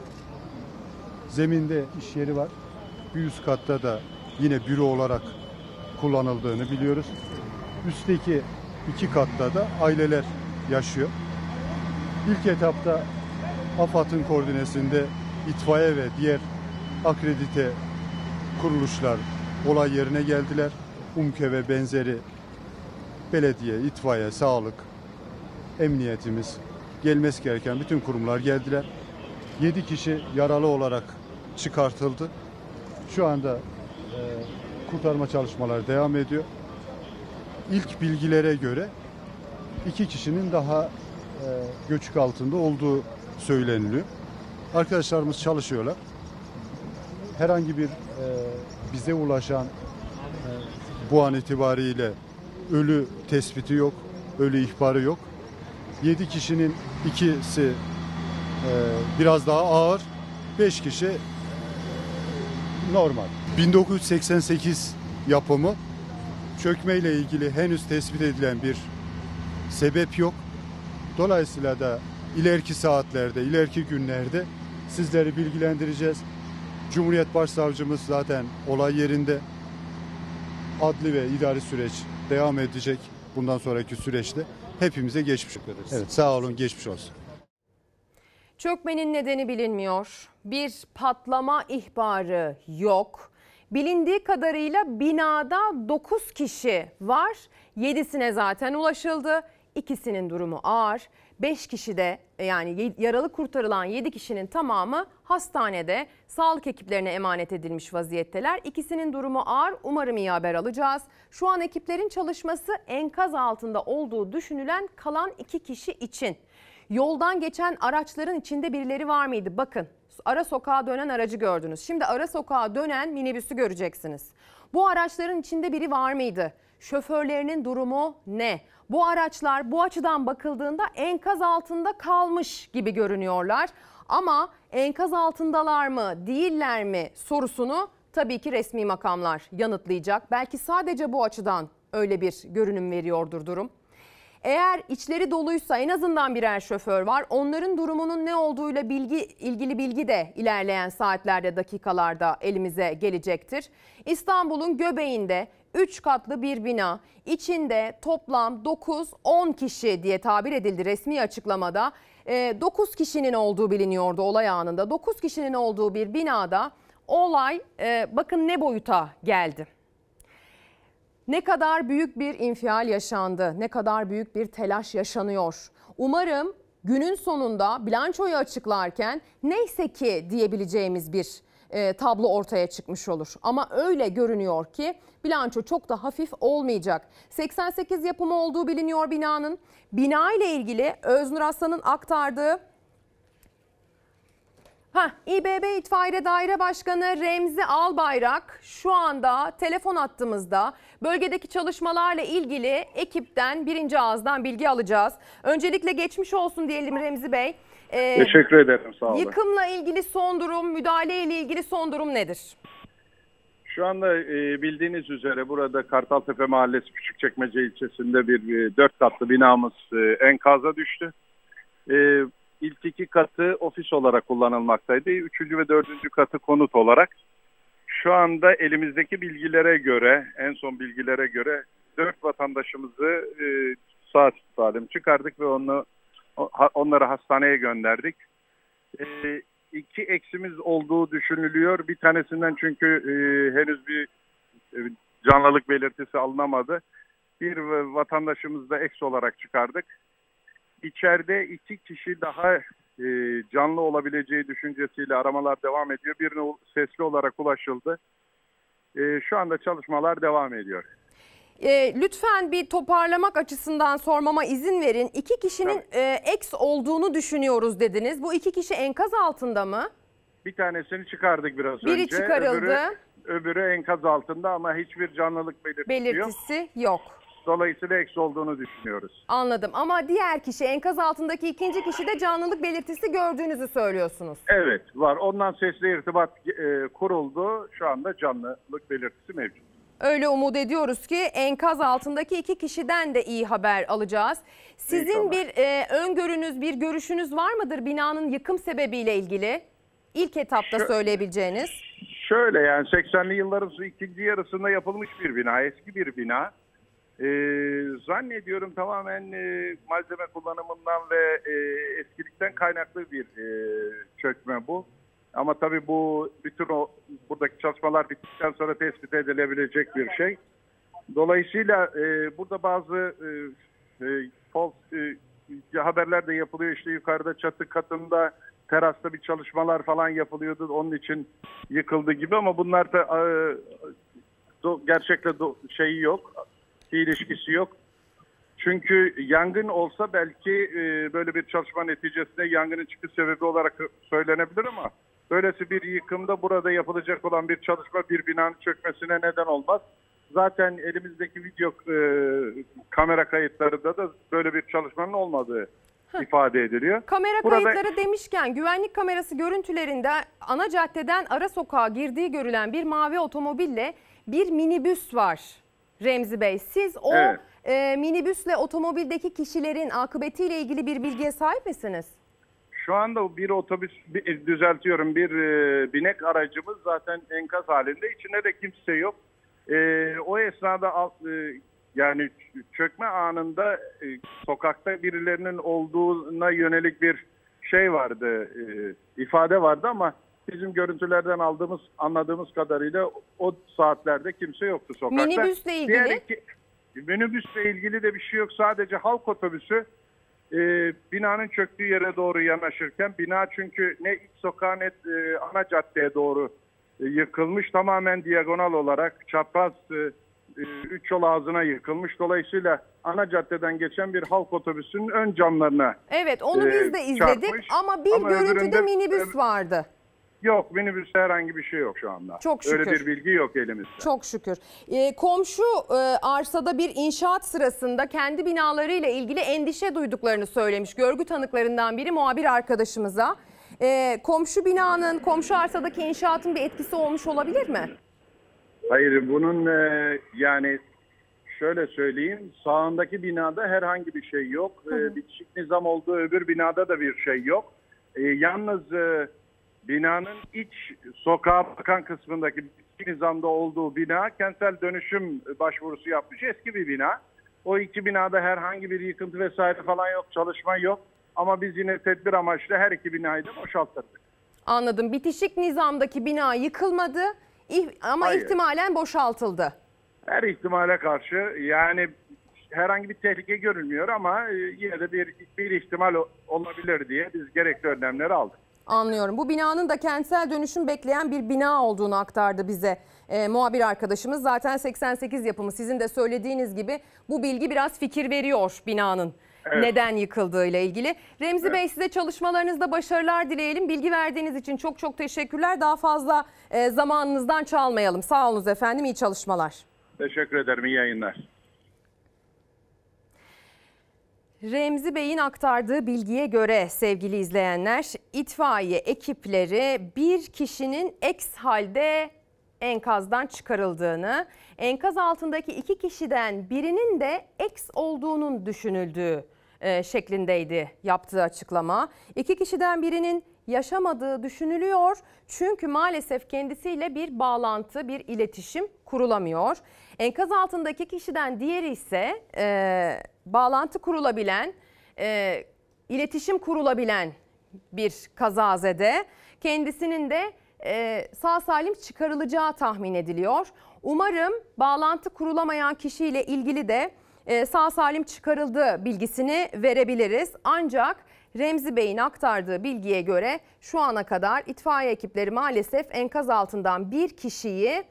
Zeminde iş yeri var. Bir üst katta da yine büro olarak kullanıldığını biliyoruz. Üstteki 2 katta da aileler yaşıyor. İlk etapta AFAD'ın koordinesinde itfaiye ve diğer akredite kuruluşlar olay yerine geldiler. UMKE ve benzeri belediye, itfaiye, sağlık, emniyetimiz, gelmesi gereken bütün kurumlar geldiler. 7 kişi yaralı olarak çıkartıldı. Şu anda kurtarma çalışmaları devam ediyor. İlk bilgilere göre 2 kişinin daha göçük altında olduğu söyleniliyor. Arkadaşlarımız çalışıyorlar. Herhangi bir bize ulaşan bu an itibariyle ölü tespiti yok, ölü ihbarı yok. 7 kişinin 2'si biraz daha ağır, 5 kişi normal. 1988 yapımı, çökmeyle ilgili henüz tespit edilen bir sebep yok. Dolayısıyla da ileriki saatlerde, ileriki günlerde sizleri bilgilendireceğiz. Cumhuriyet Başsavcımız zaten olay yerinde. Adli ve idari süreç devam edecek bundan sonraki süreçte. Hepimize geçmiş olsun. Evet, sağ olun, geçmiş olsun. Çökmenin nedeni bilinmiyor. Bir patlama ihbarı yok. Bilindiği kadarıyla binada 9 kişi var. 7'sine zaten ulaşıldı. 2'sinin durumu ağır. 5 kişi de, yani yaralı kurtarılan 7 kişinin tamamı hastanede sağlık ekiplerine emanet edilmiş vaziyetteler. 2'sinin durumu ağır. Umarım iyi haber alacağız. Şu an ekiplerin çalışması enkaz altında olduğu düşünülen kalan 2 kişi için. Yoldan geçen araçların içinde birileri var mıydı? Bakın, ara sokağa dönen aracı gördünüz. Şimdi ara sokağa dönen minibüsü göreceksiniz. Bu araçların içinde biri var mıydı? Şoförlerinin durumu ne? Bu araçlar bu açıdan bakıldığında enkaz altında kalmış gibi görünüyorlar. Ama enkaz altındalar mı, değiller mi sorusunu tabii ki resmi makamlar yanıtlayacak. Belki sadece bu açıdan öyle bir görünüm veriyordur durum. Eğer içleri doluysa en azından birer şoför var. Onların durumunun ne olduğuyla ilgili bilgi de ilerleyen saatlerde, dakikalarda elimize gelecektir. İstanbul'un göbeğinde 3 katlı bir bina, içinde toplam 9-10 kişi diye tabir edildi resmi açıklamada. 9 kişinin olduğu biliniyordu olay anında. 9 kişinin olduğu bir binada olay bakın ne boyuta geldi. Ne kadar büyük bir infial yaşandı, ne kadar büyük bir telaş yaşanıyor. Umarım günün sonunda bilançoyu açıklarken neyse ki diyebileceğimiz bir tablo ortaya çıkmış olur. Ama öyle görünüyor ki bilanço çok da hafif olmayacak. 88 yapımı olduğu biliniyor binanın. Bina ile ilgili Öznur Aslan'ın aktardığı İBB İtfaiye Daire Başkanı Remzi Albayrak şu anda telefon hattımızda. Bölgedeki çalışmalarla ilgili ekipten birinci ağızdan bilgi alacağız. Öncelikle geçmiş olsun diyelim Remzi Bey. Teşekkür ederim, sağ olun. Yıkımla ilgili son durum, müdahaleyle ilgili son durum nedir? Şu anda bildiğiniz üzere burada Kartaltepe Mahallesi Küçükçekmece ilçesinde bir 4 katlı binamız enkaza düştü. İlk 2 katı ofis olarak kullanılmaktaydı. 3. ve 4. katı konut olarak. Şu anda elimizdeki bilgilere göre, en son bilgilere göre 4 vatandaşımızı sağ salim çıkardık ve onları hastaneye gönderdik. 2 eksimiz olduğu düşünülüyor. Bir tanesinden çünkü henüz bir canlılık belirtisi alınamadı. Bir vatandaşımızı da eks olarak çıkardık. İçeride 2 kişi daha canlı olabileceği düşüncesiyle aramalar devam ediyor. Birine sesli olarak ulaşıldı. Şu anda çalışmalar devam ediyor. Lütfen bir toparlamak açısından sormama izin verin. 2 kişinin eks olduğunu düşünüyoruz dediniz. Bu 2 kişi enkaz altında mı? Bir tanesini çıkardık biraz önce. Biri çıkarıldı. Öbürü enkaz altında ama hiçbir canlılık belirtisi yok. Dolayısıyla eks olduğunu düşünüyoruz. Anladım ama diğer kişi, enkaz altındaki ikinci kişi de canlılık belirtisi gördüğünüzü söylüyorsunuz. Evet, var. Ondan sesli irtibat kuruldu. Şu anda canlılık belirtisi mevcut. Öyle umut ediyoruz ki enkaz altındaki 2 kişiden de iyi haber alacağız. Sizin bir öngörünüz, bir görüşünüz var mıdır binanın yıkım sebebiyle ilgili? İlk etapta söyleyebileceğiniz. Şöyle, yani 80'li yılların ikinci yarısında yapılmış bir bina, eski bir bina. Zannediyorum tamamen malzeme kullanımından ve eskilikten kaynaklı bir çökme bu. Ama tabii bu bütün buradaki çalışmalar bittikten sonra tespit edilebilecek bir şey. Dolayısıyla burada bazı haberler de yapılıyor. İşte yukarıda çatı katında, terasta bir çalışmalar falan yapılıyordu. Onun için yıkıldı gibi ama bunlar da gerçekle şeyi yok. İlişkisi yok. Çünkü yangın olsa belki böyle bir çalışma neticesinde yangının çıkış sebebi olarak söylenebilir ama böylesi bir yıkımda burada yapılacak olan bir çalışma bir binanın çökmesine neden olmaz. Zaten elimizdeki video kamera kayıtlarında da böyle bir çalışmanın olmadığı ifade ediliyor. Kamera kayıtları demişken güvenlik kamerası görüntülerinde ana caddeden ara sokağa girdiği görülen bir mavi otomobille bir minibüs var. Remzi Bey, siz o minibüsle otomobildeki kişilerin akıbetiyle ilgili bir bilgiye sahip misiniz? Şu anda bir otobüs, düzeltiyorum, bir binek aracımız zaten enkaz halinde. İçinde de kimse yok. O esnada yani çökme anında sokakta birilerinin olduğuna yönelik bir şey vardı, ifade vardı ama bizim görüntülerden anladığımız kadarıyla o saatlerde kimse yoktu sokakta. Minibüsle ilgili? Minibüsle ilgili de bir şey yok. Sadece halk otobüsü binanın çöktüğü yere doğru yanaşırken, bina çünkü ne iç sokağa ne ana caddeye doğru yıkılmış. Tamamen diagonal olarak çapraz 3 yol ağzına yıkılmış. Dolayısıyla ana caddeden geçen bir halk otobüsünün ön camlarına evet, onu biz de izledik çarpmış. ama görüntüde minibüs vardı. Yok, minibüste herhangi bir şey yok şu anda. Çok şükür. Öyle bir bilgi yok elimizde. Çok şükür. Komşu arsada bir inşaat sırasında kendi binalarıyla ilgili endişe duyduklarını söylemiş. Görgü tanıklarından biri muhabir arkadaşımıza. Komşu arsadaki inşaatın bir etkisi olmuş olabilir mi? Hayır, bunun yani şöyle söyleyeyim, sağındaki binada herhangi bir şey yok. Bitişik nizam olduğu öbür binada da bir şey yok. Yalnız binanın iç sokağa bakan kısmındaki bitişik nizamda olduğu bina kentsel dönüşüm başvurusu yapmış eski bir bina. O 2 binada herhangi bir yıkıntı vesaire falan yok, çalışma yok. Ama biz yine tedbir amaçlı her 2 binayı da boşalttırdık. Anladım. Bitişik nizamdaki bina yıkılmadı ama hayır, ihtimalen boşaltıldı. Her ihtimale karşı yani herhangi bir tehlike görülmüyor ama yine de bir ihtimal olabilir diye biz gerekli önlemleri aldık. Anlıyorum. Bu binanın da kentsel dönüşüm bekleyen bir bina olduğunu aktardı bize muhabir arkadaşımız. Zaten 88 yapımı, sizin de söylediğiniz gibi bu bilgi biraz fikir veriyor binanın. Evet. Neden yıkıldığıyla ilgili. Remzi Bey, size çalışmalarınızda başarılar dileyelim. Bilgi verdiğiniz için çok çok teşekkürler. Daha fazla zamanınızdan çalmayalım. Sağ olunuz efendim. İyi çalışmalar. Teşekkür ederim. İyi yayınlar. Remzi Bey'in aktardığı bilgiye göre sevgili izleyenler, itfaiye ekipleri bir kişinin eks halde enkazdan çıkarıldığını, enkaz altındaki 2 kişiden birinin de eks olduğunun düşünüldüğü şeklindeydi yaptığı açıklama. 2 kişiden birinin yaşamadığı düşünülüyor çünkü maalesef kendisiyle bir bağlantı, bir iletişim kurulamıyor. Enkaz altındaki kişiden diğeri ise bağlantı kurulabilen, iletişim kurulabilen bir kazazede, kendisinin de sağ salim çıkarılacağı tahmin ediliyor. Umarım bağlantı kurulamayan kişiyle ilgili de sağ salim çıkarıldığı bilgisini verebiliriz. Ancak Remzi Bey'in aktardığı bilgiye göre şu ana kadar itfaiye ekipleri maalesef enkaz altından bir kişiyi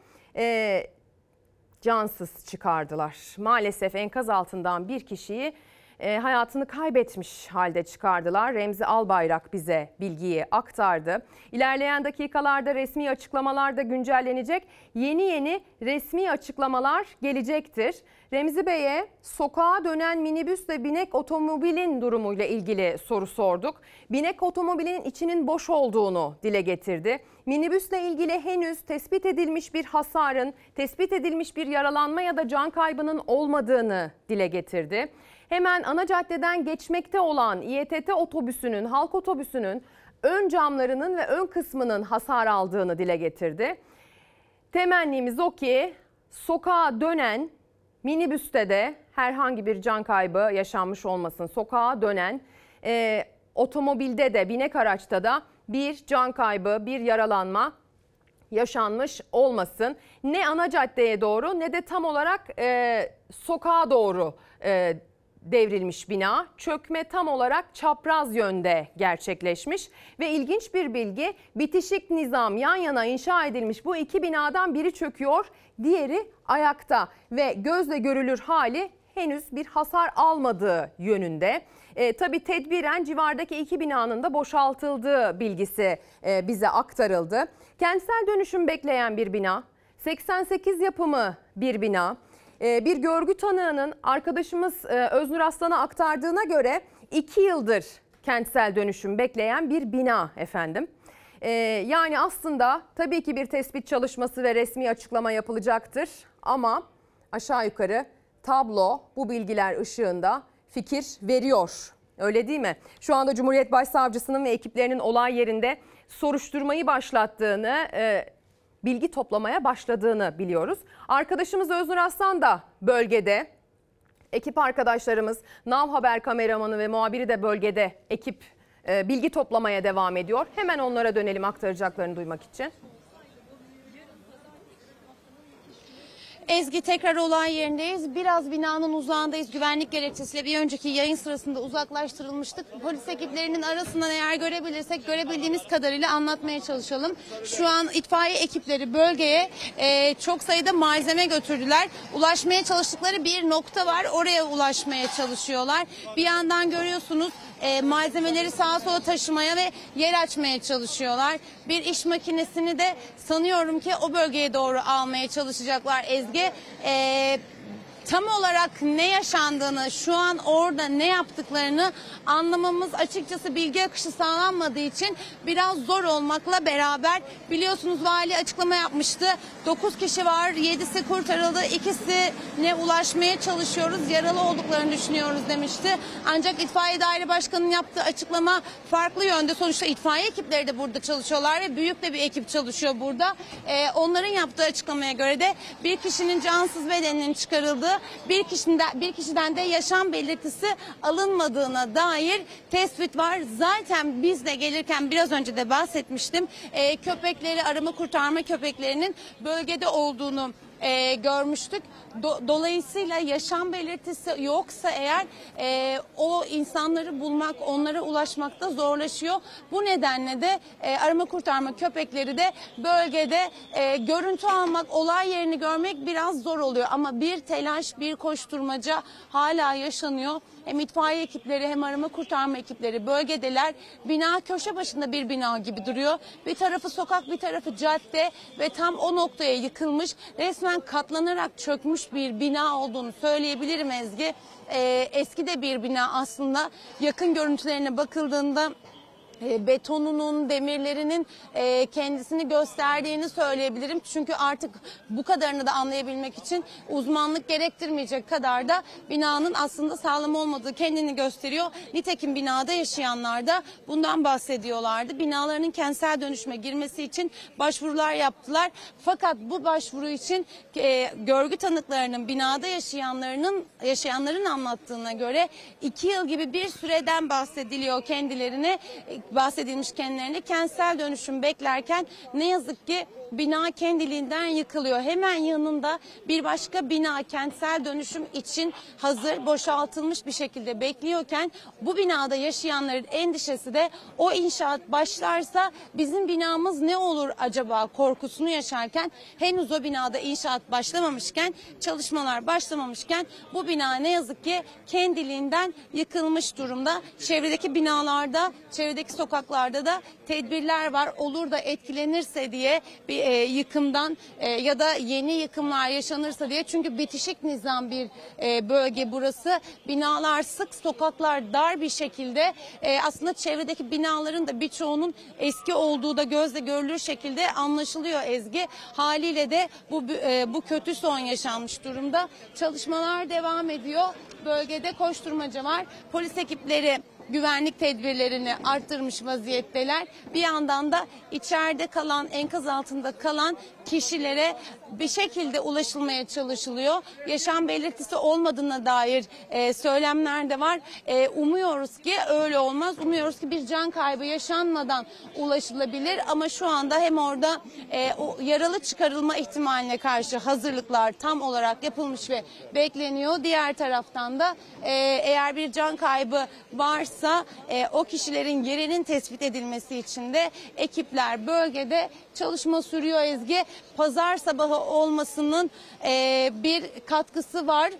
cansız çıkardılar. Maalesef enkaz altından bir kişiyi hayatını kaybetmiş halde çıkardılar. Remzi Albayrak bize bilgiyi aktardı. İlerleyen dakikalarda resmi açıklamalar da güncellenecek. Yeni resmi açıklamalar gelecektir. Remzi Bey'e sokağa dönen minibüs ve binek otomobilin durumuyla ilgili soru sorduk. Binek otomobilin içinin boş olduğunu dile getirdi. Minibüsle ilgili henüz tespit edilmiş bir hasarın, tespit edilmiş bir yaralanma ya da can kaybının olmadığını dile getirdi. Hemen ana caddeden geçmekte olan İETT otobüsünün, halk otobüsünün ön camlarının ve ön kısmının hasar aldığını dile getirdi. Temennimiz o ki sokağa dönen minibüste de herhangi bir can kaybı yaşanmış olmasın. Sokağa dönen otomobilde de, binek araçta da bir can kaybı, bir yaralanma yaşanmış olmasın. Ne ana caddeye doğru ne de tam olarak sokağa doğru devrilmiş bina. Çökme tam olarak çapraz yönde gerçekleşmiş ve ilginç bir bilgi, bitişik nizam yan yana inşa edilmiş bu 2 binadan biri çöküyor, diğeri ayakta ve gözle görülür hali henüz bir hasar almadığı yönünde. Tabii tedbiren civardaki 2 binanın da boşaltıldığı bilgisi bize aktarıldı. Kentsel dönüşüm bekleyen bir bina, 88 yapımı bir bina. Bir görgü tanığının arkadaşımız Öznur Aslan'a aktardığına göre 2 yıldır kentsel dönüşüm bekleyen bir bina efendim. Yani aslında tabii ki bir tespit çalışması ve resmi açıklama yapılacaktır ama aşağı yukarı tablo bu bilgiler ışığında fikir veriyor. Öyle değil mi? Şu anda Cumhuriyet Başsavcısının ve ekiplerinin olay yerinde soruşturmayı başlattığını, bilgi toplamaya başladığını biliyoruz. Arkadaşımız Öznur Aslan da bölgede. Ekip arkadaşlarımız, Nav Haber kameramanı ve muhabiri de bölgede, ekip bilgi toplamaya devam ediyor. Hemen onlara dönelim aktaracaklarını duymak için. Ezgi, tekrar olay yerindeyiz. Biraz binanın uzağındayız. Güvenlik gerekçesiyle bir önceki yayın sırasında uzaklaştırılmıştık. Polis ekiplerinin arasından eğer görebilirsek görebildiğimiz kadarıyla anlatmaya çalışalım. Şu an itfaiye ekipleri bölgeye çok sayıda malzeme götürdüler. Ulaşmaya çalıştıkları bir nokta var. Oraya ulaşmaya çalışıyorlar. Bir yandan görüyorsunuz malzemeleri sağa sola taşımaya ve yer açmaya çalışıyorlar. Bir iş makinesini de sanıyorum ki o bölgeye doğru almaya çalışacaklar Ezgi. Tam olarak ne yaşandığını, şu an orada ne yaptıklarını anlamamız açıkçası bilgi akışı sağlanmadığı için biraz zor olmakla beraber, biliyorsunuz vali açıklama yapmıştı. 9 kişi var, 7'si kurtarıldı, 2'sine ulaşmaya çalışıyoruz, yaralı olduklarını düşünüyoruz demişti. Ancak itfaiye daire başkanının yaptığı açıklama farklı yönde. Sonuçta itfaiye ekipleri de burada çalışıyorlar ve büyük de bir ekip çalışıyor burada. Onların yaptığı açıklamaya göre de bir kişinin cansız bedeninin çıkarıldığı, bir kişiden de yaşam belirtisi alınmadığına dair tespit var. Zaten biz de gelirken biraz önce de bahsetmiştim. Köpekleri, arama kurtarma köpeklerinin bölgede olduğunu görmüştük. Dolayısıyla yaşam belirtisi yoksa eğer o insanları bulmak, onlara ulaşmakta zorlaşıyor. Bu nedenle de arama kurtarma köpekleri de bölgede görüntü almak, olay yerini görmek biraz zor oluyor. Ama bir telaş, bir koşturmaca hala yaşanıyor. Hem itfaiye ekipleri hem arama kurtarma ekipleri bölgedeler. Bina köşe başında bir bina gibi duruyor. Bir tarafı sokak, bir tarafı cadde ve tam o noktaya yıkılmış, resmen katlanarak çökmüş bir bina olduğunu söyleyebilirim Ezgi. Eski de bir bina aslında. Yakın görüntülerine bakıldığında betonunun, demirlerinin kendisini gösterdiğini söyleyebilirim. Çünkü artık bu kadarını da anlayabilmek için uzmanlık gerektirmeyecek kadar da binanın aslında sağlam olmadığı kendini gösteriyor. Nitekim binada yaşayanlar da bundan bahsediyorlardı. Binalarının kentsel dönüşüme girmesi için başvurular yaptılar. Fakat bu başvuru için görgü tanıklarının, binada yaşayanların anlattığına göre 2 yıl gibi bir süreden bahsedilmiş kendilerine. Kentsel dönüşüm beklerken ne yazık ki bina kendiliğinden yıkılıyor. Hemen yanında bir başka bina kentsel dönüşüm için hazır, boşaltılmış bir şekilde bekliyorken bu binada yaşayanların endişesi de o inşaat başlarsa bizim binamız ne olur acaba korkusunu yaşarken, henüz o binada inşaat başlamamışken, çalışmalar başlamamışken bu bina ne yazık ki kendiliğinden yıkılmış durumda. Çevredeki binalarda, çevredeki sokaklarda da tedbirler var. Olur da etkilenirse diye bir yıkımdan ya da yeni yıkımlar yaşanırsa diye. Çünkü bitişik nizam bir bölge burası. Binalar sık, sokaklar dar bir şekilde. Aslında çevredeki binaların da birçoğunun eski olduğu da gözle görülür şekilde anlaşılıyor Ezgi. Haliyle de bu kötü son yaşanmış durumda. Çalışmalar devam ediyor. Bölgede koşturmaca var. Polis ekipleri güvenlik tedbirlerini arttırmış vaziyetteler. Bir yandan da içeride kalan, enkaz altında kalan kişilere bir şekilde ulaşılmaya çalışılıyor. Yaşam belirtisi olmadığına dair söylemler de var. Umuyoruz ki öyle olmaz. Umuyoruz ki bir can kaybı yaşanmadan ulaşılabilir. Ama şu anda hem orada o yaralı çıkarılma ihtimaline karşı hazırlıklar tam olarak yapılmış ve bekleniyor. Diğer taraftan da eğer bir can kaybı varsa o kişilerin yerinin tespit edilmesi için de ekipler bölgede çalışma sürüyor Ezgi. Pazar sabahı olmasının bir katkısı var.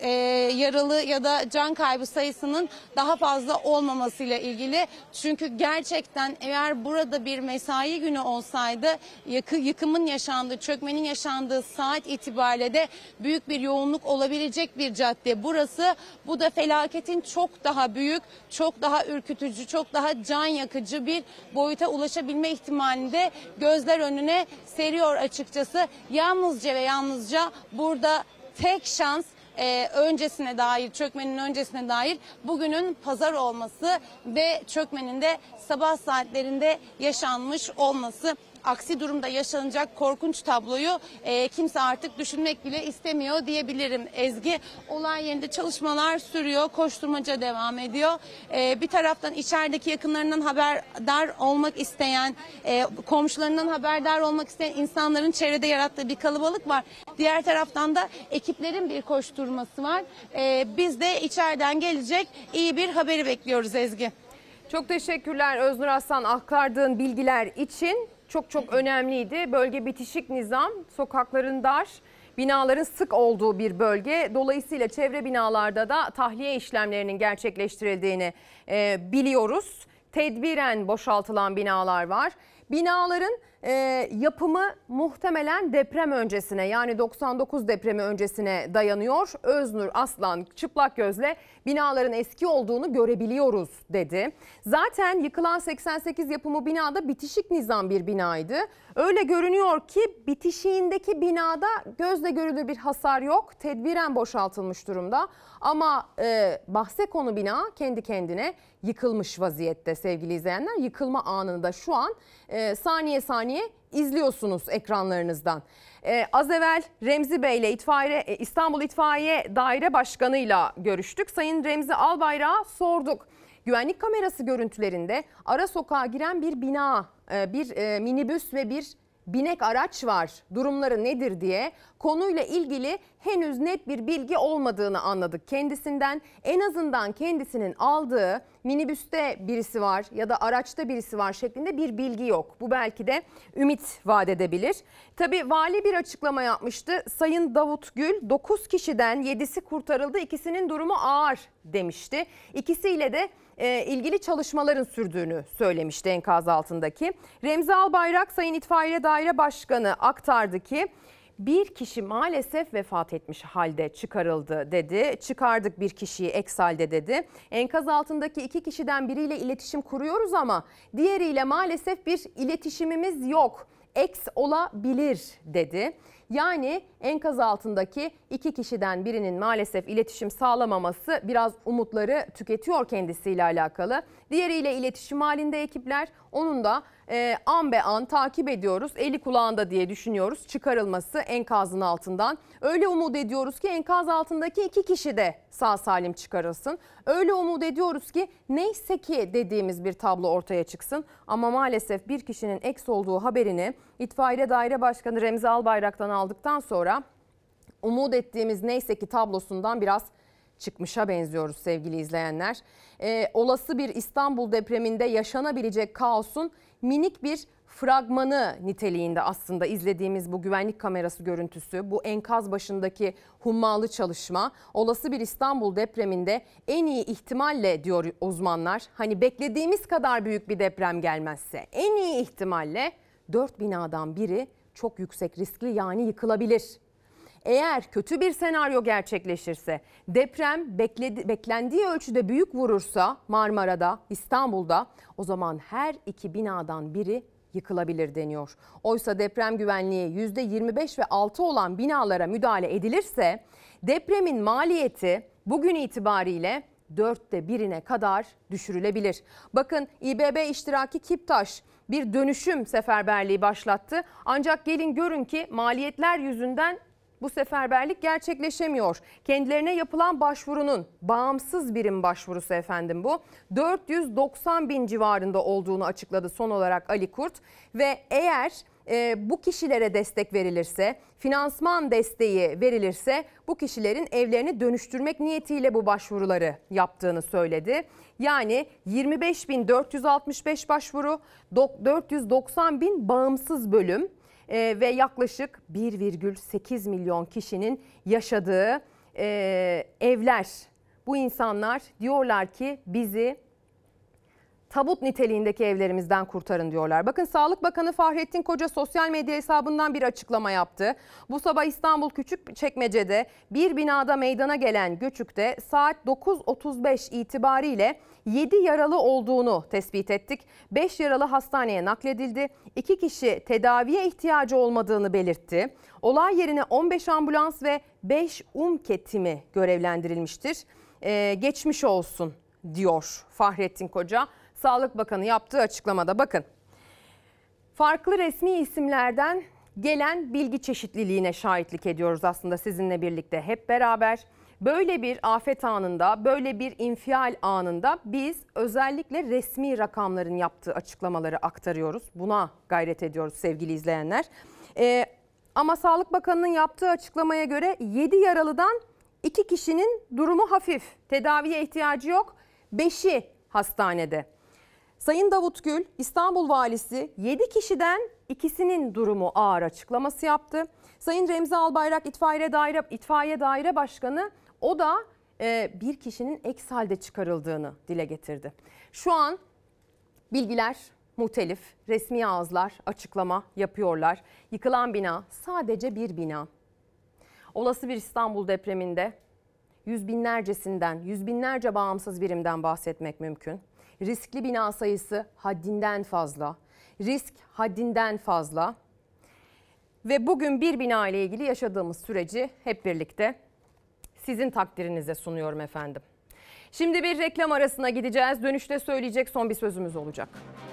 Yaralı ya da can kaybı sayısının daha fazla olmamasıyla ilgili. Çünkü gerçekten eğer burada bir mesai günü olsaydı yıkımın yaşandığı, çökmenin yaşandığı saat itibariyle de büyük bir yoğunluk olabilecek bir cadde burası. Bu da felaketin çok daha büyük, çok daha ürkütücü, çok daha can yakıcı bir boyuta ulaşabilme ihtimalini de gözler önüne seriyor açıkçası. Yalnızca ve yalnızca burada tek şans öncesine dair, çökmenin öncesine dair bugünün pazar olması ve çökmenin de sabah saatlerinde yaşanmış olması. Aksi durumda yaşanacak korkunç tabloyu kimse artık düşünmek bile istemiyor diyebilirim Ezgi. Olay yerinde çalışmalar sürüyor, koşturmaca devam ediyor. Bir taraftan içerideki yakınlarından haberdar olmak isteyen, komşularından haberdar olmak isteyen insanların çevrede yarattığı bir kalabalık var. Diğer taraftan da ekiplerin bir koşturması var. Biz de içeriden gelecek iyi bir haberi bekliyoruz Ezgi. Çok teşekkürler Öznur Aslan, aktardığın bilgiler için. Çok önemliydi. Bölge bitişik nizam, sokakların dar, binaların sık olduğu bir bölge. Dolayısıyla çevre binalarda da tahliye işlemlerinin gerçekleştirildiğini biliyoruz. Tedbiren boşaltılan binalar var. Binaların yapımı muhtemelen deprem öncesine, yani 99 depremi öncesine dayanıyor. Öznur Aslan çıplak gözle binaların eski olduğunu görebiliyoruz dedi. Zaten yıkılan 88 yapımı binada bitişik nizam bir binaydı. Öyle görünüyor ki bitişiğindeki binada gözle görülür bir hasar yok. Tedbiren boşaltılmış durumda. Ama bahse konu bina kendi kendine yıkılmış vaziyette sevgili izleyenler. Yıkılma anını da şu an saniye saniye izliyorsunuz ekranlarınızdan. Az evvel Remzi Bey ile İstanbul İtfaiye Daire Başkanı ile görüştük. Sayın Remzi Albayrak'a sorduk. Güvenlik kamerası görüntülerinde ara sokağa giren bir bina, bir minibüs ve bir binek araç var, durumları nedir diye konuyla ilgili henüz net bir bilgi olmadığını anladık kendisinden. En azından kendisinin aldığı minibüste birisi var ya da araçta birisi var şeklinde bir bilgi yok. Bu belki de ümit vaat edebilir. Tabii vali bir açıklama yapmıştı. Sayın Davut Gül 9 kişiden 7'si kurtarıldı, ikisinin durumu ağır demişti. İkisiyle de ilgili çalışmaların sürdüğünü söylemişti enkaz altındaki. Remzi Albayrak Sayın İtfaiye Daire Başkanı aktardı ki bir kişi maalesef vefat etmiş halde çıkarıldı dedi. Çıkardık bir kişiyi eks halde dedi. Enkaz altındaki 2 kişiden biriyle iletişim kuruyoruz ama diğeriyle maalesef bir iletişimimiz yok. Eks olabilir dedi. Yani enkaz altındaki 2 kişiden birinin maalesef iletişim sağlamaması biraz umutları tüketiyor kendisiyle alakalı. Diğeriyle iletişim halinde ekipler, onun da an be an takip ediyoruz. Eli kulağında diye düşünüyoruz çıkarılması enkazın altından. Öyle umut ediyoruz ki enkaz altındaki 2 kişi de sağ salim çıkarılsın. Öyle umut ediyoruz ki neyse ki dediğimiz bir tablo ortaya çıksın. Ama maalesef bir kişinin eks olduğu haberini İtfaiye Daire Başkanı Remzi Albayrak'tan aldıktan sonra umut ettiğimiz neyse ki tablosundan biraz çıkmışa benziyoruz sevgili izleyenler. Olası bir İstanbul depreminde yaşanabilecek kaosun minik bir fragmanı niteliğinde aslında izlediğimiz bu güvenlik kamerası görüntüsü, bu enkaz başındaki hummalı çalışma, olası bir İstanbul depreminde en iyi ihtimalle diyor uzmanlar, hani beklediğimiz kadar büyük bir deprem gelmezse en iyi ihtimalle 4 binadan biri çok yüksek riskli, yani yıkılabilir. Eğer kötü bir senaryo gerçekleşirse, deprem beklendiği ölçüde büyük vurursa Marmara'da, İstanbul'da, o zaman her 2 binadan biri yıkılabilir deniyor. Oysa deprem güvenliği %25 ve altı olan binalara müdahale edilirse depremin maliyeti bugün itibariyle 1/4'ine kadar düşürülebilir. Bakın İBB iştiraki Kiptaş bir dönüşüm seferberliği başlattı. Ancak gelin görün ki maliyetler yüzünden bu seferberlik gerçekleşemiyor. Kendilerine yapılan başvurunun, bağımsız birim başvurusu efendim bu, 490 bin civarında olduğunu açıkladı son olarak Ali Kurt. Ve eğer bu kişilere destek verilirse, finansman desteği verilirse bu kişilerin evlerini dönüştürmek niyetiyle bu başvuruları yaptığını söyledi. Yani 25.465 başvuru, 490 bin bağımsız bölüm ve yaklaşık 1,8 milyon kişinin yaşadığı evler. Bu insanlar diyorlar ki bizi tabut niteliğindeki evlerimizden kurtarın diyorlar. Bakın Sağlık Bakanı Fahrettin Koca sosyal medya hesabından bir açıklama yaptı. Bu sabah İstanbul Küçükçekmece'de bir binada meydana gelen göçükte saat 9.35 itibariyle 7 yaralı olduğunu tespit ettik. 5 yaralı hastaneye nakledildi. 2 kişi tedaviye ihtiyacı olmadığını belirtti. Olay yerine 15 ambulans ve 5 timi görevlendirilmiştir. Geçmiş olsun diyor Fahrettin Koca. Sağlık Bakanı yaptığı açıklamada bakın. Farklı resmi isimlerden gelen bilgi çeşitliliğine şahitlik ediyoruz aslında sizinle birlikte hep beraber. Böyle bir afet anında, böyle bir infial anında biz özellikle resmi rakamların yaptığı açıklamaları aktarıyoruz. Buna gayret ediyoruz sevgili izleyenler. Ama Sağlık Bakanı'nın yaptığı açıklamaya göre 7 yaralıdan 2 kişinin durumu hafif, tedaviye ihtiyacı yok, 5'i hastanede. Sayın Davut Gül, İstanbul Valisi 7 kişiden 2'sinin durumu ağır açıklaması yaptı. Sayın Remzi Albayrak İtfaiye Daire Başkanı, o da bir kişinin eks halde çıkarıldığını dile getirdi. Şu an bilgiler muhtelif, resmi ağızlar açıklama yapıyorlar. Yıkılan bina sadece bir bina. Olası bir İstanbul depreminde yüz binlerce bağımsız birimden bahsetmek mümkün. Riskli bina sayısı haddinden fazla. Risk haddinden fazla. Ve bugün bir bina ile ilgili yaşadığımız süreci hep birlikte sizin takdirinize sunuyorum efendim. Şimdi bir reklam arasına gideceğiz. Dönüşte söyleyecek son bir sözümüz olacak.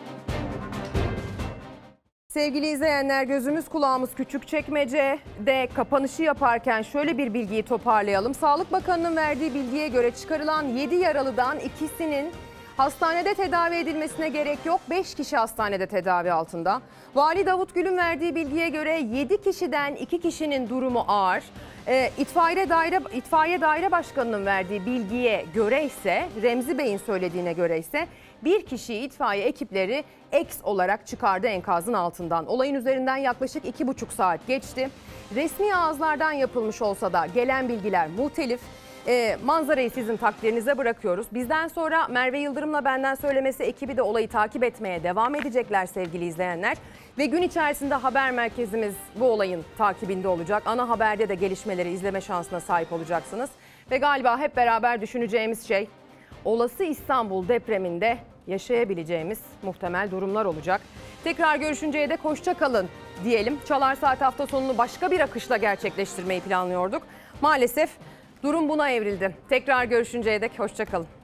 Sevgili izleyenler, gözümüz kulağımız Küçükçekmece'de kapanışı yaparken şöyle bir bilgiyi toparlayalım. Sağlık Bakanı'nın verdiği bilgiye göre çıkarılan 7 yaralıdan ikisinin Hastanede tedavi edilmesine gerek yok. 5 kişi hastanede tedavi altında. Vali Davut Gül'ün verdiği bilgiye göre 7 kişiden 2 kişinin durumu ağır. İtfaiye Daire Başkanı'nın verdiği bilgiye göre ise, Remzi Bey'in söylediğine göre ise bir kişiyi itfaiye ekipleri eks olarak çıkardı enkazın altından. Olayın üzerinden yaklaşık 2,5 saat geçti. Resmi ağızlardan yapılmış olsa da gelen bilgiler muhtelif. Manzarayı sizin takdirinize bırakıyoruz. Bizden sonra Merve Yıldırım'la Benden Söylemesi ekibi de olayı takip etmeye devam edecekler sevgili izleyenler. Ve gün içerisinde haber merkezimiz bu olayın takibinde olacak. Ana haberde de gelişmeleri izleme şansına sahip olacaksınız. Ve galiba hep beraber düşüneceğimiz şey, olası İstanbul depreminde yaşayabileceğimiz muhtemel durumlar olacak. Tekrar görüşünceye dek hoşça kalın diyelim. Çalar Saat hafta sonunu başka bir akışla gerçekleştirmeyi planlıyorduk. Maalesef durum buna evrildi. Tekrar görüşünceye dek hoşça kalın.